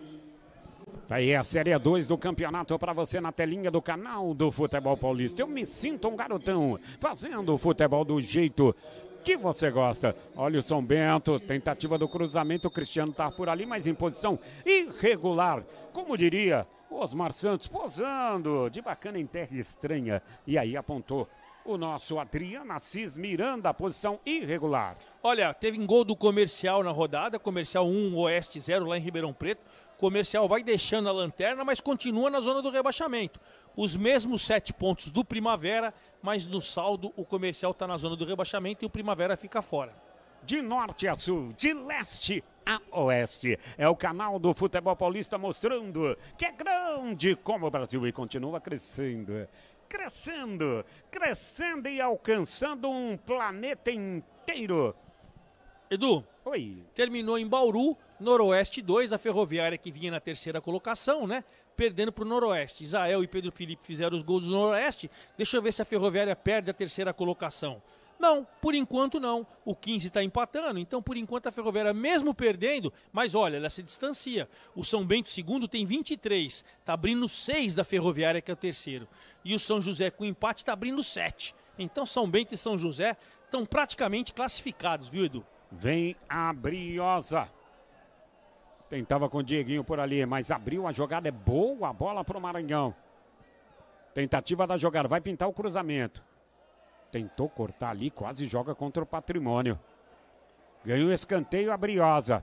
Tá aí a Série 2 do campeonato para você na telinha do canal do Futebol Paulista. Eu me sinto um garotão fazendo o futebol do jeito que você gosta. Olha o São Bento, tentativa do cruzamento, o Cristiano tá por ali, mas em posição irregular. Como diria Osmar Santos, posando de bacana em terra estranha. E aí apontou o nosso Adriano Assis Miranda, posição irregular. Olha, teve um gol do Comercial na rodada, Comercial 1, Oeste 0 lá em Ribeirão Preto. Comercial vai deixando a lanterna, mas continua na zona do rebaixamento. Os mesmos 7 pontos do Primavera, mas no saldo o Comercial está na zona do rebaixamento e o Primavera fica fora. De norte a sul, de leste a oeste, é o canal do Futebol Paulista mostrando que é grande como o Brasil e continua crescendo. Crescendo, crescendo e alcançando um planeta inteiro. Edu, oi. Terminou em Bauru, Noroeste 2, a Ferroviária que vinha na 3ª colocação, né? Perdendo para o Noroeste. Isael e Pedro Felipe fizeram os gols do Noroeste. Deixa eu ver se a Ferroviária perde a 3ª colocação. Não, por enquanto não. O 15 está empatando, então por enquanto a Ferroviária mesmo perdendo, mas olha, ela se distancia. O São Bento II tem 23, está abrindo 6 da Ferroviária, que é o 3º. E o São José com empate está abrindo 7. Então São Bento e São José estão praticamente classificados, viu, Edu? Vem a Briosa. Tentava com o Dieguinho por ali, mas abriu a jogada, é boa a bola para o Maranhão. Tentativa da jogada, vai pintar o cruzamento. Tentou cortar ali, quase joga contra o Patrimônio. Ganhou o escanteio a Briosa.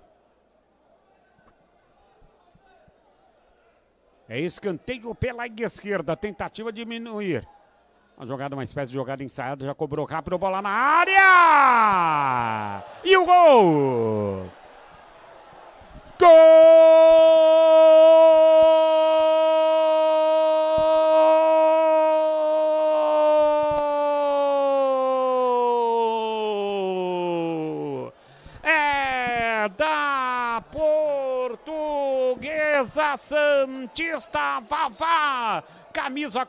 É escanteio pela esquerda, tentativa de diminuir. Uma jogada, uma espécie de jogada ensaiada, já cobrou rápido, bola na área! E o gol! Gol! É da Portuguesa Santista, Vavá, camisa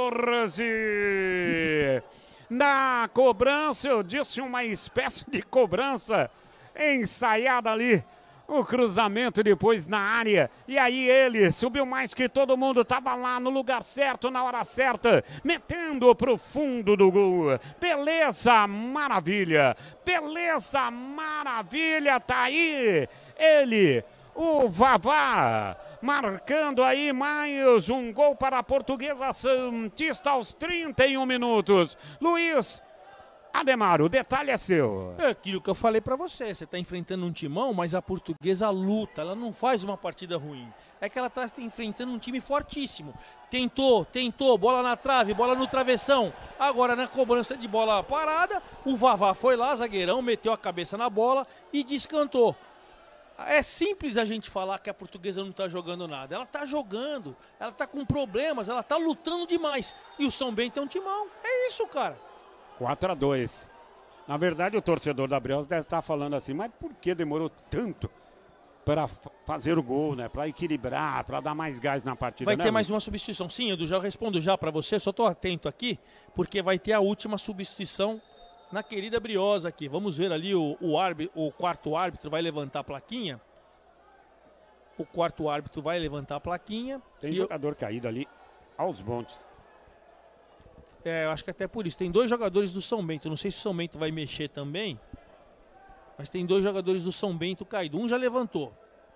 14. Na cobrança, eu disse uma espécie de cobrança ensaiada ali O cruzamento depois na área. E aí ele subiu mais que todo mundo. Tava lá no lugar certo, na hora certa. Metendo pro fundo do gol. Beleza, maravilha. Beleza, maravilha. Tá aí ele, o Vavá. Marcando aí mais um gol para a Portuguesa Santista aos 31 minutos. Luiz Ademar, o detalhe é seu. É aquilo que eu falei pra você. Você tá enfrentando um timão, mas a Portuguesa luta. Ela não faz uma partida ruim. É que ela tá enfrentando um time fortíssimo. Tentou, bola na trave, bola no travessão. Agora na cobrança de bola parada, o Vavá foi lá, zagueirão, meteu a cabeça na bola e descantou. É simples a gente falar que a Portuguesa não tá jogando nada. Ela tá jogando, ela tá com problemas, ela tá lutando demais. E o São Bento é um timão. É isso, cara. 4-2. Na verdade, o torcedor da Briosa deve estar falando assim, mas por que demorou tanto para fazer o gol, né? Para equilibrar, para dar mais gás na partida. Vai né, ter Luiz? mais uma substituição. Sim, Edu, já respondo já para você, só tô atento aqui, porque vai ter a última substituição na querida Briosa aqui. Vamos ver ali o quarto árbitro vai levantar a plaquinha. O quarto árbitro vai levantar a plaquinha. Tem jogador caído ali aos montes. Eu acho que até por isso. Tem 2 jogadores do São Bento. Não sei se o São Bento vai mexer também. Mas tem 2 jogadores do São Bento caídos. Um já levantou.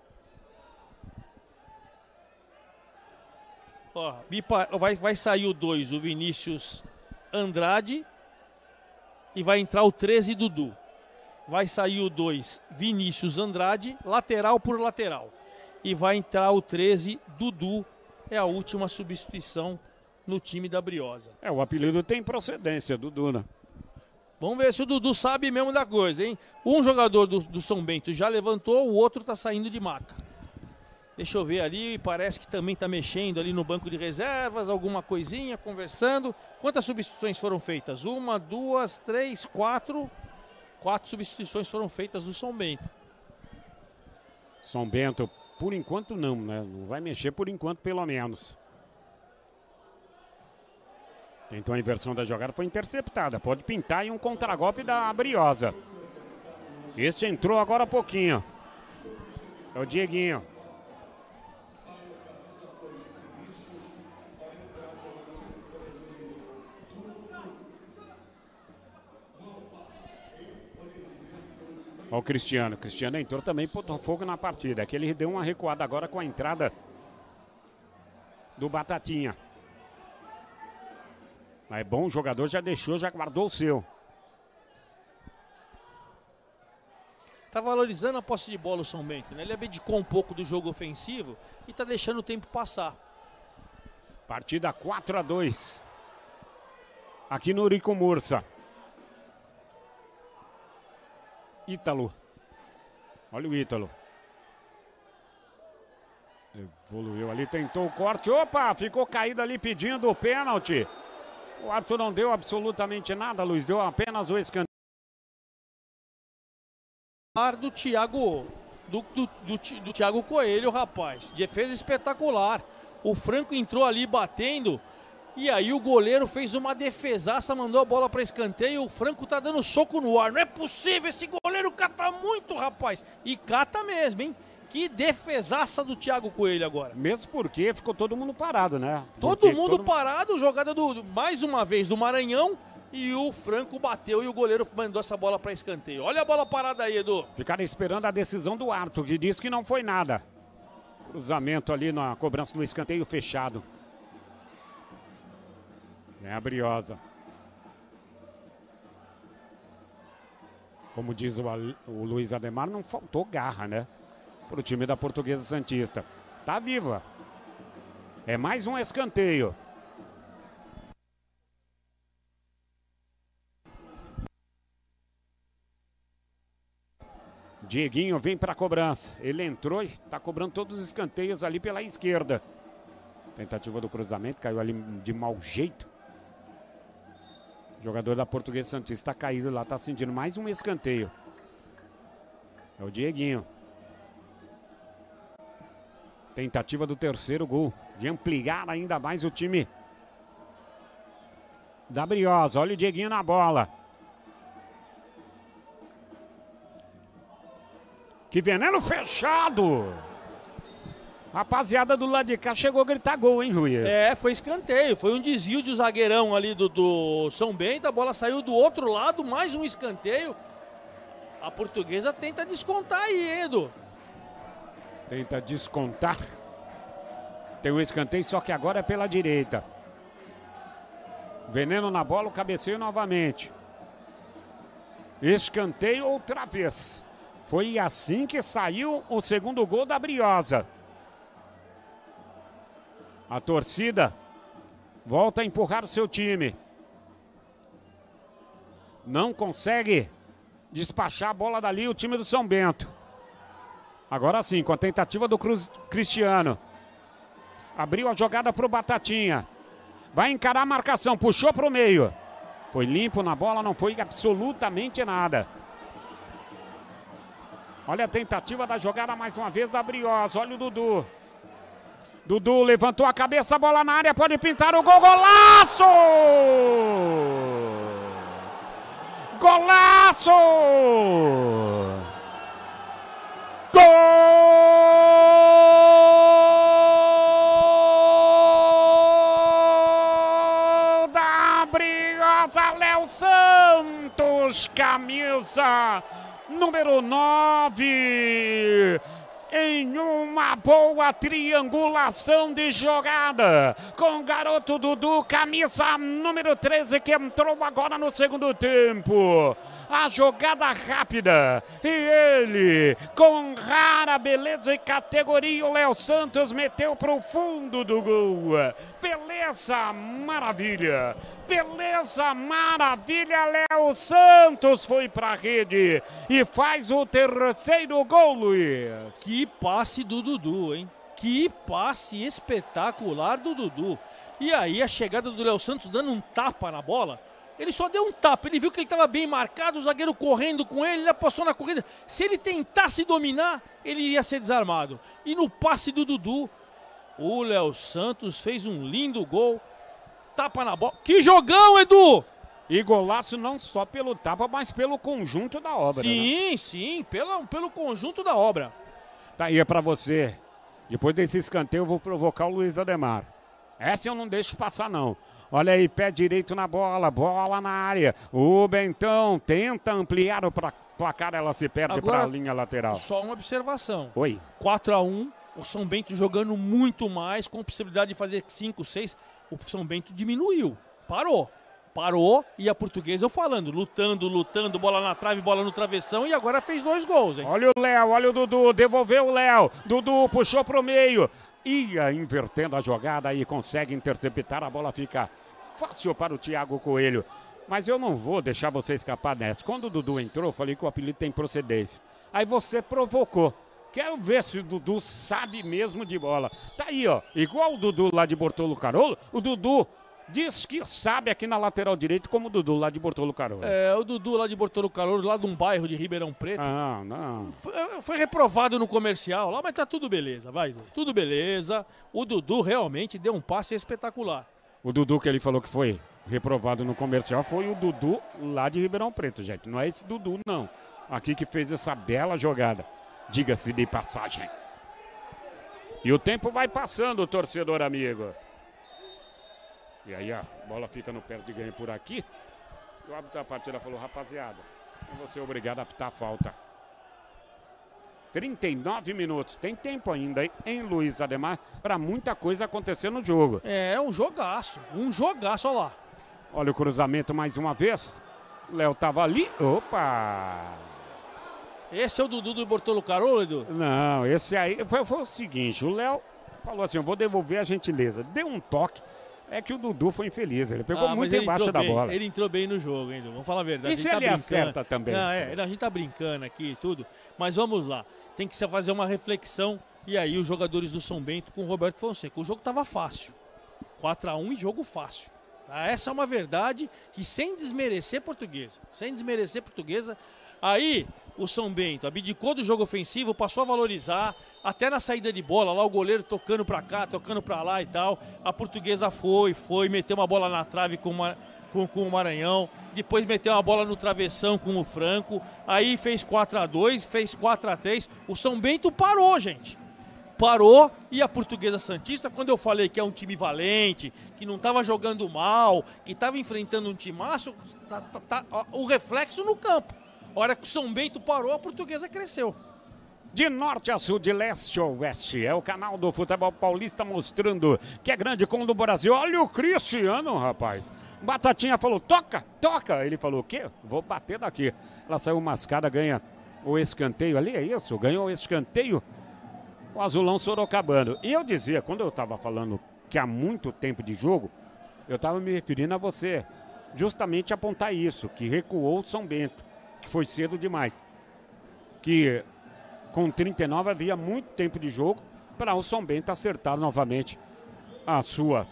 Ó, vai sair o 2, o Vinícius Andrade. E vai entrar o 13, Dudu. Vai sair o 2, Vinícius Andrade, lateral por lateral. E vai entrar o 13, Dudu. É a última substituição no time da Briosa. O apelido tem procedência, Dudu, né? Vamos ver se o Dudu sabe mesmo da coisa, hein? Um jogador do São Bento já levantou, o outro tá saindo de maca. Deixa eu ver ali, parece que também tá mexendo ali no banco de reservas, alguma coisinha, conversando. Quantas substituições foram feitas? 1, 2, 3, 4. 4 substituições foram feitas do São Bento. São Bento, por enquanto não, né? Não vai mexer por enquanto, pelo menos. Então a inversão da jogada foi interceptada. Pode pintar aí um contragolpe da Briosa. Este entrou agora há pouquinho. É o Dieguinho. Olha o Cristiano. Cristiano entrou também, botou fogo na partida. É que ele deu uma recuada agora com a entrada do Batatinha. Mas é bom, o jogador já deixou, já guardou o seu. Tá valorizando a posse de bola o São Bento, né? Ele abdicou um pouco do jogo ofensivo e tá deixando o tempo passar. Partida 4-2. Aqui no Urico Mursa. Ítalo. Olha o Ítalo. Evoluiu ali, tentou o corte. Opa, ficou caído ali pedindo o pênalti. O árbitro não deu absolutamente nada, Luiz. Deu apenas o escanteio. Do Thiago, do Thiago Coelho, rapaz. Defesa espetacular. O Franco entrou ali batendo. E aí o goleiro fez uma defesaça, mandou a bola para escanteio. O Franco tá dando soco no ar. Não é possível, esse goleiro cata muito, rapaz. E cata mesmo, hein? Que defesaça do Thiago Coelho agora. Mesmo porque ficou todo mundo parado, né? Todo mundo parado, jogada mais uma vez do Maranhão. E o Franco bateu e o goleiro mandou essa bola para escanteio. Olha a bola parada aí, Edu. Ficaram esperando a decisão do árbitro, que disse que não foi nada. Cruzamento ali na cobrança do escanteio fechado. É a Briosa. Como diz o Luiz Ademar, não faltou garra, né? Para o time da Portuguesa Santista. Tá viva. É mais um escanteio. Dieguinho vem para a cobrança. Ele entrou e está cobrando todos os escanteios ali pela esquerda. Tentativa do cruzamento, caiu ali de mau jeito. O jogador da Portuguesa Santista está caído lá, está sentindo mais um escanteio. É o Dieguinho. Tentativa do terceiro gol, de ampliar ainda mais o time da Briosa. Olha o Dieguinho na bola. Que veneno fechado! Rapaziada do lado de cá chegou a gritar gol, hein, Rui? Foi escanteio. Foi um desvio de zagueirão ali do São Bento. A bola saiu do outro lado, mais um escanteio. A Portuguesa tenta descontar aí, Edu. Tenta descontar. Tem um escanteio, só que agora é pela direita. Veneno na bola, o cabeceio novamente. Escanteio outra vez. Foi assim que saiu o segundo gol da Briosa. A torcida volta a empurrar o seu time. Não consegue despachar a bola dali o time do São Bento. Agora sim, com a tentativa do Cristiano. Abriu a jogada para o Batatinha. Vai encarar a marcação, puxou para o meio. Foi limpo na bola, não foi absolutamente nada. Olha a tentativa da jogada mais uma vez da Briosa. Olha o Dudu. Dudu levantou a cabeça, bola na área, pode pintar o gol, golaço! Golaço! Gol da Briosa, Léo Santos, camisa número 9. Em uma boa triangulação de jogada, com o garoto Dudu, camisa número 13, que entrou agora no segundo tempo. A jogada rápida, e ele, com rara beleza e categoria, o Léo Santos meteu para o fundo do gol. Beleza, maravilha! Beleza, maravilha! Léo Santos foi para a rede e faz o terceiro gol, Luiz. Que passe do Dudu, hein? Que passe espetacular do Dudu. E aí a chegada do Léo Santos dando um tapa na bola. Ele só deu um tapa, ele viu que ele estava bem marcado, o zagueiro correndo com ele, ele passou na corrida. Se ele tentasse dominar, ele ia ser desarmado. E no passe do Dudu, o Léo Santos fez um lindo gol. Tapa na bola. Que jogão, Edu! E golaço não só pelo tapa, mas pelo conjunto da obra. Sim, né? Sim, pelo conjunto da obra. Tá aí, é pra você. Depois desse escanteio eu vou provocar o Luiz Ademar. Essa eu não deixo passar, não. Olha aí, pé direito na bola, bola na área. O Bentão tenta ampliar o placar, ela se perde para a linha lateral. Só uma observação. Oi. 4-1, o São Bento jogando muito mais, com possibilidade de fazer 5, 6. O São Bento diminuiu, parou, e a Portuguesa eu falando, lutando, bola na trave, bola no travessão, e agora fez 2 gols, hein? Olha o Léo, olha o Dudu, devolveu o Léo, Dudu puxou pro meio, ia invertendo a jogada e consegue interceptar, a bola fica fácil para o Thiago Coelho, mas eu não vou deixar você escapar dessa. Quando o Dudu entrou, eu falei que o apelido tem procedência, aí você provocou. Quero ver se o Dudu sabe mesmo de bola. Tá aí, ó, igual o Dudu lá de Bortolo Carolo, o Dudu diz que sabe aqui na lateral direito como o Dudu lá de Bortolo Carolo. O Dudu lá de Bortolo Carolo, lá de um bairro de Ribeirão Preto. Não. Foi reprovado no comercial lá, mas tá tudo beleza, vai, tudo beleza. O Dudu realmente deu um passe espetacular. O Dudu que ele falou que foi reprovado no comercial foi o Dudu lá de Ribeirão Preto, gente. Não é esse Dudu, não. Aqui que fez essa bela jogada. Diga-se de passagem. E o tempo vai passando, torcedor amigo. E aí a bola fica no pé de ganho por aqui. O árbitro da partida falou, rapaziada, eu vou ser obrigado a apitar a falta. 39 minutos. Tem tempo ainda, hein, Luiz Ademar, para muita coisa acontecer no jogo. É um jogaço, olha lá. Olha o cruzamento mais uma vez. O Léo tava ali. Opa! Esse é o Dudu do Bortolo Carolo, Edu? Não, esse aí foi o seguinte, o Léo falou assim, eu vou devolver a gentileza. Deu um toque, é que o Dudu foi infeliz, ele pegou muito embaixo da bola. Ele entrou bem no jogo, hein, Edu? Vamos falar a verdade. E se ele acerta também? Não, a gente tá brincando aqui e tudo, mas vamos lá. Tem que fazer uma reflexão, e aí os jogadores do São Bento com o Roberto Fonseca. O jogo tava fácil, 4-1 e jogo fácil. Essa é uma verdade que sem desmerecer Portuguesa, aí o São Bento abdicou do jogo ofensivo, passou a valorizar, até na saída de bola, lá o goleiro tocando pra cá, tocando pra lá e tal. A Portuguesa foi, meteu uma bola na trave com com o Maranhão, depois meteu uma bola no travessão com o Franco, aí fez 4-2, fez 4-3, o São Bento parou, gente. Parou, e a Portuguesa Santista, quando eu falei que é um time valente, que não estava jogando mal, que estava enfrentando um timaço, o reflexo no campo. A hora que o São Bento parou, a Portuguesa cresceu. De norte a sul, de leste a oeste, é o canal do futebol paulista mostrando que é grande como o do Brasil. Olha o Cristiano, rapaz. Batatinha falou, toca, toca. Ele falou, o quê? Vou bater daqui. Ela saiu mascada, ganha o escanteio ali, é isso? Ganhou o escanteio, o azulão sorocabano. E eu dizia, quando eu estava falando que há muito tempo de jogo, eu estava me referindo a você, justamente apontar isso, que recuou o São Bento, que foi cedo demais. Que com 39 havia muito tempo de jogo para o São Bento acertar novamente a sua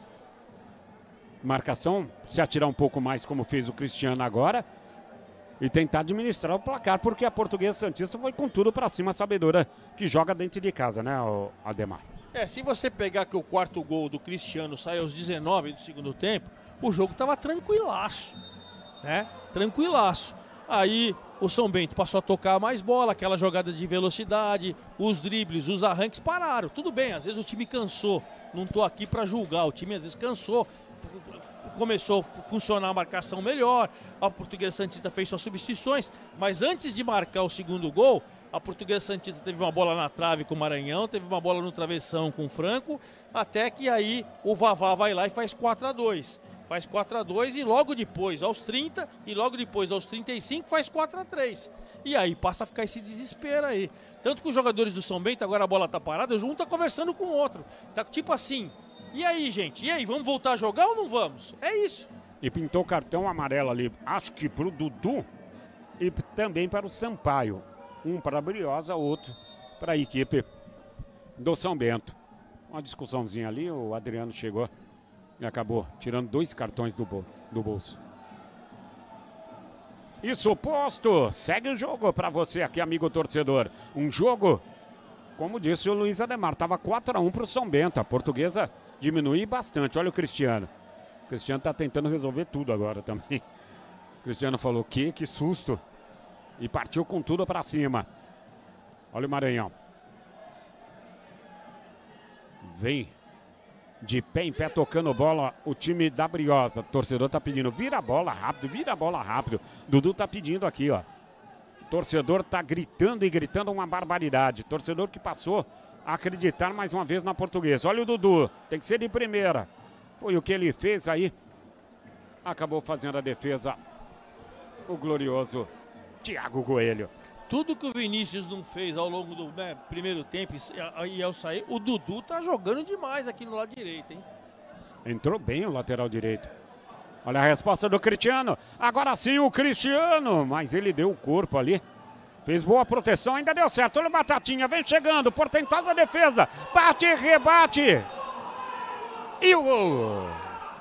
marcação, se atirar um pouco mais como fez o Cristiano agora e tentar administrar o placar, porque a Portuguesa Santista foi com tudo para cima, a sabedora que joga dentro de casa, né, Ademar? Se você pegar que o quarto gol do Cristiano sai aos 19 do segundo tempo, o jogo estava tranquilaço, né? Tranquilaço. Aí o São Bento passou a tocar mais bola, aquela jogada de velocidade, os dribles, os arranques pararam. Tudo bem, às vezes o time cansou. Não estou aqui para julgar, o time às vezes cansou. Começou a funcionar a marcação melhor, a Portuguesa Santista fez suas substituições, mas antes de marcar o segundo gol, a Portuguesa Santista teve uma bola na trave com o Maranhão, teve uma bola no travessão com o Franco, até que aí o Vavá vai lá e faz 4-2. Faz 4-2 e logo depois, aos 30, e logo depois, aos 35, faz 4-3. E aí passa a ficar esse desespero aí. Tanto que os jogadores do São Bento, agora a bola tá parada, um tá conversando com o outro. Tá tipo assim, e aí, gente? E aí, vamos voltar a jogar ou não vamos? É isso. E pintou cartão amarelo ali, acho que pro Dudu e também para o Sampaio. Um para a Briosa, outro para a equipe do São Bento. Uma discussãozinha ali, o Adriano chegou e acabou tirando 2 cartões do bolso. Isso posto, segue o jogo para você aqui, amigo torcedor. Um jogo, como disse o Luiz Ademar, estava 4-1 para o São Bento. A Portuguesa diminui bastante. Olha o Cristiano. O Cristiano está tentando resolver tudo agora também. O Cristiano falou que susto. E partiu com tudo para cima. Olha o Maranhão. Vem de pé em pé tocando bola o time da Briosa. O torcedor tá pedindo, vira a bola rápido, vira a bola rápido. Dudu tá pedindo aqui, ó. O torcedor tá gritando e gritando uma barbaridade. Torcedor que passou a acreditar mais uma vez na Portuguesa. Olha o Dudu, tem que ser de primeira. Foi o que ele fez aí. Acabou fazendo a defesa o glorioso Thiago Coelho. Tudo que o Vinícius não fez ao longo do primeiro tempo e ao sair, o Dudu tá jogando demais aqui no lado direito, hein? Entrou bem o lateral direito. Olha a resposta do Cristiano. Agora sim o Cristiano, mas ele deu o corpo ali. Fez boa proteção, ainda deu certo. Olha o Batatinha, vem chegando, portentosa defesa. Bate, rebate. E o gol.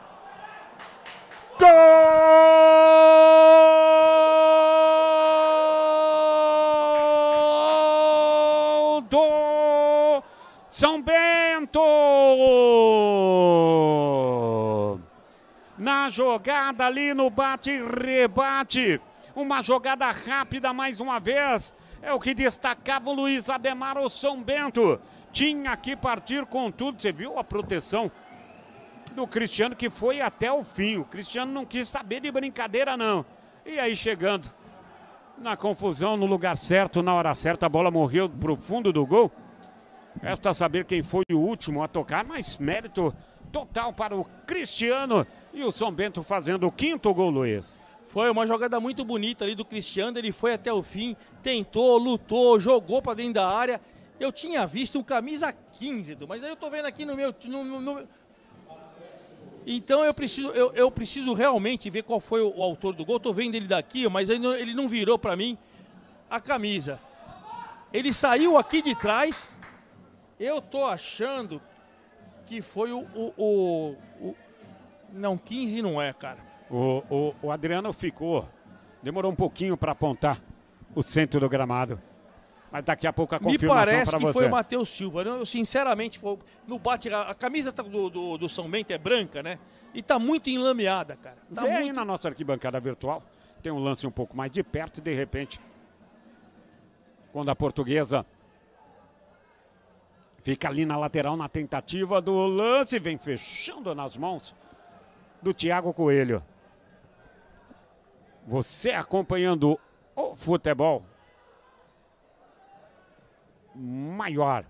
Do São Bento. Na jogada ali no bate-rebate. Uma jogada rápida mais uma vez. É o que destacava o Luiz Ademar. O São Bento tinha que partir com tudo. Você viu a proteção do Cristiano, que foi até o fim. O Cristiano não quis saber de brincadeira, não. E aí chegando na confusão, no lugar certo, na hora certa, a bola morreu pro fundo do gol. Resta saber quem foi o último a tocar, mas mérito total para o Cristiano. E o São Bento fazendo o 5º gol, Luiz. Foi uma jogada muito bonita ali do Cristiano, ele foi até o fim, tentou, lutou, jogou para dentro da área. Eu tinha visto um camisa 15, mas aí eu tô vendo aqui no meu... Então eu preciso realmente ver qual foi o autor do gol. Tô vendo ele daqui, mas ele não virou para mim a camisa. Ele saiu aqui de trás. Eu tô achando que foi não, 15 não é, cara. O Adriano ficou. Demorou um pouquinho para apontar o centro do gramado. Mas daqui a pouco a confirmação me parece pra que você. foi o Matheus Silva. Eu, sinceramente, no bate, a camisa do São Bento é branca, né? E tá muito enlameada, cara. Tá Vem muito... aí na nossa arquibancada virtual. Tem um lance um pouco mais de perto e de repente, quando a Portuguesa fica ali na lateral na tentativa do lance, vem fechando nas mãos do Thiago Coelho. Você acompanhando o futebol maior.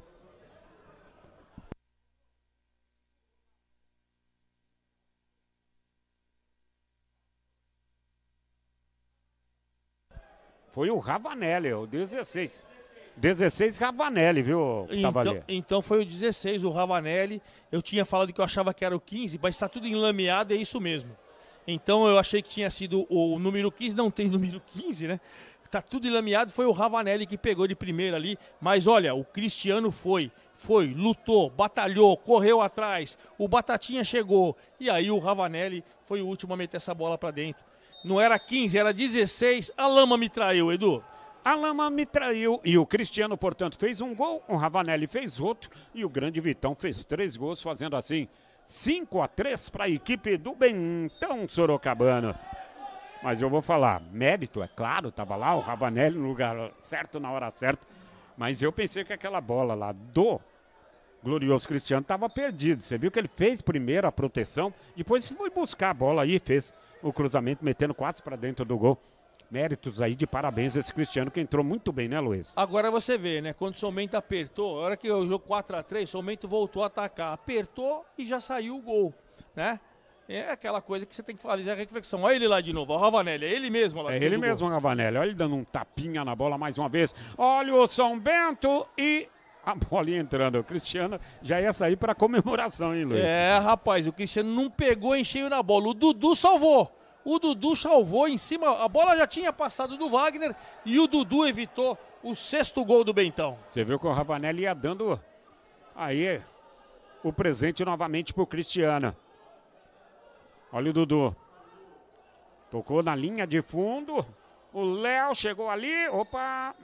Foi o Ravanelli, o 16. 16 Ravanelli, viu, então foi o 16, o Ravanelli. Eu tinha falado que eu achava que era o 15, mas está tudo enlameado, é isso mesmo. Então eu achei que tinha sido o número 15, não tem número 15, né? Tá tudo enlameado, foi o Ravanelli que pegou de primeira ali. Mas olha, o Cristiano foi, lutou, batalhou, correu atrás. O Batatinha chegou e aí o Ravanelli foi o último a meter essa bola para dentro. Não era 15, era 16. A lama me traiu, Edu. A lama me traiu e o Cristiano, portanto, fez um gol, o Ravanelli fez outro e o grande Vitão fez 3 gols, fazendo assim 5-3 para a equipe do Bentão Sorocabana. Mas eu vou falar, mérito, é claro, estava lá o Ravanelli no lugar certo, na hora certa, mas eu pensei que aquela bola lá do glorioso Cristiano estava perdida. Você viu que ele fez primeiro a proteção, depois foi buscar a bola aí, fez o cruzamento, metendo quase para dentro do gol. Méritos aí de parabéns a esse Cristiano que entrou muito bem, né, Luiz? Agora você vê, né? Quando o São Bento apertou, a hora que o jogo 4-3, o São Bento voltou a atacar. Apertou e já saiu o gol, né? É aquela coisa que você tem que fazer a reflexão. Olha ele lá de novo, o Ravanelli, é ele mesmo lá. É ele mesmo, o Ravanelli. Olha ele dando um tapinha na bola mais uma vez. Olha o São Bento e a bolinha entrando. O Cristiano já ia sair para comemoração, hein, Luiz? É, rapaz, o Cristiano não pegou em cheio na bola. O Dudu salvou. O Dudu salvou em cima, a bola já tinha passado do Wagner e o Dudu evitou o 6º gol do Bentão. Você viu que o Ravanelli ia dando aí o presente novamente pro Cristiano. Olha o Dudu. Tocou na linha de fundo. O Léo chegou ali. Opa!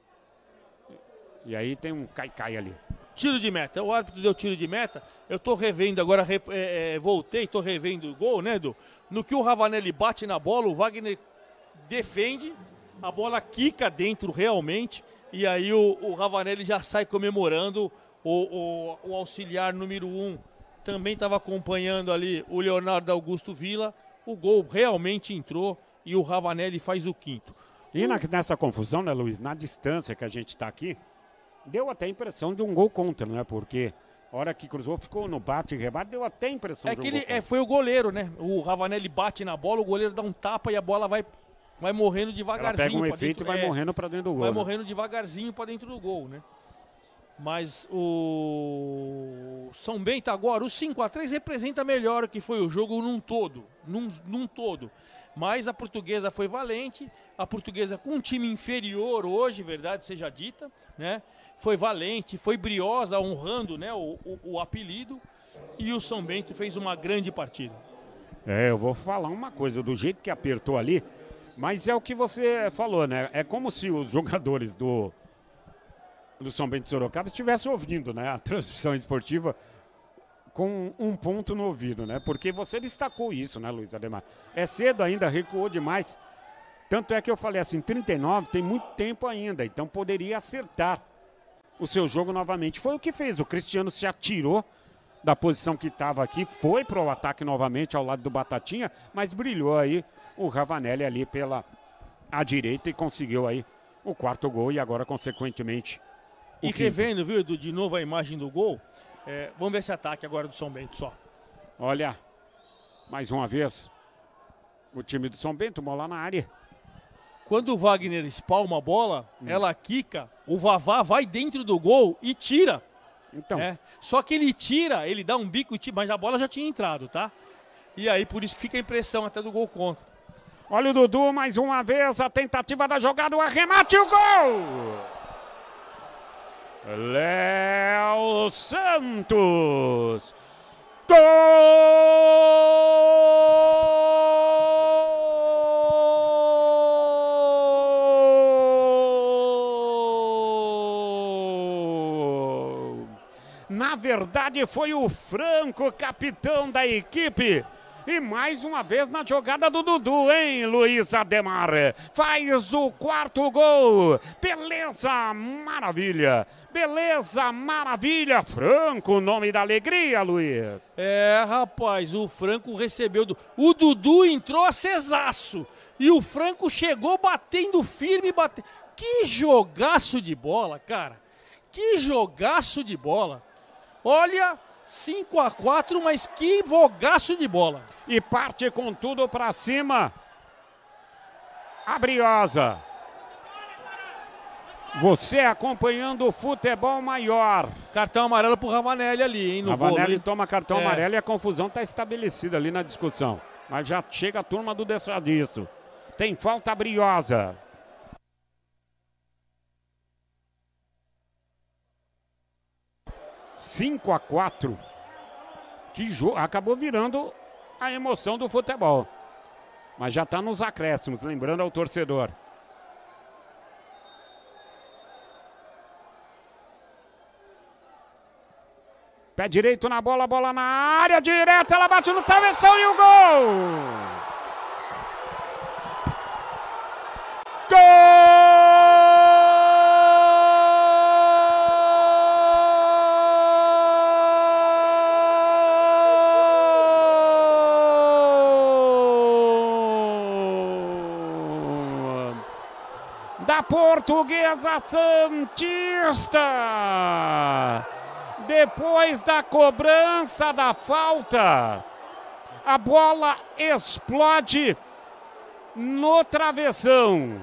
E aí tem um cai-cai ali. Tiro de meta, o árbitro deu tiro de meta. Eu tô revendo agora, voltei, tô revendo o gol, né, Edu? No que o Ravanelli bate na bola, o Wagner defende, a bola quica dentro realmente, e aí o Ravanelli já sai comemorando. O auxiliar número 1 também estava acompanhando ali o Leonardo Augusto Villa. O gol realmente entrou e o Ravanelli faz o 5º. E nessa confusão, né, Luiz, na distância que a gente tá aqui, deu até a impressão de um gol contra, né? Porque a hora que cruzou, ficou no bate e rebate, deu até a impressão de um gol contra. Foi o goleiro, né? O Ravanelli bate na bola, o goleiro dá um tapa e a bola vai morrendo devagarzinho. Ela pega um efeito dentro, e vai morrendo para dentro do gol. Vai né? morrendo devagarzinho para dentro do gol, né? Mas o São Bento agora, o 5-3 representa melhor o que foi o jogo num todo. Num todo. Mas a Portuguesa foi valente, a Portuguesa com um time inferior hoje, verdade seja dita, né? Foi valente, foi briosa, honrando, né, o apelido, e o São Bento fez uma grande partida. Eu vou falar uma coisa, do jeito que apertou ali, mas é o que você falou, né? É como se os jogadores do São Bento de Sorocaba estivessem ouvindo, né, a transmissão esportiva com um ponto no ouvido, né? Porque você destacou isso, né, Luiz Ademar? É cedo ainda, recuou demais. Tanto é que eu falei assim, 39 tem muito tempo ainda, então poderia acertar o seu jogo novamente. Foi o que fez, o Cristiano se atirou da posição que estava aqui, foi para o ataque novamente ao lado do Batatinha, mas brilhou aí o Ravanelli ali pela direita e conseguiu aí o 4º gol e agora, consequentemente, o E revendo, viu, Edu, de novo a imagem do gol, vamos ver esse ataque agora do São Bento só. Olha, mais uma vez, o time do São Bento, bola na área. Quando o Wagner espalma a bola, ela quica, o Vavá vai dentro do gol e tira. Então. Só que ele tira, ele dá um bico, mas a bola já tinha entrado, tá? E aí por isso que fica a impressão até do gol contra. Olha o Dudu mais uma vez, a tentativa da jogada, o arremate e o gol! Léo Santos! Gol verdade foi o Franco, capitão da equipe. E mais uma vez na jogada do Dudu, hein, Luiz Ademar? Faz o 4º gol. Beleza, maravilha. Beleza, maravilha. Franco, nome da alegria, Luiz. Rapaz, o Franco recebeu... O Dudu entrou acesaço. E o Franco chegou batendo firme. Que jogaço de bola, cara. Que jogaço de bola. Olha... 5-4, mas que vogaço de bola. E parte com tudo pra cima. A Briosa. Você acompanhando o futebol maior. Cartão amarelo pro Ravanelli ali, hein? No Ravanelli toma cartão amarelo e a confusão está estabelecida ali na discussão. Mas já chega a turma do Destradiço. Tem falta a Briosa. Cinco a 4. Que jogo. Acabou virando a emoção do futebol. Mas já está nos acréscimos, lembrando ao torcedor. Pé direito na bola, bola na área direta, ela bate no travessão e o gol! Da Portuguesa Santista. Depois da cobrança da falta, a bola explode no travessão.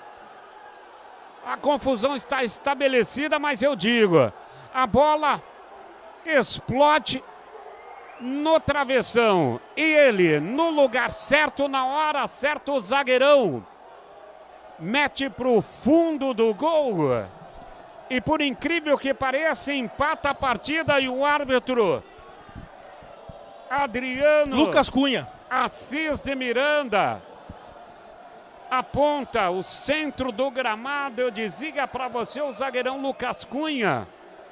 A confusão está estabelecida, mas eu digo, a bola explode no travessão. E ele, no lugar certo, na hora certa, o zagueirão mete para o fundo do gol. E por incrível que pareça, empata a partida e o árbitro Adriano Lucas Cunha Assis de Miranda aponta o centro do gramado. Eu dizia para você, o zagueirão Lucas Cunha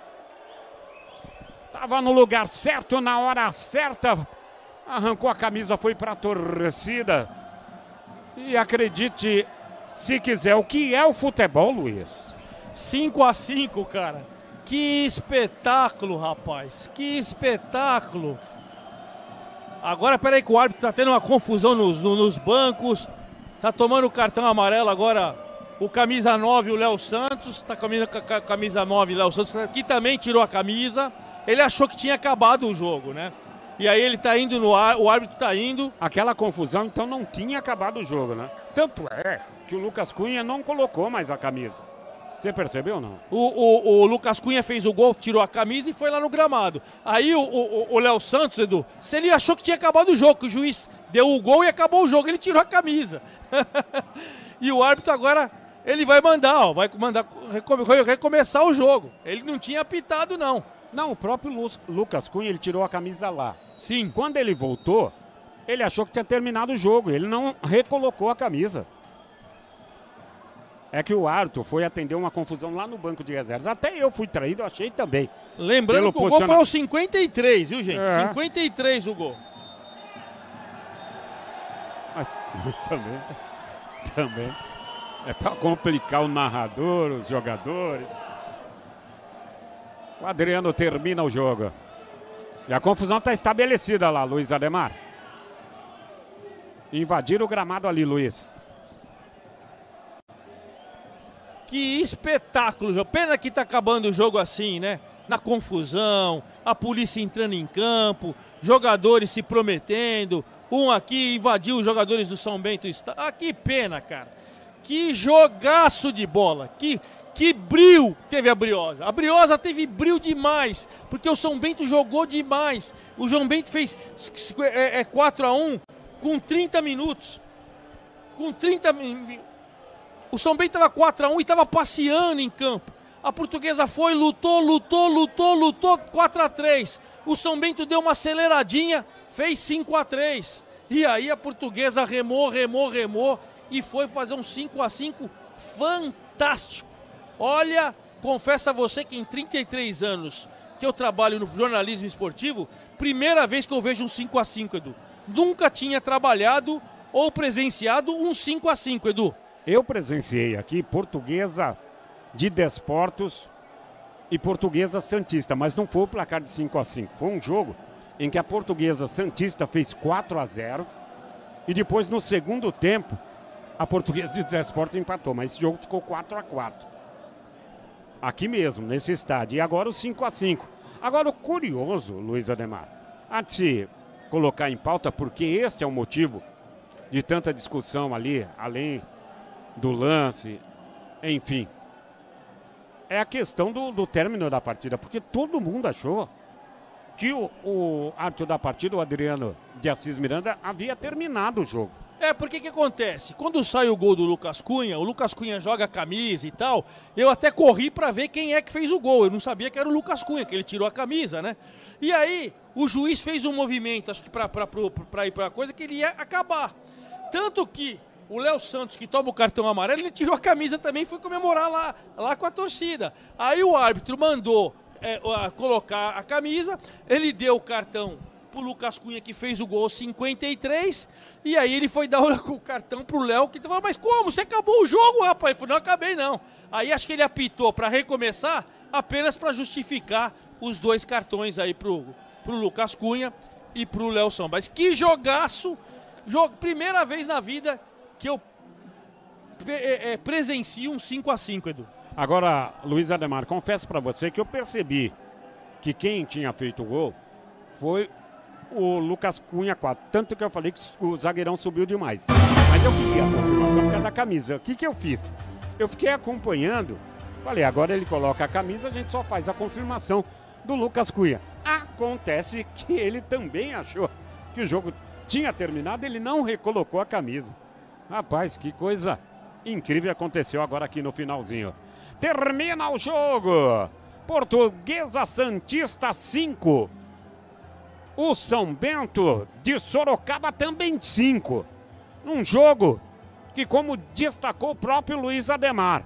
estava no lugar certo, na hora certa, arrancou a camisa, foi para a torcida. E acredite, se quiser, o que é o futebol, Luiz? 5-5, cara. Que espetáculo, rapaz. Que espetáculo. Agora, peraí que o árbitro tá tendo uma confusão nos bancos. Tá tomando o cartão amarelo agora o camisa 9, o Léo Santos. Tá com a camisa 9, Léo Santos, que também tirou a camisa. Ele achou que tinha acabado o jogo, né? E aí ele tá indo no ar, o árbitro tá indo. Aquela confusão, então, não tinha acabado o jogo, né? Tanto é que o Lucas Cunha não colocou mais a camisa. Você percebeu ou não? O Lucas Cunha fez o gol, tirou a camisa e foi lá no gramado. Aí o Léo Santos, Edu, se ele achou que tinha acabado o jogo, que o juiz deu o gol e acabou o jogo, ele tirou a camisa. E o árbitro agora, ele vai mandar, vai recomeçar o jogo. Ele não tinha apitado, não. Não, o próprio Lucas Cunha, ele tirou a camisa lá. Sim. Quando ele voltou, ele achou que tinha terminado o jogo, ele não recolocou a camisa. É que o árbitro foi atender uma confusão lá no banco de reservas. Até eu fui traído, achei também. Lembrando que o gol foi aos 53, viu, gente? 53 o gol. Mas também é para complicar o narrador, os jogadores. O Adriano termina o jogo. E a confusão está estabelecida lá, Luiz Ademar. Invadiram o gramado ali, Luiz. Que espetáculo, João. Pena que tá acabando o jogo assim, né? Na confusão, a polícia entrando em campo, jogadores se prometendo. Um aqui invadiu os jogadores do São Bento. Ah, que pena, cara. Que jogaço de bola. Que brilho teve a Briosa. A Briosa teve brilho demais, porque o São Bento jogou demais. O João Bento fez 4-1 com 30 minutos. Com 30 minutos. O São Bento estava 4-1 e estava passeando em campo. A Portuguesa foi, lutou, 4-3. O São Bento deu uma aceleradinha, fez 5-3. E aí a Portuguesa remou e foi fazer um 5-5 fantástico. Olha, confesso a você que em 33 anos que eu trabalho no jornalismo esportivo, primeira vez que eu vejo um 5x5, Edu. Nunca tinha trabalhado ou presenciado um 5x5, Edu. Eu presenciei aqui Portuguesa de Desportos e Portuguesa Santista, mas não foi o placar de 5x5. Foi um jogo em que a Portuguesa Santista fez 4x0 e depois, no segundo tempo, a Portuguesa de Desportos empatou, mas esse jogo ficou 4x4. Aqui mesmo, nesse estádio. E agora o 5x5. Agora o curioso, Luiz Ademar, há de se colocar em pauta, porque este é o motivo de tanta discussão ali, além do lance, enfim. É a questão do término da partida, porque todo mundo achou que o árbitro da partida, o Adriano de Assis Miranda, havia terminado o jogo. Porque que acontece? Quando sai o gol do Lucas Cunha, o Lucas Cunha joga a camisa e tal, eu até corri pra ver quem é que fez o gol. Eu não sabia que era o Lucas Cunha, que ele tirou a camisa, né? E aí, o juiz fez um movimento, acho que pra ir pra coisa, que ele ia acabar. Tanto que o Léo Santos, que toma o cartão amarelo, ele tirou a camisa também e foi comemorar lá com a torcida. Aí o árbitro mandou colocar a camisa, ele deu o cartão pro Lucas Cunha, que fez o gol 53, e aí ele foi dar o cartão pro Léo, que falou, mas como? Você acabou o jogo, rapaz? Ele falou, não acabei não. Aí acho que ele apitou para recomeçar, apenas para justificar os 2 cartões aí pro Lucas Cunha e pro Léo São. Mas que jogaço, primeira vez na vida que eu presencio um 5x5, Edu. Agora, Luiz Ademar, confesso para você que eu percebi que quem tinha feito o gol foi o Lucas Cunha 4. Tanto que eu falei que o zagueirão subiu demais. Mas eu queria a confirmação por causa da camisa. O que eu fiz? Eu fiquei acompanhando. Falei, agora ele coloca a camisa, a gente só faz a confirmação do Lucas Cunha. Acontece que ele também achou que o jogo tinha terminado, ele não recolocou a camisa. Rapaz, que coisa incrível aconteceu agora aqui no finalzinho. Termina o jogo. Portuguesa Santista 5. O São Bento de Sorocaba também 5. Um jogo que, como destacou o próprio Luiz Ademar,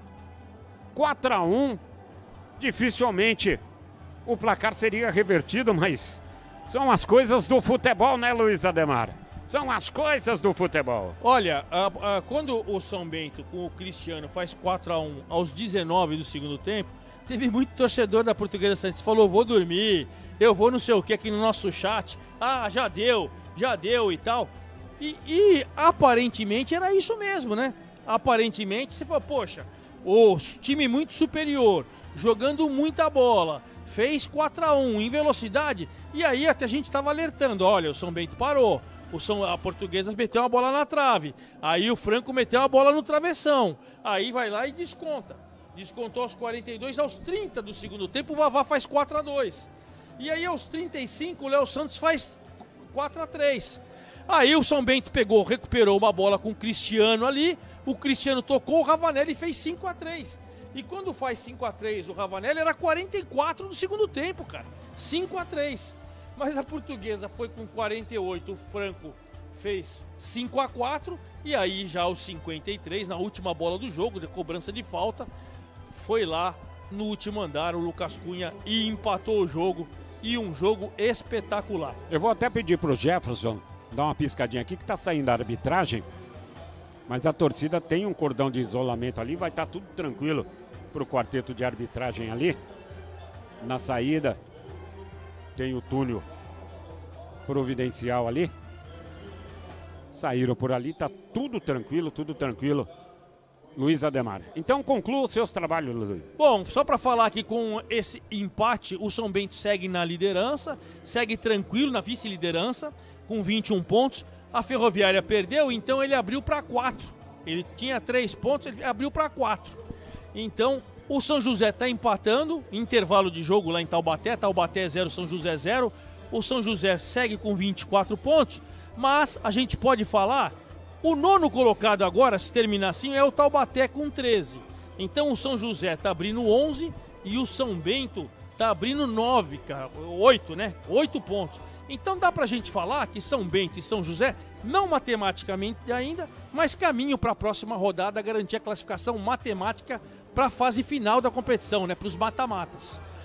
4x1, dificilmente o placar seria revertido, mas são as coisas do futebol, né, Luiz Ademar? São as coisas do futebol. Olha, quando o São Bento com o Cristiano faz 4x1 aos 19 do segundo tempo, teve muito torcedor da Portuguesa Santista que falou, vou dormir, eu vou não sei o que aqui no nosso chat, já deu e tal. E aparentemente era isso mesmo, né? Aparentemente você falou, poxa, o time muito superior, jogando muita bola, fez 4x1 em velocidade, e aí até a gente estava alertando, olha, o São Bento parou, a Portuguesa meteu uma bola na trave, aí o Franco meteu a bola no travessão, aí vai lá e desconta. Descontou aos 42, aos 30 do segundo tempo, o Vavá faz 4x2. E aí aos 35 o Léo Santos faz 4x3. Aí o São Bento recuperou uma bola com o Cristiano ali, o Cristiano tocou, o Ravanelli fez 5x3. E quando faz 5x3 o Ravanelli era 44 do segundo tempo, cara. 5x3. Mas a Portuguesa foi com 48, o Franco fez 5x4. E aí já aos 53, na última bola do jogo, de cobrança de falta, foi lá no último andar o Lucas Cunha e empatou o jogo. E um jogo espetacular. Eu vou até pedir pro Jefferson dar uma piscadinha aqui, que tá saindo a arbitragem, mas a torcida tem um cordão de isolamento ali, vai estar tudo tranquilo pro quarteto de arbitragem ali. Na saída tem o túnel providencial ali. Saíram por ali, tá tudo tranquilo, Luiz Ademar. Então conclua os seus trabalhos, Luiz. Bom, só para falar aqui, com esse empate, o São Bento segue na liderança, segue tranquilo na vice-liderança, com 21 pontos. A Ferroviária perdeu, então ele abriu para 4. Ele tinha 3 pontos, ele abriu para 4. Então, o São José está empatando, intervalo de jogo lá em Taubaté 0, São José 0. O São José segue com 24 pontos, mas a gente pode falar... O nono colocado agora, se terminar assim, é o Taubaté com 13. Então o São José está abrindo 11 e o São Bento está abrindo 9, cara, 8, né? 8 pontos. Então dá pra gente falar que São Bento e São José, não matematicamente ainda, mas caminham para a próxima rodada garantir a classificação matemática para a fase final da competição, né? Para os mata-matas.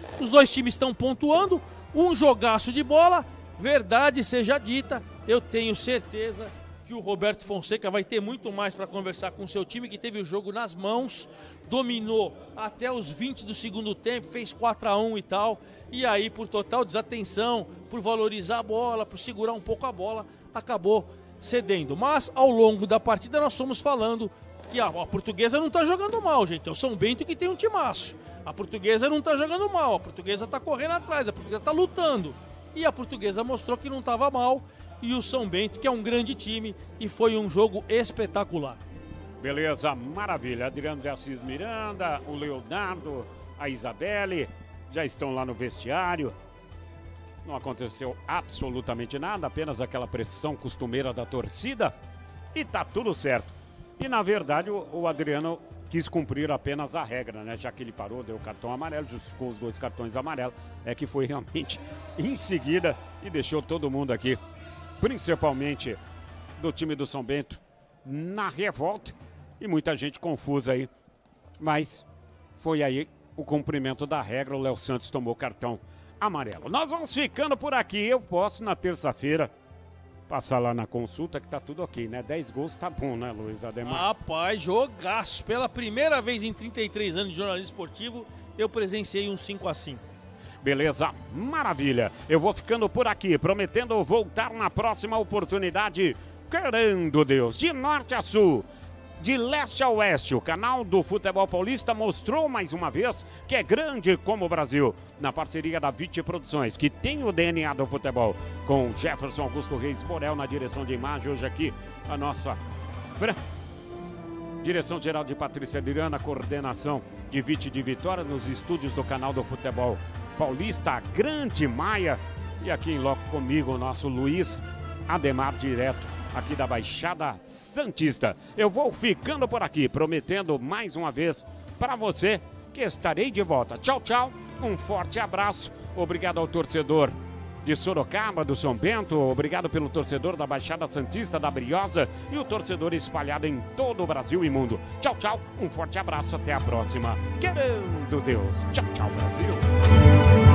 Os dois times estão pontuando, um jogaço de bola, verdade seja dita, eu tenho certeza que o Roberto Fonseca vai ter muito mais para conversar com o seu time, que teve o jogo nas mãos, dominou até os 20 do segundo tempo, fez 4-1 e tal, e aí por total desatenção, por valorizar a bola, por segurar um pouco a bola, acabou cedendo. Mas ao longo da partida nós fomos falando que a Portuguesa não está jogando mal, gente, é o São Bento que tem um timaço. A Portuguesa não está jogando mal, a Portuguesa está correndo atrás, a Portuguesa está lutando. E a Portuguesa mostrou que não estava mal, e o São Bento, que é um grande time, e foi um jogo espetacular. Beleza, maravilha. Adriano de Assis Miranda, o Leonardo, a Isabelle, já estão lá no vestiário. Não aconteceu absolutamente nada, apenas aquela pressão costumeira da torcida, e tá tudo certo. E na verdade o Adriano quis cumprir apenas a regra, né? Já que ele parou, deu o cartão amarelo, justificou os 2 cartões amarelos, é que foi realmente em seguida e deixou todo mundo aqui, principalmente do time do São Bento, na revolta e muita gente confusa aí. Mas foi aí o cumprimento da regra, o Léo Santos tomou cartão amarelo. Nós vamos ficando por aqui, eu posso na terça-feira passar lá na consulta que tá tudo ok, né? 10 gols tá bom, né, Luiz Ademar? Rapaz, jogaço. Pela primeira vez em 33 anos de jornalismo esportivo, eu presenciei um 5-5. Beleza, maravilha. Eu vou ficando por aqui, prometendo voltar na próxima oportunidade, querendo Deus, de norte a sul, de leste a oeste. O canal do Futebol Paulista mostrou mais uma vez que é grande como o Brasil, na parceria da Vite Produções, que tem o DNA do futebol, com Jefferson Augusto Reis Borel na direção de imagem. Hoje aqui a nossa direção geral de Patrícia Lirana, coordenação de Vite de Vitória, nos estúdios do canal do Futebol Paulista, a grande Maia, e aqui em loco comigo o nosso Luiz Ademar, direto aqui da Baixada Santista. Eu vou ficando por aqui, prometendo mais uma vez para você que estarei de volta. Tchau, tchau, um forte abraço, obrigado ao torcedor de Sorocaba, do São Bento, obrigado pelo torcedor da Baixada Santista, da Briosa e o torcedor espalhado em todo o Brasil e mundo. Tchau, tchau, um forte abraço, até a próxima. Querendo Deus. Tchau, tchau, Brasil.